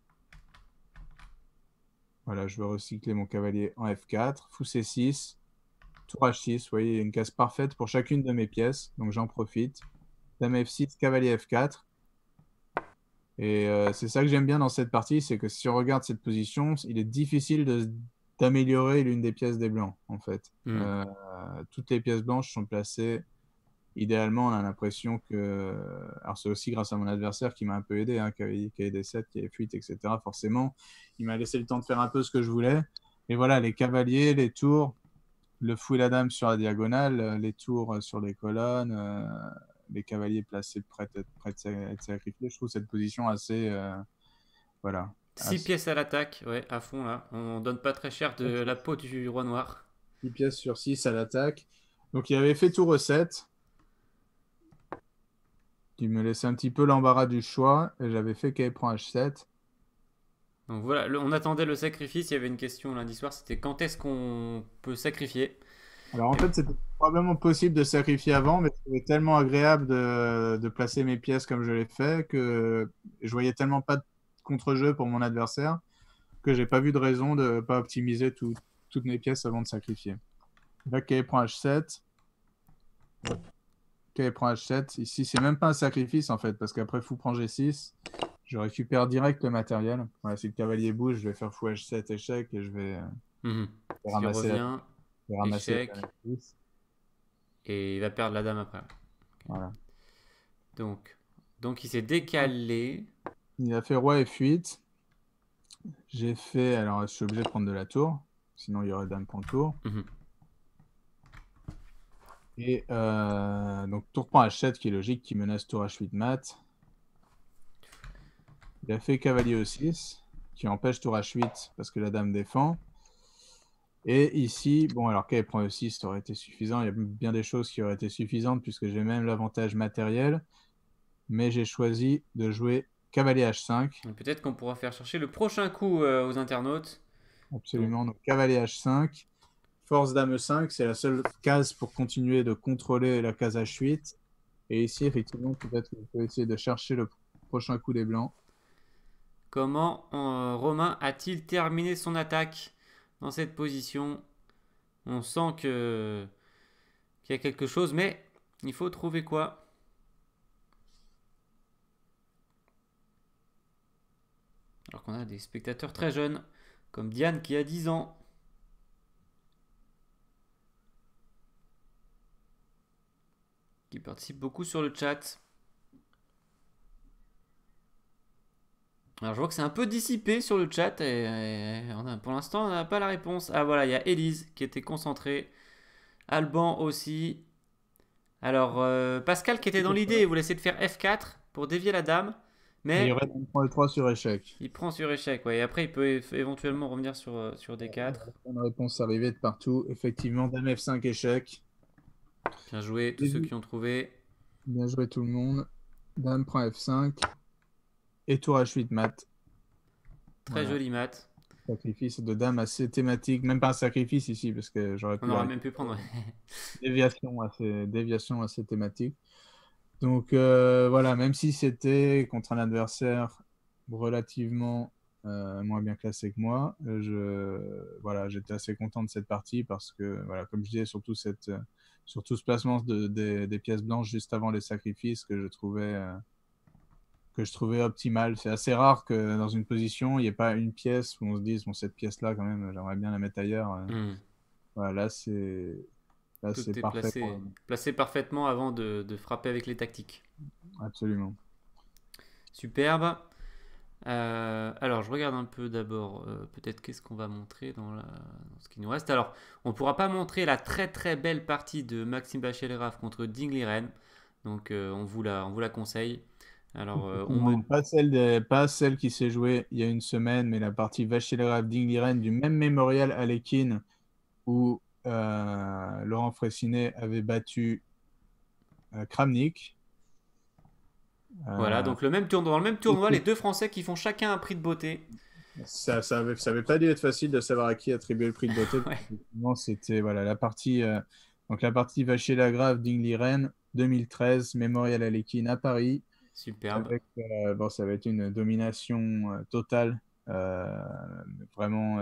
Voilà, je vais recycler mon cavalier en F4. Fou C6, tour H6. Vous voyez, il y a une case parfaite pour chacune de mes pièces, donc j'en profite. Dame F6, cavalier F4. Et c'est ça que j'aime bien dans cette partie, c'est que si on regarde cette position, il est difficile d'améliorer l'une des pièces des blancs, en fait. Toutes les pièces blanches sont placées idéalement. On a l'impression que... Alors c'est aussi grâce à mon adversaire qui m'a un peu aidé, hein, qui avait D7, qui avait fuite, etc. Forcément, il m'a laissé le temps de faire un peu ce que je voulais. Et voilà, les cavaliers, les tours, le fou et la dame sur la diagonale, les tours sur les colonnes, les cavaliers placés prêts à être sacrifiés. Je trouve cette position assez... voilà. 6 pièces à l'attaque, ouais, à fond là. On donne pas très cher de la peau du roi noir. 6 pièces sur 6 à l'attaque. Donc il avait fait tour E7, qui me laissait un petit peu l'embarras du choix, et j'avais fait qu'elle prend H7. Donc voilà, on attendait le sacrifice. Il y avait une question lundi soir, c'était quand est-ce qu'on peut sacrifier. Alors en fait, c'était probablement possible de sacrifier avant, mais c'était tellement agréable de placer mes pièces comme je l'ai fait que je voyais tellement pas de contre-jeu pour mon adversaire que j'ai pas vu de raison de ne pas optimiser toutes mes pièces avant de sacrifier. Là, K prend H7. K prend H7. Ici, c'est même pas un sacrifice en fait, parce qu'après fou prend G6, je récupère direct le matériel. Voilà, si le cavalier bouge, je vais faire fou H7 échec et je vais ramasser échec, la F6. et il va perdre la dame après. Voilà. Donc il s'est décalé. Il a fait roi F8. J'ai fait... Alors, je suis obligé de prendre de la tour. Sinon, il y aurait dame prend tour. Et donc, tour prend H7, qui est logique, qui menace tour H8 mat. Il a fait cavalier E6, qui empêche tour H8 parce que la dame défend. Et ici, bon, alors K prend E6, ça aurait été suffisant. Il y a bien des choses qui auraient été suffisantes puisque j'ai même l'avantage matériel. Mais j'ai choisi de jouer cavalier H5. Peut-être qu'on pourra faire chercher le prochain coup aux internautes. Absolument, donc cavalier H5. Force dame E5, c'est la seule case pour continuer de contrôler la case H8. Et ici, effectivement, peut-être qu'on peut essayer de chercher le prochain coup des blancs. Comment Romain a-t-il terminé son attaque dans cette position? On sent qu'il y a quelque chose, mais il faut trouver quoi? Alors qu'on a des spectateurs très jeunes, comme Diane qui a 10 ans. Qui participe beaucoup sur le chat. Alors je vois que c'est un peu dissipé sur le chat et pour l'instant on n'a pas la réponse. Ah voilà, il y a Élise qui était concentrée. Alban aussi. Alors Pascal qui était dans l'idée, il voulait essayer de faire F4 pour dévier la dame. Mais il y Mais aurait dame prend E3 sur échec. il prend sur échec. Ouais. Et après il peut éventuellement revenir sur D4. Une réponse arrivée de partout. Effectivement, dame F5 échec. Bien joué tous ceux qui ont trouvé. Bien joué tout le monde. Dame prend F5. Et tour H8 mat. Très joli mat. Sacrifice de dame assez thématique. Même pas un sacrifice ici, parce que j'aurais pu... On aurait même pu prendre. Déviation assez thématique. Donc voilà, même si c'était contre un adversaire relativement moins bien classé que moi, voilà, j'étais assez content de cette partie parce que, voilà, comme je disais, surtout ce placement des pièces blanches juste avant les sacrifices que je trouvais que je trouvais optimale. C'est assez rare que dans une position, il n'y ait pas une pièce où on se dise, bon, cette pièce-là, quand même, j'aimerais bien la mettre ailleurs. Hmm. Voilà, là, c'est Tout est parfait pour placé, placé parfaitement avant de frapper avec les tactiques. absolument. Superbe. Alors, je regarde un peu d'abord, peut-être qu'est-ce qu'on va montrer dans ce qui nous reste. Alors, on ne pourra pas montrer la très très belle partie de Maxime Bachelleraf contre Ding Liren. Donc, on vous la conseille. Alors, on me. Non, pas celle qui s'est jouée il y a une semaine, mais la partie Vachel-Ravding-Liren du même mémorial à Lekin où Laurent Fressinet avait battu Kramnik. Voilà, Euh, donc dans le même tournoi, les deux Français qui font chacun un prix de beauté. ça avait pas dû être facile de savoir à qui attribuer le prix de beauté. Ouais, Effectivement, c'était voilà, la partie Vachier-Lagrave Ding-Liren 2013, Mémorial Alekhine à Paris. superbe. Bon, ça va être une domination totale, vraiment,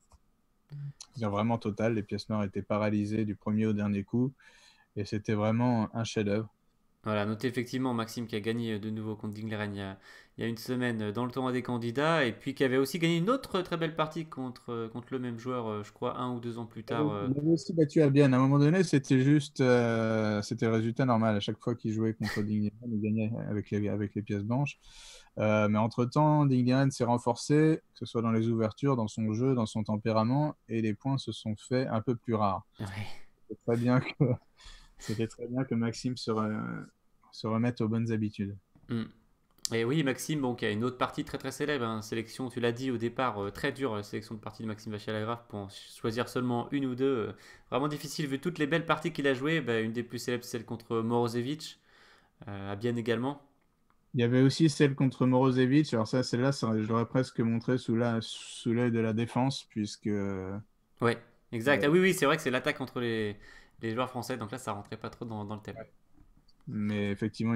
vraiment totale. Les pièces noires étaient paralysées du premier au dernier coup et c'était vraiment un chef-d'œuvre. Voilà, notez effectivement Maxime qui a gagné de nouveau contre Ding Liren il y a une semaine dans le tournoi des candidats et puis qui avait aussi gagné une autre très belle partie contre le même joueur, je crois, 1 ou 2 ans plus tard. Il avait aussi battu Albion. À un moment donné, c'était le résultat normal. À chaque fois qu'il jouait contre Dingliren, il gagnait avec les pièces blanches. Mais entre-temps, Dingliren s'est renforcé, que ce soit dans les ouvertures, dans son jeu, dans son tempérament, et les points se sont faits un peu plus rares. Ouais. C'était très bien que, c'était très bien que Maxime se remette aux bonnes habitudes. Mm. Et oui, Maxime, bon, qui a une autre partie très très célèbre, hein, sélection, tu l'as dit au départ, très dure, sélection de partie de Maxime Vachier-Lagrave pour en choisir seulement une ou deux. Vraiment difficile, vu toutes les belles parties qu'il a jouées. Bah, une des plus célèbres, celle contre Morozevich, à Bienne également. Il y avait aussi celle contre Morozevich. Alors celle-là, je l'aurais presque montré sous l'œil de la défense, puisque Ouais, exact. Ah oui, oui, c'est vrai que c'est l'attaque contre les joueurs français, donc là, ça rentrait pas trop dans le thème. mais effectivement,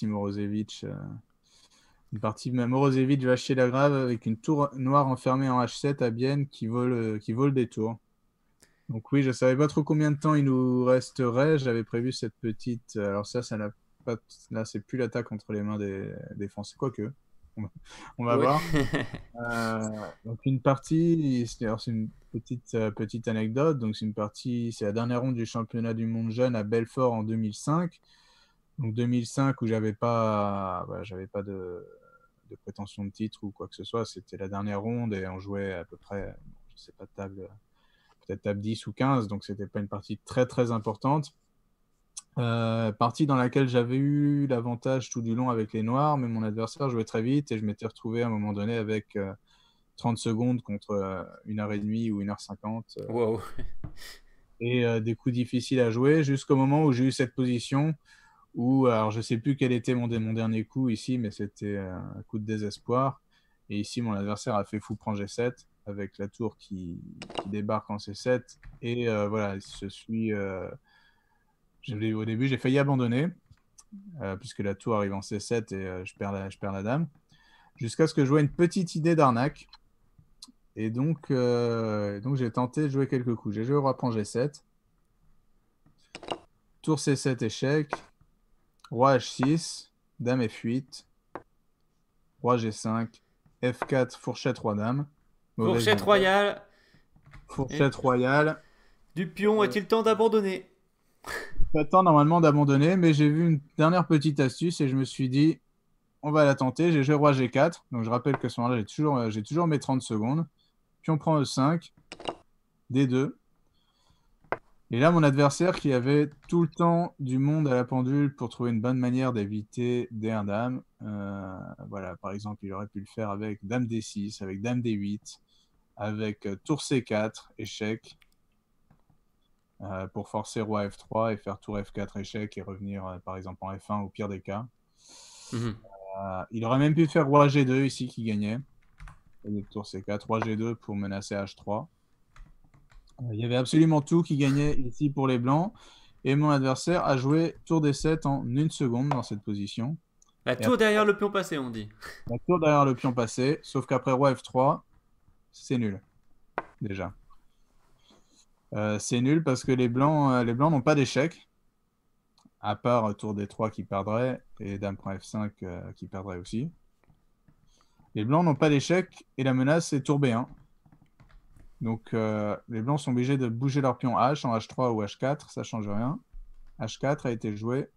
une partie Morozevich Vachier-Lagrave avec une tour noire enfermée en H7 à Bienne qui vole des tours. Donc oui, je savais pas trop combien de temps il nous resterait. J'avais prévu cette petite. Alors ça n'a pas. Là, c'est plus l'attaque entre les mains des Français. Quoique, on va, on va Ouais. voir. Donc une partie, alors c'est une petite anecdote. Donc c'est la dernière ronde du championnat du monde jeune à Belfort en 2005. Donc 2005 où j'avais pas de prétention de titre ou quoi que ce soit. C'était la dernière ronde et on jouait à peu près, je sais pas, peut-être table 10 ou 15, donc c'était pas une partie très très importante. Partie dans laquelle j'avais eu l'avantage tout du long avec les Noirs, mais mon adversaire jouait très vite et je m'étais retrouvé à un moment donné avec 30 secondes contre 1h30 ou 1h50 Wow. et des coups difficiles à jouer jusqu'au moment où j'ai eu cette position où, alors je sais plus quel était mon dernier coup ici, mais c'était un coup de désespoir. Et ici, mon adversaire a fait fou prend G7 avec la tour qui débarque en C7. Et voilà, au début, j'ai failli abandonner puisque la tour arrive en C7 et je perds la dame. Jusqu'à ce que je vois une petite idée d'arnaque. Et donc j'ai tenté de jouer quelques coups. J'ai joué roi prend G7. Tour C7 échec. Roi H6. Dame F8. Roi G5. F4, fourchette, roi dame. Mauvaise Fourchette défaite. royale. Et Fourchette royale. du pion, Euh, est-il temps d'abandonner? Pas temps normalement d'abandonner, mais j'ai vu une dernière petite astuce et je me suis dit, on va la tenter. J'ai joué roi G4. Donc je rappelle que à ce moment-là, j'ai toujours mes 30 secondes. Pion prend E5. D2. Et là, mon adversaire qui avait tout le temps du monde à la pendule pour trouver une bonne manière d'éviter D1 dame. Voilà, par exemple, il aurait pu le faire avec dame D6, avec dame D8, avec tour C4, échec, pour forcer roi F3 et faire tour F4, échec et revenir par exemple en F1 au pire des cas. Mhm. Il aurait même pu faire roi G2 ici qui gagnait. Et tour C4, roi G2 pour menacer H3. Il y avait absolument tout qui gagnait ici pour les blancs. Et mon adversaire a joué tour D7 en une seconde dans cette position. La Et tour après, derrière le pion passé, on dit. la tour derrière le pion passé. Sauf qu'après roi F3, c'est nul. Déjà. C'est nul parce que les blancs n'ont pas d'échec. À part tour D3 qui perdrait et dame prend F5 qui perdrait aussi. Les blancs n'ont pas d'échec et la menace est tour B1. Donc les blancs sont obligés de bouger leur pion H en H3 ou H4, ça change rien. H4 a été joué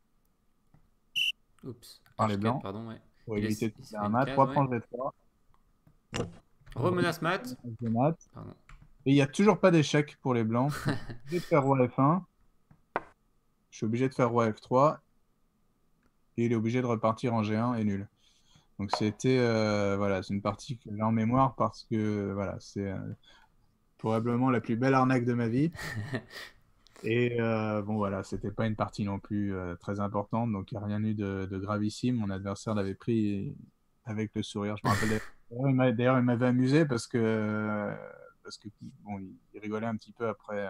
Oups, par les H4, blancs pardon, ouais. pour éviter de Il se faire fait un une mat. case, 3 ouais. prend le V3. Remenace mat. De mat. Pardon. Et il n'y a toujours pas d'échec pour les blancs. Donc, je suis obligé de faire roi F1. Je suis obligé de faire roi F3. Et il est obligé de repartir en G1 et nul. Donc c'était voilà, c'est une partie que j'ai en mémoire parce que voilà, c'est probablement la plus belle arnaque de ma vie. Et bon voilà, c'était pas une partie non plus très importante, donc il n'y a rien eu de gravissime. Mon adversaire l'avait pris avec le sourire. Je me rappelle d'ailleurs, il m'avait amusé parce que bon, il rigolait un petit peu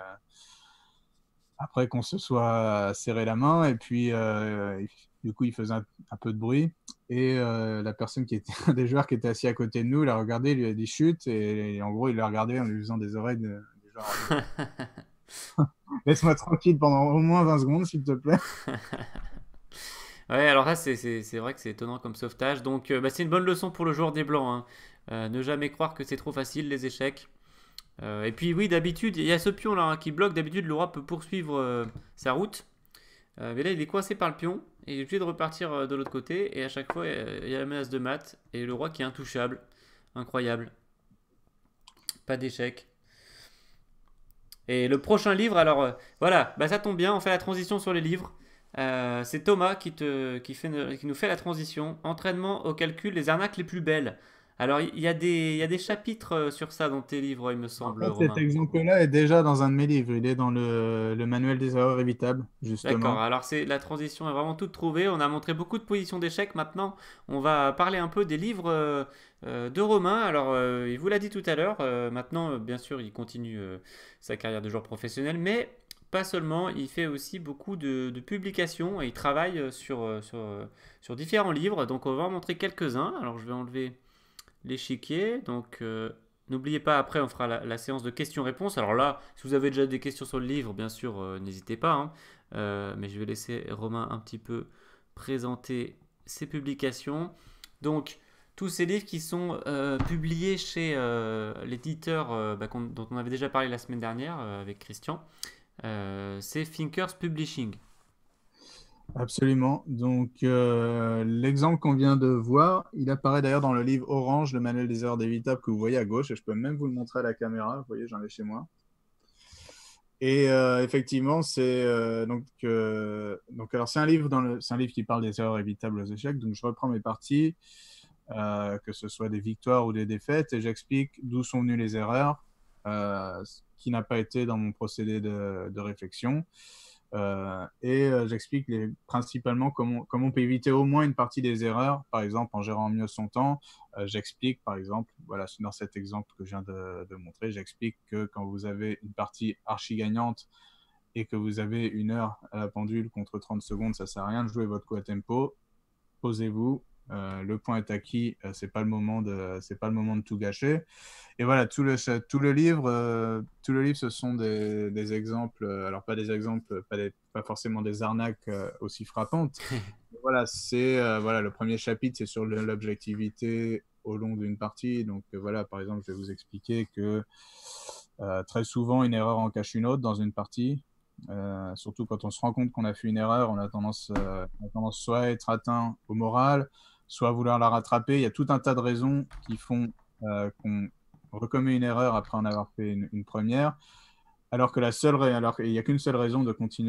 après qu'on se soit serré la main, et puis du coup il faisait un peu de bruit, et la personne qui était un des joueurs qui était assis à côté de nous l'a regardé, il lui a dit chut, et en gros il l'a regardé en lui faisant des oreilles du genre laisse-moi tranquille pendant au moins 20 secondes s'il te plaît. Ouais, alors là, c'est vrai que c'est étonnant comme sauvetage. Donc, bah, c'est une bonne leçon pour le joueur des blancs, hein. Ne jamais croire que c'est trop facile, les échecs. Et puis, oui, d'habitude, il y a ce pion là, hein, qui bloque. D'habitude, le roi peut poursuivre sa route. Mais là, il est coincé par le pion. Et il est obligé de repartir de l'autre côté. Et à chaque fois, il y a la menace de mat. Et le roi qui est intouchable. Incroyable. Pas d'échec. Et le prochain livre, alors voilà, bah, ça tombe bien, on fait la transition sur les livres. C'est Thomas qui nous fait la transition. Entraînement au calcul, les arnaques les plus belles. Alors il y a des chapitres sur ça dans tes livres, il me En semble, fait, cet Romain. exemple-là est déjà dans un de mes livres, il est dans le manuel des erreurs évitables, D'accord, justement. alors la transition est vraiment toute trouvée. On a montré beaucoup de positions d'échecs. Maintenant, on va parler un peu des livres de Romain. Alors, il vous l'a dit tout à l'heure. Maintenant, bien sûr, il continue sa carrière de joueur professionnel, mais pas seulement. Il fait aussi beaucoup de publications et il travaille sur différents livres. Donc, on va en montrer quelques-uns. Alors, je vais enlever l'échiquier. Donc, n'oubliez pas, après, on fera la séance de questions-réponses. Alors là, si vous avez déjà des questions sur le livre, bien sûr, n'hésitez pas, hein. Mais je vais laisser Romain un petit peu présenter ses publications. Donc, tous ces livres qui sont publiés chez l'éditeur dont on avait déjà parlé la semaine dernière avec Christian, c'est Thinkers Publishing. Absolument. Donc, l'exemple qu'on vient de voir, il apparaît d'ailleurs dans le livre Orange, le manuel des erreurs évitables que vous voyez à gauche, et je peux même vous le montrer à la caméra. Vous voyez, j'en ai chez moi. Et effectivement, donc alors c'est un livre c'est un livre qui parle des erreurs évitables aux échecs. Donc, je reprends mes parties, que ce soit des victoires ou des défaites, et j'explique d'où sont venues les erreurs, ce qui n'a pas été dans mon procédé de réflexion. J'explique principalement comment on peut éviter au moins une partie des erreurs, par exemple en gérant mieux son temps. J'explique, par exemple, voilà, dans cet exemple que je viens de montrer, j'explique que quand vous avez une partie archi gagnante et que vous avez une heure à la pendule contre 30 secondes, ça sert à rien de jouer votre coup à tempo. Posez-vous, le point est acquis, c'est pas le moment de tout gâcher. Et voilà, tout le livre, ce sont des exemples, alors pas des exemples, pas forcément des arnaques aussi frappantes. Voilà, voilà, le premier chapitre, c'est sur l'objectivité au long d'une partie. Donc voilà, par exemple, je vais vous expliquer que très souvent, une erreur en cache une autre dans une partie. Surtout quand on se rend compte qu'on a fait une erreur, on a tendance soit à être atteint au moral, soit à vouloir la rattraper. Il y a tout un tas de raisons qui font qu'on recommet une erreur après en avoir fait une première, alors qu'il n'y a qu'une seule raison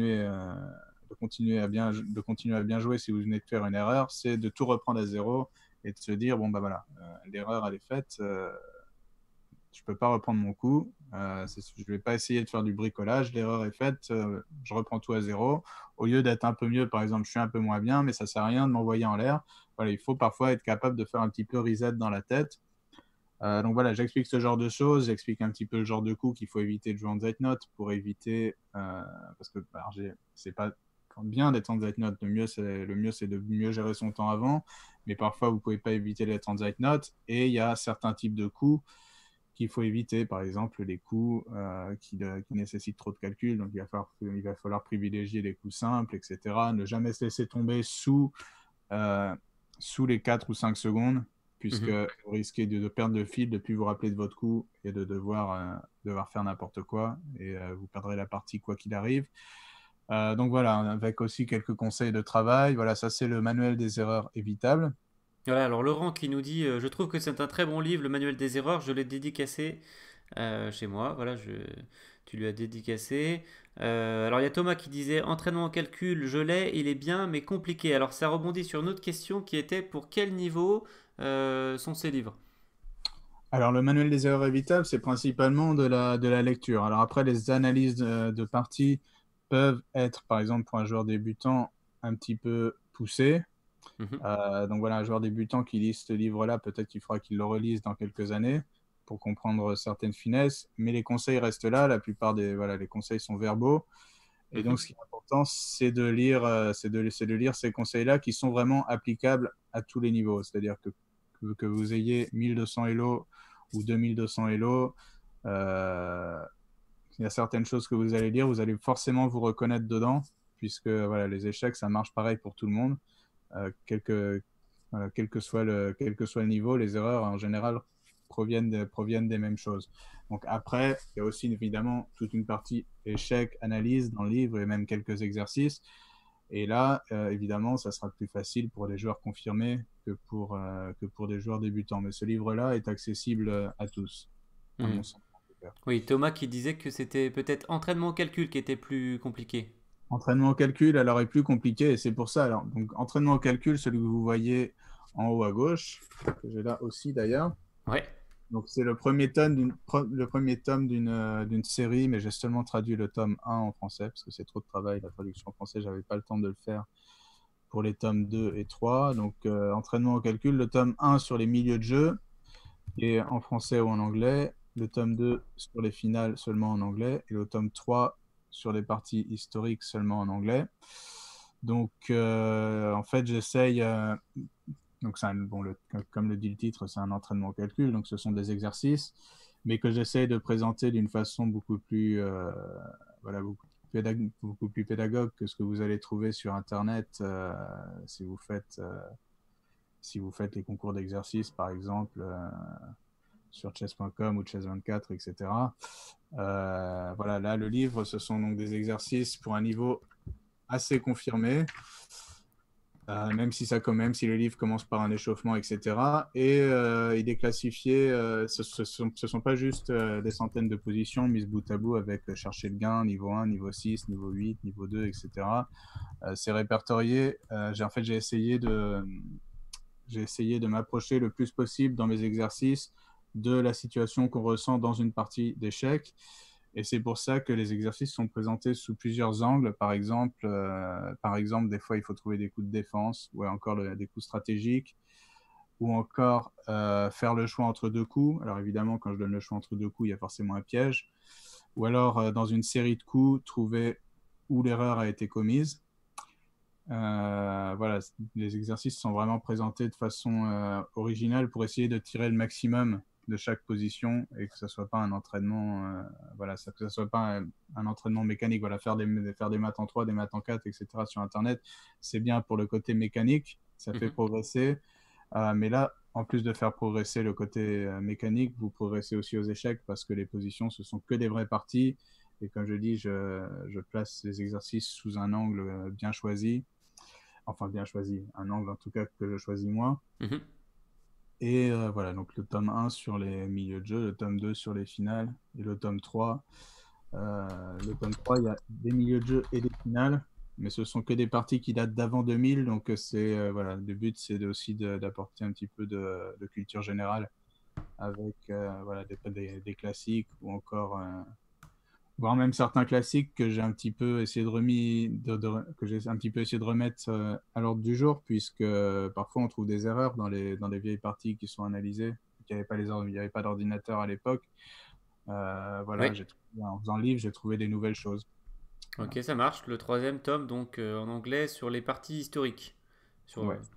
de continuer à bien jouer si vous venez de faire une erreur, c'est de tout reprendre à zéro et de se dire bon bah voilà, l'erreur elle est faite, je peux pas reprendre mon coup, je vais pas essayer de faire du bricolage, l'erreur est faite, je reprends tout à zéro. Au lieu d'être un peu mieux, par exemple, je suis un peu moins bien, mais ça sert à rien de m'envoyer en l'air. Voilà, il faut parfois être capable de faire un petit peu reset dans la tête. Donc voilà, j'explique ce genre de choses, j'explique un petit peu le genre de coups qu'il faut éviter de jouer en Zeitnote pour éviter, parce que c'est pas bien d'être en Zeitnote, le mieux c'est de mieux gérer son temps avant, mais parfois vous pouvez pas éviter d'être en Zeitnote, et il y a certains types de coups qu'il faut éviter, par exemple les coups qui nécessitent trop de calcul, donc il va falloir privilégier les coups simples, etc. Ne jamais se laisser tomber euh, sous les 4 ou 5 secondes, puisque Mhm. vous risquez de perdre le fil, de ne plus vous rappeler de votre coup et de devoir faire n'importe quoi, et vous perdrez la partie quoi qu'il arrive. Donc voilà, avec aussi quelques conseils de travail. Voilà, ça c'est le manuel des erreurs évitables. Voilà, alors Laurent qui nous dit je trouve que c'est un très bon livre, le manuel des erreurs, je l'ai dédicacé chez moi. Voilà, tu lui as dédicacé. Alors il y a Thomas qui disait entraînement en calcul, je l'ai, il est bien, mais compliqué. Alors ça rebondit sur une autre question qui était pour quel niveau sont ces livres? Alors, le manuel des erreurs évitables, c'est principalement de la lecture. Alors après, les analyses de parties peuvent être, par exemple, pour un joueur débutant, un petit peu poussées. Mhm, Donc voilà, un joueur débutant qui lit ce livre-là, peut-être qu'il faudra qu'il le relise dans quelques années pour comprendre certaines finesses. Mais les conseils restent là. La plupart voilà, les conseils sont verbaux. Et mhm, donc, ce qui est important, c'est de lire, c'est de lire ces conseils-là qui sont vraiment applicables à tous les niveaux. C'est-à-dire que vous ayez 1200 Elo ou 2200 Elo, euh, il y a certaines choses que vous allez lire, vous allez forcément vous reconnaître dedans, puisque voilà, les échecs, ça marche pareil pour tout le monde. Voilà, quel que soit le niveau, les erreurs en général proviennent des mêmes choses. Donc après, il y a aussi évidemment toute une partie échec, analyse dans le livre et même quelques exercices. Et là, évidemment, ça sera plus facile pour les joueurs confirmés que pour des joueurs débutants. Mais ce livre-là est accessible à tous, à mon mhm. sens en tout cas. Oui, Thomas qui disait que c'était peut-être entraînement au calcul qui était plus compliqué. Entraînement au calcul, alors est plus compliqué et c'est pour ça. Alors, donc, entraînement au calcul, celui que vous voyez en haut à gauche, que j'ai là aussi d'ailleurs. Ouais. Donc, c'est le premier tome d'une série, mais j'ai seulement traduit le tome 1 en français parce que c'est trop de travail. La traduction en français, j'avais pas le temps de le faire pour les tomes 2 et 3. Donc, entraînement au calcul, le tome 1 sur les milieux de jeu et en français ou en anglais. Le tome 2 sur les finales seulement en anglais. Et le tome 3 sur les parties historiques seulement en anglais. Donc, en fait, j'essaye. Donc, bon, comme le dit le titre, c'est un entraînement au calcul. Donc, ce sont des exercices, mais que j'essaye de présenter d'une façon beaucoup plus, voilà, beaucoup plus pédagogue que ce que vous allez trouver sur Internet si vous faites, si vous faites les concours d'exercices, par exemple, sur chess.com ou chess24, etc. Voilà, là, le livre, ce sont donc des exercices pour un niveau assez confirmé. Même si le livre commence par un échauffement, etc. Et il est classifié, ce sont pas juste des centaines de positions mises bout à bout avec chercher le gain, niveau 1, niveau 6, niveau 8, niveau 2, etc. C'est répertorié. J'ai essayé de m'approcher le plus possible dans mes exercices de la situation qu'on ressent dans une partie d'échecs. Et c'est pour ça que les exercices sont présentés sous plusieurs angles. Par exemple, des fois, il faut trouver des coups de défense ou encore des coups stratégiques ou encore faire le choix entre deux coups. Alors évidemment, quand je donne le choix entre deux coups, il y a forcément un piège. Ou alors, dans une série de coups, trouver où l'erreur a été commise. Voilà, les exercices sont vraiment présentés de façon originale pour essayer de tirer le maximum de chaque position et que ça soit pas un entraînement, voilà, que ça soit pas un entraînement mécanique. Voilà, faire des maths en 3, des maths en 4, etc. sur Internet, c'est bien pour le côté mécanique, ça fait Mhm. progresser. Mais là, en plus de faire progresser le côté mécanique, vous progressez aussi aux échecs parce que les positions, ce sont que des vraies parties. Et comme je dis, je place les exercices sous un angle bien choisi, enfin bien choisi, un angle en tout cas que je choisis moi. Mhm. Et voilà, donc le tome 1 sur les milieux de jeu, le tome 2 sur les finales, et le tome 3, il y a des milieux de jeu et des finales, mais ce sont que des parties qui datent d'avant 2000, donc voilà, le but c'est aussi d'apporter un petit peu de culture générale avec voilà, des classiques ou encore voire même certains classiques que j'ai un petit peu essayé que j'ai un petit peu essayé de remettre à l'ordre du jour, puisque parfois on trouve des erreurs dans les vieilles parties qui sont analysées. Il n'y avait pas d'ordinateur à l'époque. Voilà, Oui. en faisant le livre, j'ai trouvé des nouvelles choses. Voilà. Ok, ça marche. Le troisième tome, donc en anglais, sur les parties historiques. Sur... Ouais.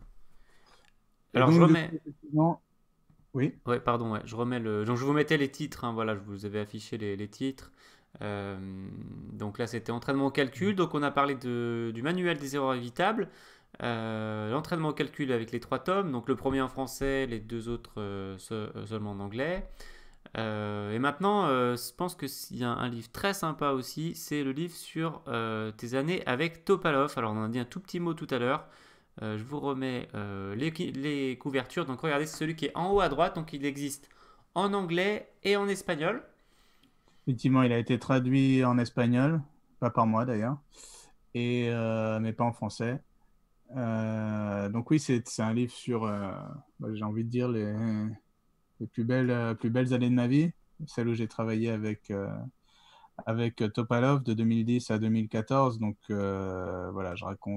Et Alors je donc, du coup, remets. effectivement, oui. Ouais, pardon, ouais, je remets le. Donc je vous mettais les titres, hein, voilà, je vous avais affiché les titres. Donc là, c'était entraînement au calcul. Donc on a parlé du manuel des erreurs évitables. L'entraînement au calcul avec les 3 tomes, donc le premier en français, les 2 autres seulement en anglais. Et maintenant, je pense que s'il y a un livre très sympa aussi, c'est le livre sur tes années avec Topalov. Alors on en a dit un tout petit mot tout à l'heure. Je vous remets les couvertures. Donc regardez, c'est celui qui est en haut à droite. Donc il existe en anglais et en espagnol. Effectivement, il a été traduit en espagnol, pas par moi d'ailleurs, mais pas en français. Donc oui, c'est un livre sur, j'ai envie de dire, les plus belles années de ma vie, celle où j'ai travaillé avec Topalov de 2010 à 2014. Donc voilà,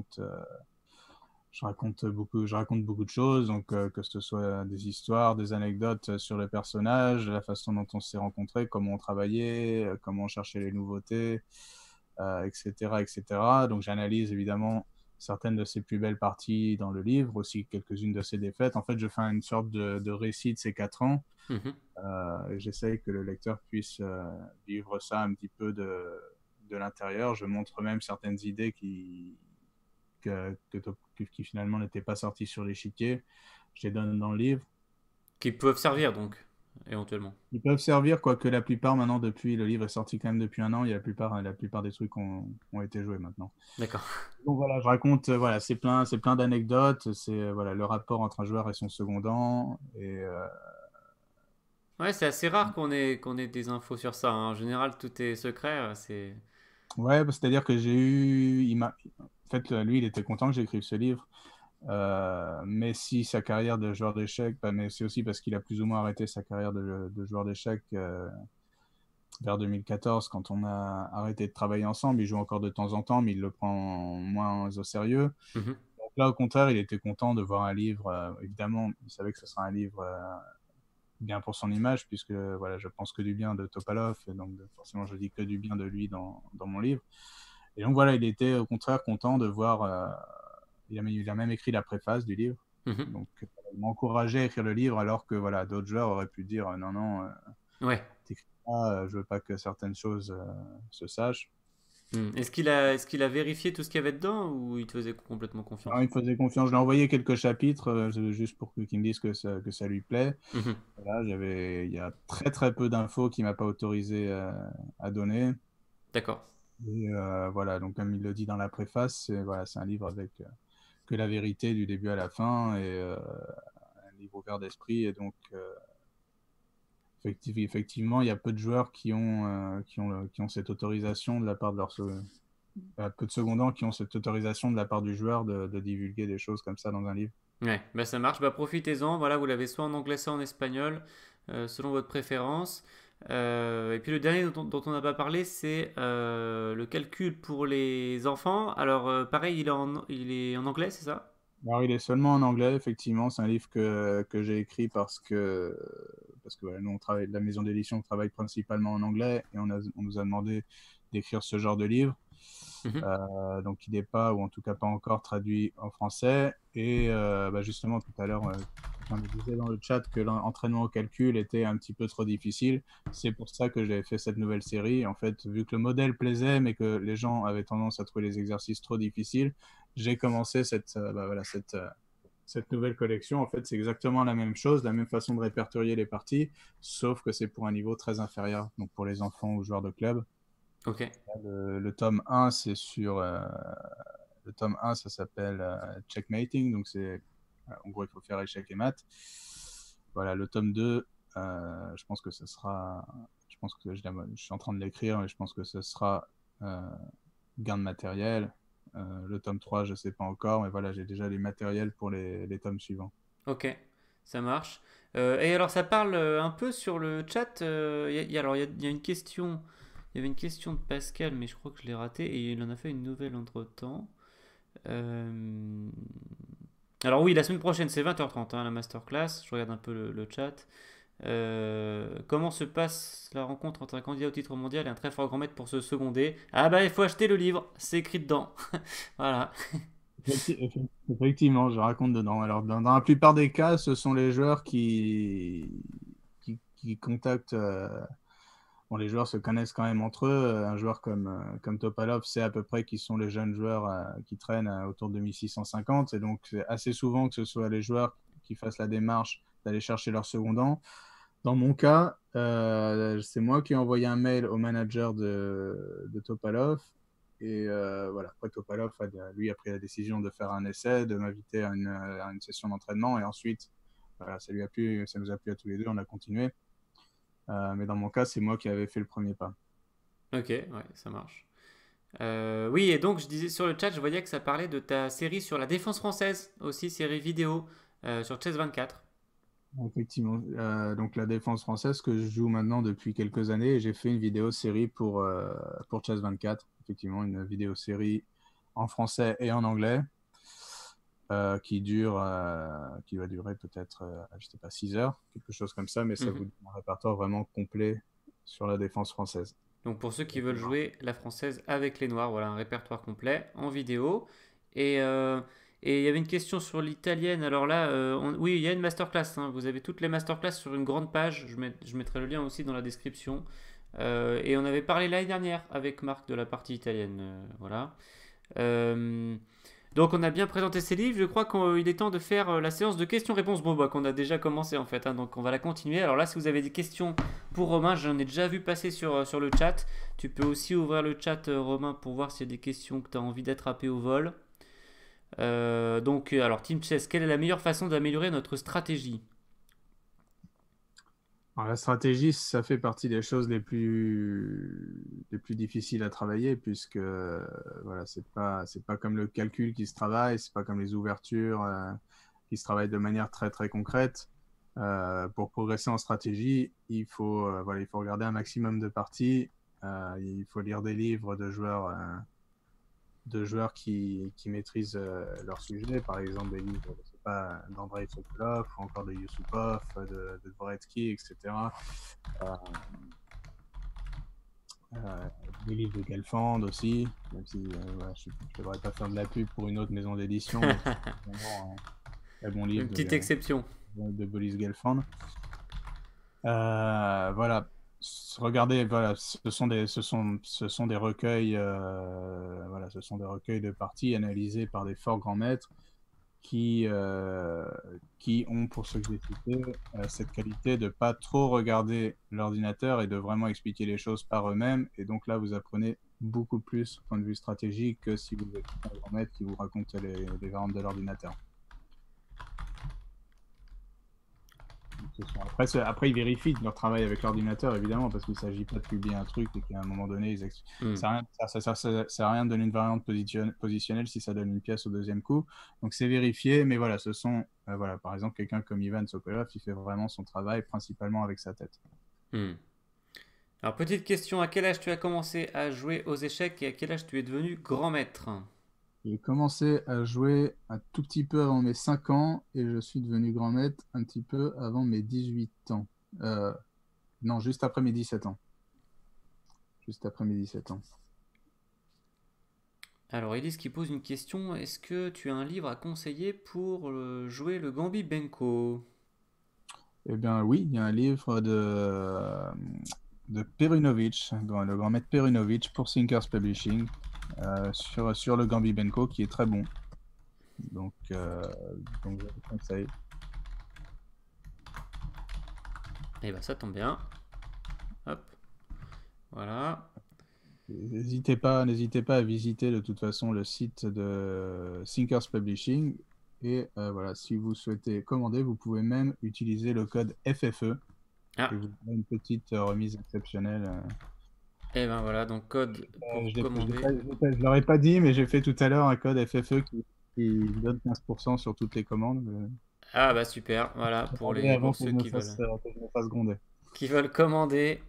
je raconte beaucoup de choses, donc que ce soit des histoires, des anecdotes sur les personnages, la façon dont on s'est rencontrés, comment on travaillait, comment on cherchait les nouveautés, etc., etc. Donc j'analyse évidemment certaines de ses plus belles parties dans le livre, aussi quelques-unes de ses défaites. En fait, je fais une sorte de récit de ces 4 ans. Mhm. J'essaye que le lecteur puisse vivre ça un petit peu de l'intérieur. Je montre même certaines idées qui finalement n'étaient pas sorties sur l'échiquier. Je les donne dans le livre. Qui peuvent servir donc, éventuellement. Ils peuvent servir, quoique la plupart maintenant, depuis le livre est sorti quand même depuis un an, il y a la plupart des trucs ont été joués maintenant. D'accord. Donc voilà, je raconte, voilà, c'est plein d'anecdotes, c'est voilà, le rapport entre un joueur et son secondant. Ouais, c'est assez rare qu'on ait des infos sur ça, hein. En général, tout est secret. C'est. Ouais, bah, c'est-à-dire que j'ai eu, en fait, lui, il était content que j'écrive ce livre. Mais si sa carrière de joueur d'échecs, bah, mais c'est aussi parce qu'il a plus ou moins arrêté sa carrière de joueur d'échecs vers 2014, quand on a arrêté de travailler ensemble. Il joue encore de temps en temps, mais il le prend moins au sérieux. Mhm. Donc là, au contraire, il était content de voir un livre. Évidemment, il savait que ce sera un livre bien pour son image, puisque voilà, je pense que du bien de Topalov, et donc forcément, je dis que du bien de lui dans mon livre. Et donc voilà, il était au contraire content de voir. Il a même écrit la préface du livre. Mhm. Donc, il m'a encouragé à écrire le livre, alors que voilà, d'autres joueurs auraient pu dire non, non, Ouais. t'écris pas, je veux pas que certaines choses se sachent. Est-ce qu'il a vérifié tout ce qu'il y avait dedans ou il te faisait complètement Alors, confiance? il me faisait confiance. Je lui ai envoyé quelques chapitres juste pour qu'il me dise que ça lui plaît. Mhm. Voilà, il y a très très peu d'infos qu'il m'a pas autorisé à donner. D'accord. Et voilà, donc comme il le dit dans la préface, voilà, c'est un livre avec que la vérité du début à la fin et un livre ouvert d'esprit. Et donc, effectivement, il y a peu de joueurs qui ont cette autorisation de la part de peu de secondants qui ont cette autorisation de la part du joueur de divulguer des choses comme ça dans un livre. Ouais, bah ça marche. Bah profitez-en. Voilà, vous l'avez soit en anglais, soit en espagnol, selon votre préférence. Et puis le dernier dont on n'a pas parlé, c'est le calcul pour les enfants. Alors pareil, il est en anglais, c'est ça? Alors, il est seulement en anglais, effectivement. C'est un livre que j'ai écrit parce que voilà, nous, la maison d'édition, on travaille principalement en anglais et on nous a demandé d'écrire ce genre de livre. Mhm. Donc, il n'est pas, ou en tout cas pas encore traduit en français. Et bah, justement, tout à l'heure, quelqu'un me disait dans le chat que l'entraînement au calcul était un petit peu trop difficile. C'est pour ça que j'ai fait cette nouvelle série. En fait, vu que le modèle plaisait, mais que les gens avaient tendance à trouver les exercices trop difficiles, j'ai commencé cette nouvelle collection. En fait, c'est exactement la même chose, la même façon de répertorier les parties, sauf que c'est pour un niveau très inférieur, donc pour les enfants ou joueurs de club. Ok. Le tome 1, le tome 1, ça s'appelle Checkmating, donc en gros, il faut faire échec et mat. Voilà, le tome 2, je pense que ce sera, je pense que je suis en train de l'écrire, mais je pense que ce sera gain de matériel. Le tome 3, je ne sais pas encore, mais voilà, j'ai déjà les matériels pour les tomes suivants. Ok, ça marche. Et alors, ça parle un peu sur le chat. Alors, il y a une question. Il y avait une question de Pascal, mais je crois que je l'ai ratée et il en a fait une nouvelle entre-temps. Euh, Alors oui, la semaine prochaine, c'est 20h30, hein, la masterclass. Je regarde un peu le chat. Comment se passe la rencontre entre un candidat au titre mondial et un très fort grand maître pour se seconder? Ah bah, il faut acheter le livre, c'est écrit dedans. Voilà. Effectivement, je raconte dedans. Alors, dans la plupart des cas, ce sont les joueurs qui contactent bon, les joueurs se connaissent quand même entre eux. Un joueur comme Topalov sait à peu près qui sont les jeunes joueurs qui traînent autour de 1650. Et donc, c'est assez souvent que ce soit les joueurs qui fassent la démarche d'aller chercher leur secondant. Dans mon cas, c'est moi qui ai envoyé un mail au manager de Topalov. Et voilà, après Topalov, lui, a pris la décision de faire un essai, de m'inviter à une session d'entraînement. Et ensuite, voilà, ça nous a plu à tous les deux, on a continué. Mais dans mon cas, c'est moi qui avais fait le premier pas. Ok, ouais, ça marche. Oui, et donc je disais sur le chat, je voyais que ça parlait de ta série sur la défense française, aussi série vidéo sur Chess24. Effectivement. Donc la défense française que je joue maintenant depuis quelques années, et j'ai fait une vidéo série pour Chess24. Effectivement, une vidéo série en français et en anglais qui va durer peut-être, je sais pas, 6 heures, quelque chose comme ça, mais ça vous donne un répertoire vraiment complet sur la défense française. Donc pour ceux qui veulent jouer la française avec les noirs, voilà un répertoire complet en vidéo. Et il y avait une question sur l'italienne. Alors là, oui, il y a une masterclass, hein. Vous avez toutes les masterclass sur une grande page. Je mettrai le lien aussi dans la description. Et on avait parlé l'année dernière avec Marc de la partie italienne. Voilà. Donc on a bien présenté ces livres. Je crois qu'il est temps de faire la séance de questions-réponses. Bon, bah, qu'on a déjà commencé en fait, hein, donc on va la continuer. Alors là, si vous avez des questions pour Romain, j'en ai déjà vu passer sur le chat. Tu peux aussi ouvrir le chat, Romain, pour voir s'il y a des questions que tu as envie d'attraper au vol. Alors Team Chess, quelle est la meilleure façon d'améliorer notre stratégie? Alors, la stratégie, ça fait partie des choses les plus difficiles à travailler puisque voilà, c'est pas comme le calcul qui se travaille, c'est pas comme les ouvertures qui se travaillent de manière très très concrète. Pour progresser en stratégie, voilà, il faut regarder un maximum de parties, il faut lire des livres de joueurs qui maîtrisent leur sujet, par exemple des livres, je sais pas, d'Andrei Sokolov ou encore de Yusupov, de Dvoretsky, etc. Des livres de Gelfand aussi, même si voilà, je ne devrais pas faire de la pub pour une autre maison d'édition, mais c'est vraiment un très bon livre Une petite exception. de Boris Gelfand. Voilà. Regardez, voilà, ce sont des recueils, voilà, ce sont des recueils de parties analysés par des forts grands maîtres qui ont, pour ceux que j'ai cités, cette qualité de pas trop regarder l'ordinateur et de vraiment expliquer les choses par eux-mêmes. Et donc là, vous apprenez beaucoup plus au point de vue stratégique que si vous êtes un grand maître qui vous raconte les variantes de l'ordinateur. Après, ils vérifient leur travail avec l'ordinateur, évidemment, parce qu'il ne s'agit pas de publier un truc et qu'à un moment donné, ça sert à rien de donner une variante positionnelle si ça donne une pièce au deuxième coup. Donc, c'est vérifié, mais voilà, voilà, par exemple, quelqu'un comme Ivan Sokolov, il fait vraiment son travail principalement avec sa tête. Alors, petite question, à quel âge tu as commencé à jouer aux échecs et à quel âge tu es devenu grand maître? J'ai commencé à jouer un tout petit peu avant mes 5 ans et je suis devenu grand maître un petit peu avant mes 18 ans. Non, juste après mes 17 ans. Juste après mes 17 ans. Alors, Elise qui pose une question, est-ce que tu as un livre à conseiller pour jouer le Gambit Benko? Eh bien, oui, il y a un livre de Perunovic, le grand maître Perunovic pour Thinkers Publishing, sur le Gambit Benko qui est très bon. Donc je le conseille. Eh bien, ça tombe bien. Hop. Voilà. N'hésitez pas à visiter de toute façon le site de Thinkers Publishing. Et voilà, si vous souhaitez commander, vous pouvez même utiliser le code FFE. Ah. Et vous avez une petite remise exceptionnelle. Et ben voilà, donc code pour commander. Je l'aurais pas dit, mais j'ai fait tout à l'heure un code FFE qui donne 15% sur toutes les commandes. Ah bah super, voilà, pour ceux qui veulent commander.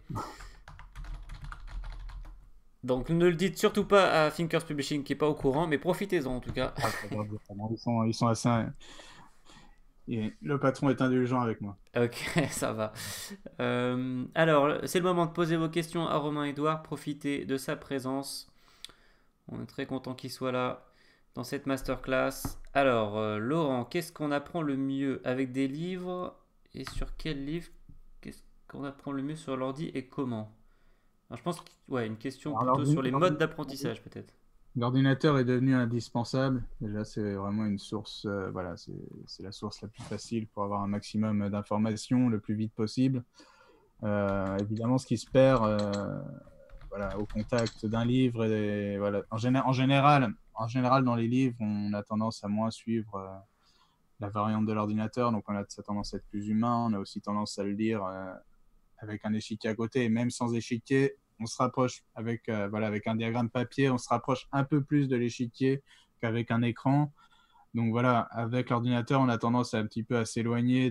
Donc ne le dites surtout pas à Thinkers Publishing qui est pas au courant, mais profitez-en en tout cas. Ils sont assez. Et le patron est indulgent avec moi. Ok, ça va. Alors, c'est le moment de poser vos questions à Romain Edouard. Profitez de sa présence. On est très content qu'il soit là dans cette masterclass. Alors, Laurent, qu'est-ce qu'on apprend le mieux avec des livres et sur quel livre? Qu'est-ce qu'on apprend le mieux sur l'ordi et comment? Alors, je pense que, ouais, une question Alors, plutôt sur les modes d'apprentissage, peut-être. l'ordinateur est devenu indispensable. Déjà, c'est vraiment une source, voilà, c'est la source la plus facile pour avoir un maximum d'informations le plus vite possible. Évidemment, ce qui se perd, voilà, au contact d'un livre, et, voilà. En général, dans les livres, on a tendance à moins suivre la variante de l'ordinateur, donc on a cette tendance à être plus humain. On a aussi tendance à le lire avec un échiquier à côté, et même sans échiquier, on se rapproche voilà, avec un diagramme papier, on se rapproche un peu plus de l'échiquier qu'avec un écran. Donc voilà, avec l'ordinateur, on a tendance à un petit peu à s'éloigner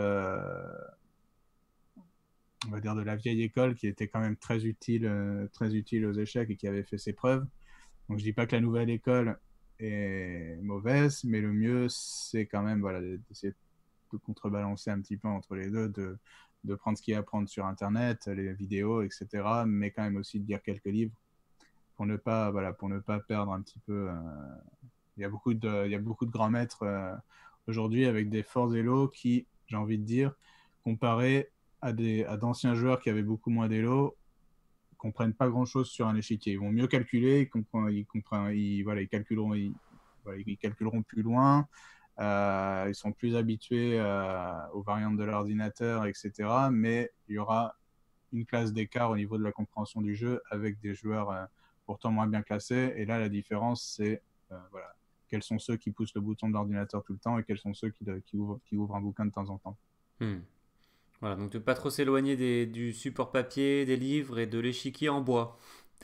on va dire, de la vieille école qui était quand même très utile aux échecs et qui avait fait ses preuves. Donc je dis pas que la nouvelle école est mauvaise, mais le mieux, c'est quand même, voilà, d'essayer de contrebalancer un petit peu entre les deux, de prendre ce qu'il y a à prendre sur Internet, les vidéos, etc., mais quand même aussi de lire quelques livres pour ne pas, voilà, pour ne pas perdre un petit peu. Il y a beaucoup de grands maîtres aujourd'hui avec des forts élos qui, j'ai envie de dire, comparé à d'anciens joueurs qui avaient beaucoup moins d'élo, comprennent pas grand-chose sur un échiquier. Ils vont mieux calculer, voilà, ils calculeront plus loin, ils sont plus habitués aux variantes de l'ordinateur, etc. Mais il y aura une classe d'écart au niveau de la compréhension du jeu avec des joueurs pourtant moins bien classés. Et là, la différence, c'est voilà, quels sont ceux qui poussent le bouton de l'ordinateur tout le temps et quels sont ceux qui ouvrent un bouquin de temps en temps. Hmm. Voilà, donc de pas trop s'éloigner du support papier, des livres et de l'échiquier en bois.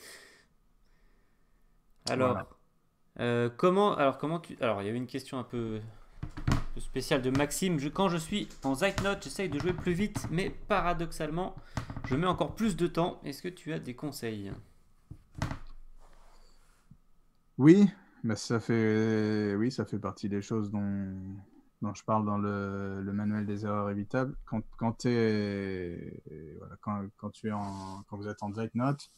Voilà. Alors, alors, il y avait une question un peu spéciale de Maxime. Quand je suis en Zeitnote, j'essaye de jouer plus vite, mais paradoxalement, je mets encore plus de temps. Est-ce que tu as des conseils? Oui, bah oui, ça fait partie des choses dont je parle dans le manuel des erreurs évitables. Voilà, quand vous êtes en Zeitnote,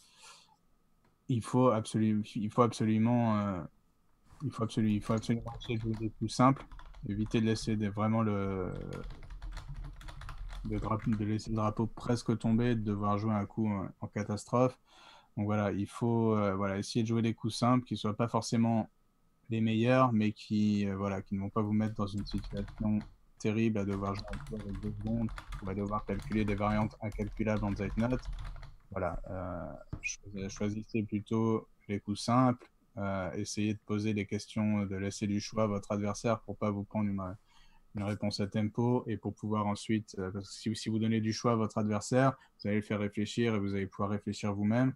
il faut absolument essayer de jouer des plus simples, éviter de laisser vraiment de laisser le drapeau presque tomber, de devoir jouer un coup en catastrophe. Donc voilà, il faut voilà, essayer de jouer des coups simples qui ne soient pas forcément les meilleurs, mais voilà, qui ne vont pas vous mettre dans une situation terrible à devoir jouer un coup avec 2 secondes, ou à devoir calculer des variantes incalculables en Zeitnote. Voilà, choisissez plutôt les coups simples, essayez de poser des questions, de laisser du choix à votre adversaire pour pas vous prendre une réponse à tempo et pour pouvoir ensuite, parce que si vous donnez du choix à votre adversaire, vous allez le faire réfléchir et vous allez pouvoir réfléchir vous-même.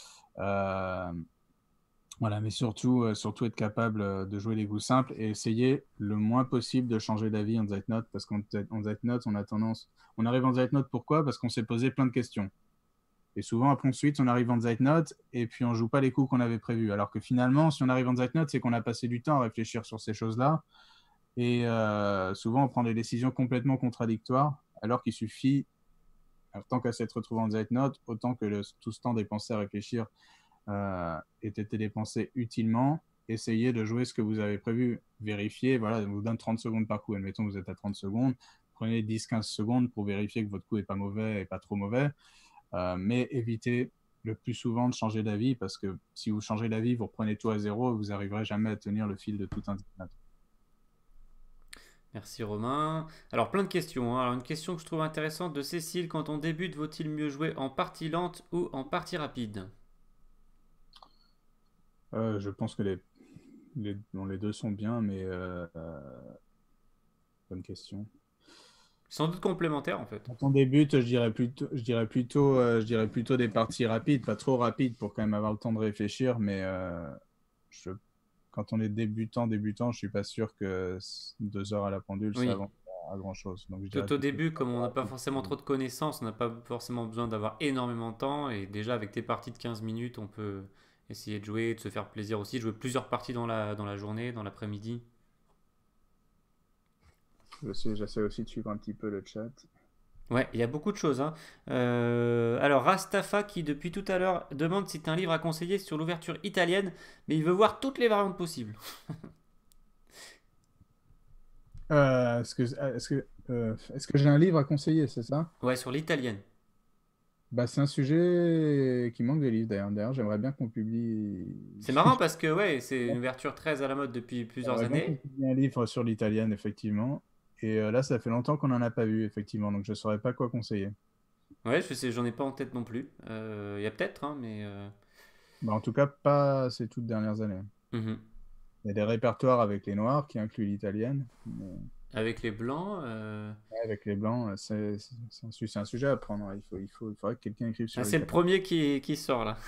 Voilà, mais surtout être capable de jouer les coups simples et essayer le moins possible de changer d'avis en Zeitnote, parce qu'en Zeitnote, on arrive en Zeitnote pourquoi? Parce qu'on s'est posé plein de questions. Et souvent, après, ensuite, on arrive en Zeitnote et puis on joue pas les coups qu'on avait prévus. Alors que finalement, si on arrive en Zeitnote, c'est qu'on a passé du temps à réfléchir sur ces choses-là. Et souvent, on prend des décisions complètement contradictoires, alors qu'il suffit, tant qu'à s'être retrouvé en Zeitnote, autant que tout ce temps dépensé à réfléchir ait été dépensé utilement. Essayez de jouer ce que vous avez prévu. Vérifiez, voilà, on vous donne 30 secondes par coup. Admettons que vous êtes à 30 secondes. Prenez 10-15 secondes pour vérifier que votre coup n'est pas mauvais et pas trop mauvais. Mais évitez le plus souvent de changer d'avis, parce que si vous changez d'avis, vous reprenez tout à zéro et vous n'arriverez jamais à tenir le fil de tout un Zeitnote. Merci Romain. Alors plein de questions, hein. Alors une question que je trouve intéressante de Cécile, quand on débute, vaut-il mieux jouer en partie lente ou en partie rapide? Je pense que les deux sont bien, mais bonne question. Sans doute complémentaire en fait. Quand on débute, je dirais plutôt des parties rapides, pas trop rapides pour quand même avoir le temps de réfléchir, mais je, quand on est débutant, je suis pas sûr que 2 heures à la pendule, ça Oui. avance à grand chose. Donc je dirais Tout au plutôt des début, comme parties on n'a pas rapides. forcément trop de connaissances, on n'a pas forcément besoin d'avoir énormément de temps. Et déjà, avec tes parties de 15 minutes, on peut essayer de jouer, de se faire plaisir aussi, jouer plusieurs parties dans la journée, dans l'après-midi. J'essaie aussi de suivre un petit peu le chat. Ouais, il y a beaucoup de choses, hein. Alors, Rastafa, qui depuis tout à l'heure demande si tu as un livre à conseiller sur l'ouverture italienne, mais il veut voir toutes les variantes possibles. Est-ce que j'ai un livre à conseiller, c'est ça? Ouais, sur l'italienne. Bah, c'est un sujet qui manque de livres d'ailleurs. D'ailleurs, j'aimerais bien qu'on publie. C'est marrant parce que ouais, c'est une ouverture très à la mode depuis plusieurs J'aimerais bien qu'on années. publie un livre sur l'italienne, effectivement. Et là, ça fait longtemps qu'on n'en a pas vu, effectivement. Donc, je ne saurais pas quoi conseiller. Ouais, je sais, j'en ai pas en tête non plus. Il y a peut-être, hein, mais Bah, en tout cas, pas ces toutes dernières années. mhm. Il y a des répertoires avec les noirs qui incluent l'italienne. Mais Avec les blancs. ouais, avec les blancs, c'est un sujet à prendre. Ouais. Il faudrait que quelqu'un écrive Ah, sur c'est le l'italien. premier qui sort là.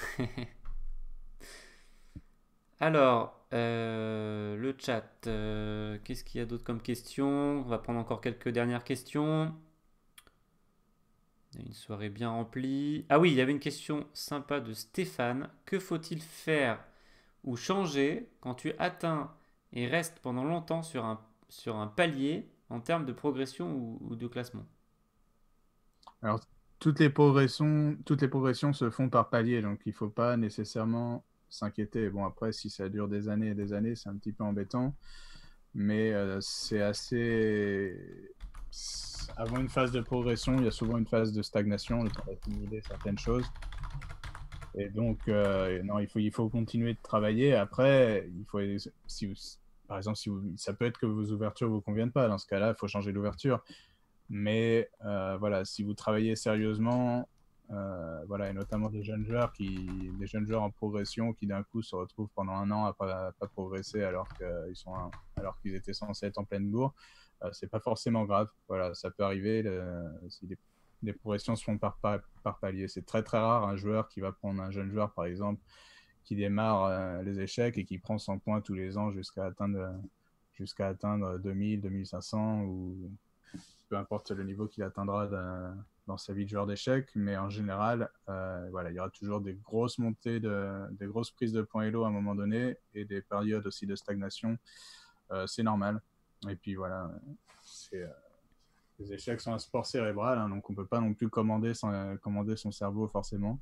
Alors, le chat, qu'est-ce qu'il y a d'autre comme question? On va prendre encore quelques dernières questions. Il y a une soirée bien remplie. Ah oui, il y avait une question sympa de Stéphane. Que faut-il faire ou changer quand tu atteins et restes pendant longtemps sur un palier en termes de progression ou de classement? Alors, toutes les progressions se font par palier, donc il ne faut pas nécessairement s'inquiéter. Bon, après, si ça dure des années et des années, c'est un petit peu embêtant, mais c'est assez. Avant une phase de progression, il y a souvent une phase de stagnation, le temps d'accumuler certaines choses. Et donc, non, il faut continuer de travailler. Après, si vous- par exemple, ça peut être que vos ouvertures ne vous conviennent pas. Dans ce cas-là, il faut changer d'ouverture. Mais voilà, si vous travaillez sérieusement, voilà, et notamment des jeunes joueurs en progression qui d'un coup se retrouvent pendant un an à pas progresser alors qu'ils étaient censés être en pleine bourre, c'est pas forcément grave. Voilà, ça peut arriver. Si des progressions se font par palier. C'est très très rare un joueur qui va prendre un jeune joueur par exemple qui démarre les échecs et qui prend 100 points tous les ans jusqu'à atteindre 2000, 2500 ou peu importe le niveau qu'il atteindra dans sa vie de joueur d'échecs, mais en général, voilà, il y aura toujours des grosses des grosses prises de points Elo à un moment donné et des périodes aussi de stagnation. C'est normal. Et puis voilà, euh, les échecs sont un sport cérébral, hein, donc on ne peut pas non plus commander son cerveau forcément.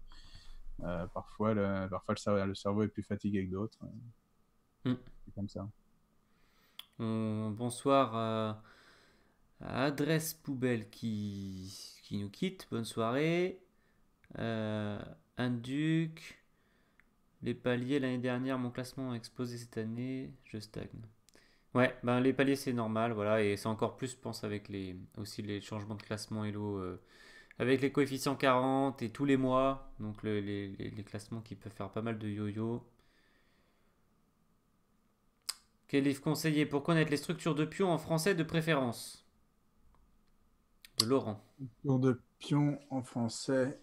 Parfois le cerveau est plus fatigué que d'autres. Hmm. C'est comme ça. Bonsoir à Adresse Poubelle qui nous quitte. Bonne soirée. Euh, Duc. Les paliers l'année dernière, mon classement a explosé cette année. Je stagne. Ouais, ben les paliers c'est normal, voilà, et c'est encore plus, je pense, avec aussi les changements de classement Elo, avec les coefficients 40 et tous les mois, donc les classements qui peuvent faire pas mal de yo-yo. Quel livre conseiller pour connaître les structures de pions en français de préférence? De Laurent. Tour de pion en français.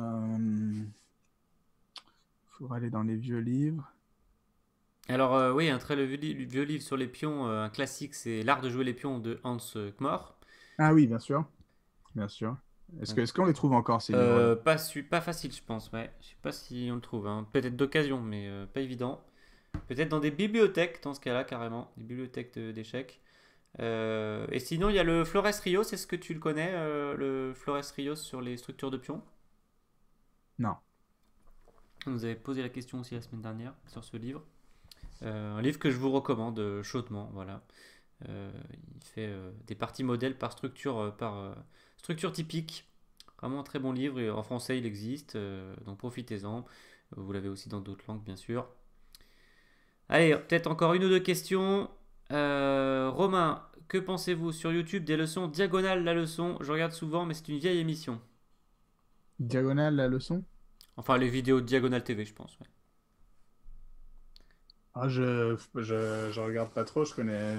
Faut aller dans les vieux livres. Alors oui, un très vieux livre sur les pions, un classique, c'est L'art de jouer les pions de Hans Kmor. Ah oui, bien sûr. Bien sûr. Est-ce qu'on les trouve encore, ces livres-là? Pas facile, je pense, ouais. Je sais pas si on le trouve, hein. Peut-être d'occasion, mais pas évident. Peut-être dans des bibliothèques, dans ce cas-là, carrément. Des bibliothèques d'échecs. Et sinon, il y a le Flores Rios. Est-ce que tu le connais, le Flores Rios sur les structures de pions? Non. On nous avait posé la question aussi la semaine dernière sur ce livre. Un livre que je vous recommande chaudement. Voilà. Il fait des parties modèles par structure typique. Vraiment un très bon livre. Et en français, il existe. Donc profitez-en. Vous l'avez aussi dans d'autres langues, bien sûr. Allez, peut-être encore une ou deux questions. Romain, que pensez-vous sur YouTube des leçons Diagonale la leçon? Je regarde souvent, mais c'est une vieille émission. Diagonale, la leçon? Enfin, les vidéos de Diagonale TV, je pense. Ouais. Ah, je regarde pas trop.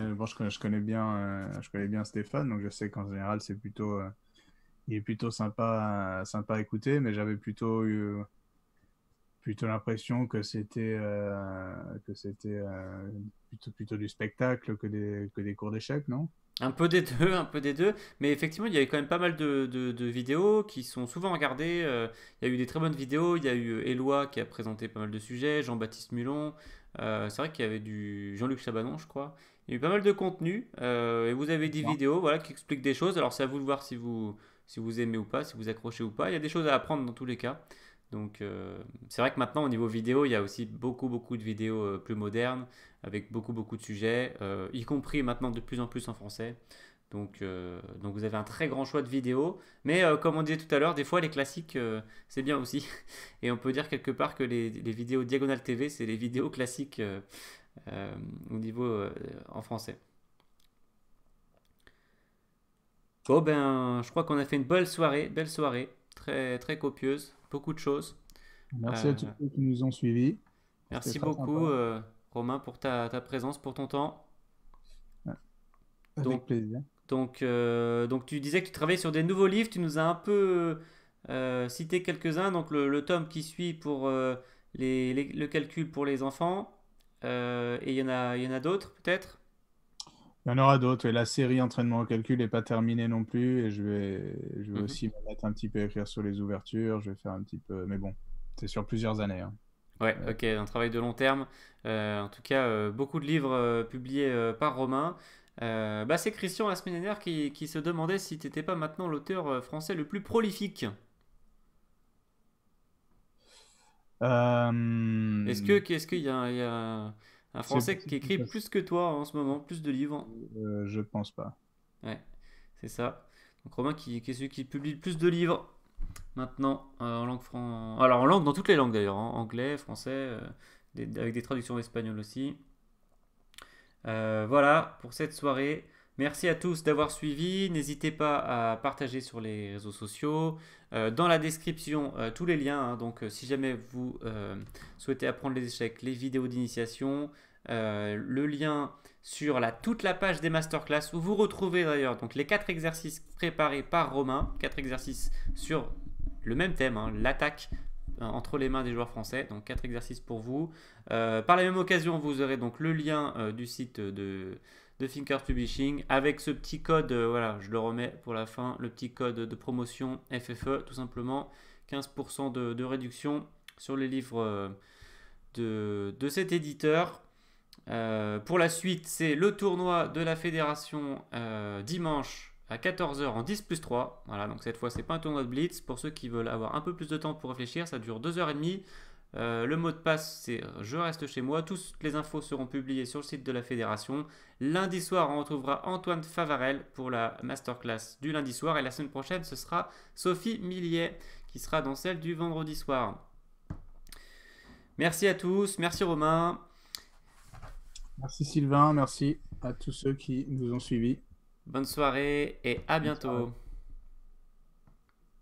Je connais bien Stéphane, donc je sais qu'en général, il est plutôt sympa à écouter, mais j'avais plutôt l'impression que c'était plutôt du spectacle que des cours d'échecs, non? Un peu des deux, un peu des deux. Mais effectivement, il y avait quand même pas mal de vidéos qui sont souvent regardées. Il y a eu des très bonnes vidéos. Il y a eu Éloi qui a présenté pas mal de sujets, Jean-Baptiste Mulon. C'est vrai qu'il y avait du Jean-Luc Chabanon, je crois. Il y a eu pas mal de contenu. Et vous avez des Non. vidéos voilà, qui expliquent des choses. Alors c'est à vous de voir si vous aimez ou pas, si vous accrochez ou pas. Il y a des choses à apprendre dans tous les cas. Donc c'est vrai que maintenant au niveau vidéo, il y a aussi beaucoup de vidéos plus modernes avec beaucoup de sujets, y compris maintenant de plus en plus en français. Donc vous avez un très grand choix de vidéos. Mais comme on disait tout à l'heure, des fois les classiques, c'est bien aussi. Et on peut dire quelque part que les vidéos Diagonale TV, c'est les vidéos classiques au niveau en français. Bon ben, je crois qu'on a fait une belle soirée, très très copieuse, beaucoup de choses. Merci à Euh, tous ceux qui nous ont suivis. C'était Merci très beaucoup sympa. Romain pour ta présence, pour ton temps. Ouais, Donc avec plaisir. donc tu disais que tu travaillais sur des nouveaux livres, tu nous as un peu cité quelques-uns, donc le tome qui suit pour le calcul pour les enfants, et il y en a d'autres peut-être? Il y en aura d'autres. Et la série entraînement au calcul n'est pas terminée non plus. Et je vais Mhm. aussi me mettre un petit peu à écrire sur les ouvertures. Je vais faire un petit peu. Mais bon, c'est sur plusieurs années, hein. Ouais, Euh, ok, un travail de long terme. En tout cas, beaucoup de livres publiés par Romain. Bah, c'est Christian la semaine dernière qui se demandait si tu n'étais pas maintenant l'auteur français le plus prolifique. euh, Est-ce qu'il y a, il y a un c'est Français qui possible écrit que plus que toi en ce moment, plus de livres? je pense pas. Ouais, c'est ça. Donc Romain qui est celui qui publie le plus de livres maintenant en langue Alors en langue, dans toutes les langues d'ailleurs, hein, anglais, français, avec des traductions espagnoles aussi. Voilà pour cette soirée. Merci à tous d'avoir suivi. N'hésitez pas à partager sur les réseaux sociaux. Dans la description, tous les liens, hein. Donc, si jamais vous souhaitez apprendre les échecs, les vidéos d'initiation, le lien sur toute la page des masterclass où vous retrouvez d'ailleurs donc les 4 exercices préparés par Romain, 4 exercices sur le même thème, hein, l'attaque entre les mains des joueurs français. Donc 4 exercices pour vous. Par la même occasion, vous aurez donc le lien du site de Thinkers Publishing avec ce petit code, voilà, je le remets pour la fin, le petit code de promotion FFE, tout simplement, 15% de réduction sur les livres de cet éditeur. Pour la suite, c'est le tournoi de la fédération dimanche à 14h en 10+3. Voilà, donc cette fois, c'est pas un tournoi de Blitz. Pour ceux qui veulent avoir un peu plus de temps pour réfléchir, ça dure 2h30. Le mot de passe, c'est je reste chez moi. Toutes les infos seront publiées sur le site de la fédération. Lundi soir, on retrouvera Antoine Favarel pour la masterclass du lundi soir. Et la semaine prochaine, ce sera Sophie Millier qui sera dans celle du vendredi soir. Merci à tous. Merci Romain. Merci Sylvain. Merci à tous ceux qui nous ont suivis. Bonne soirée et à Bonne soirée. bientôt.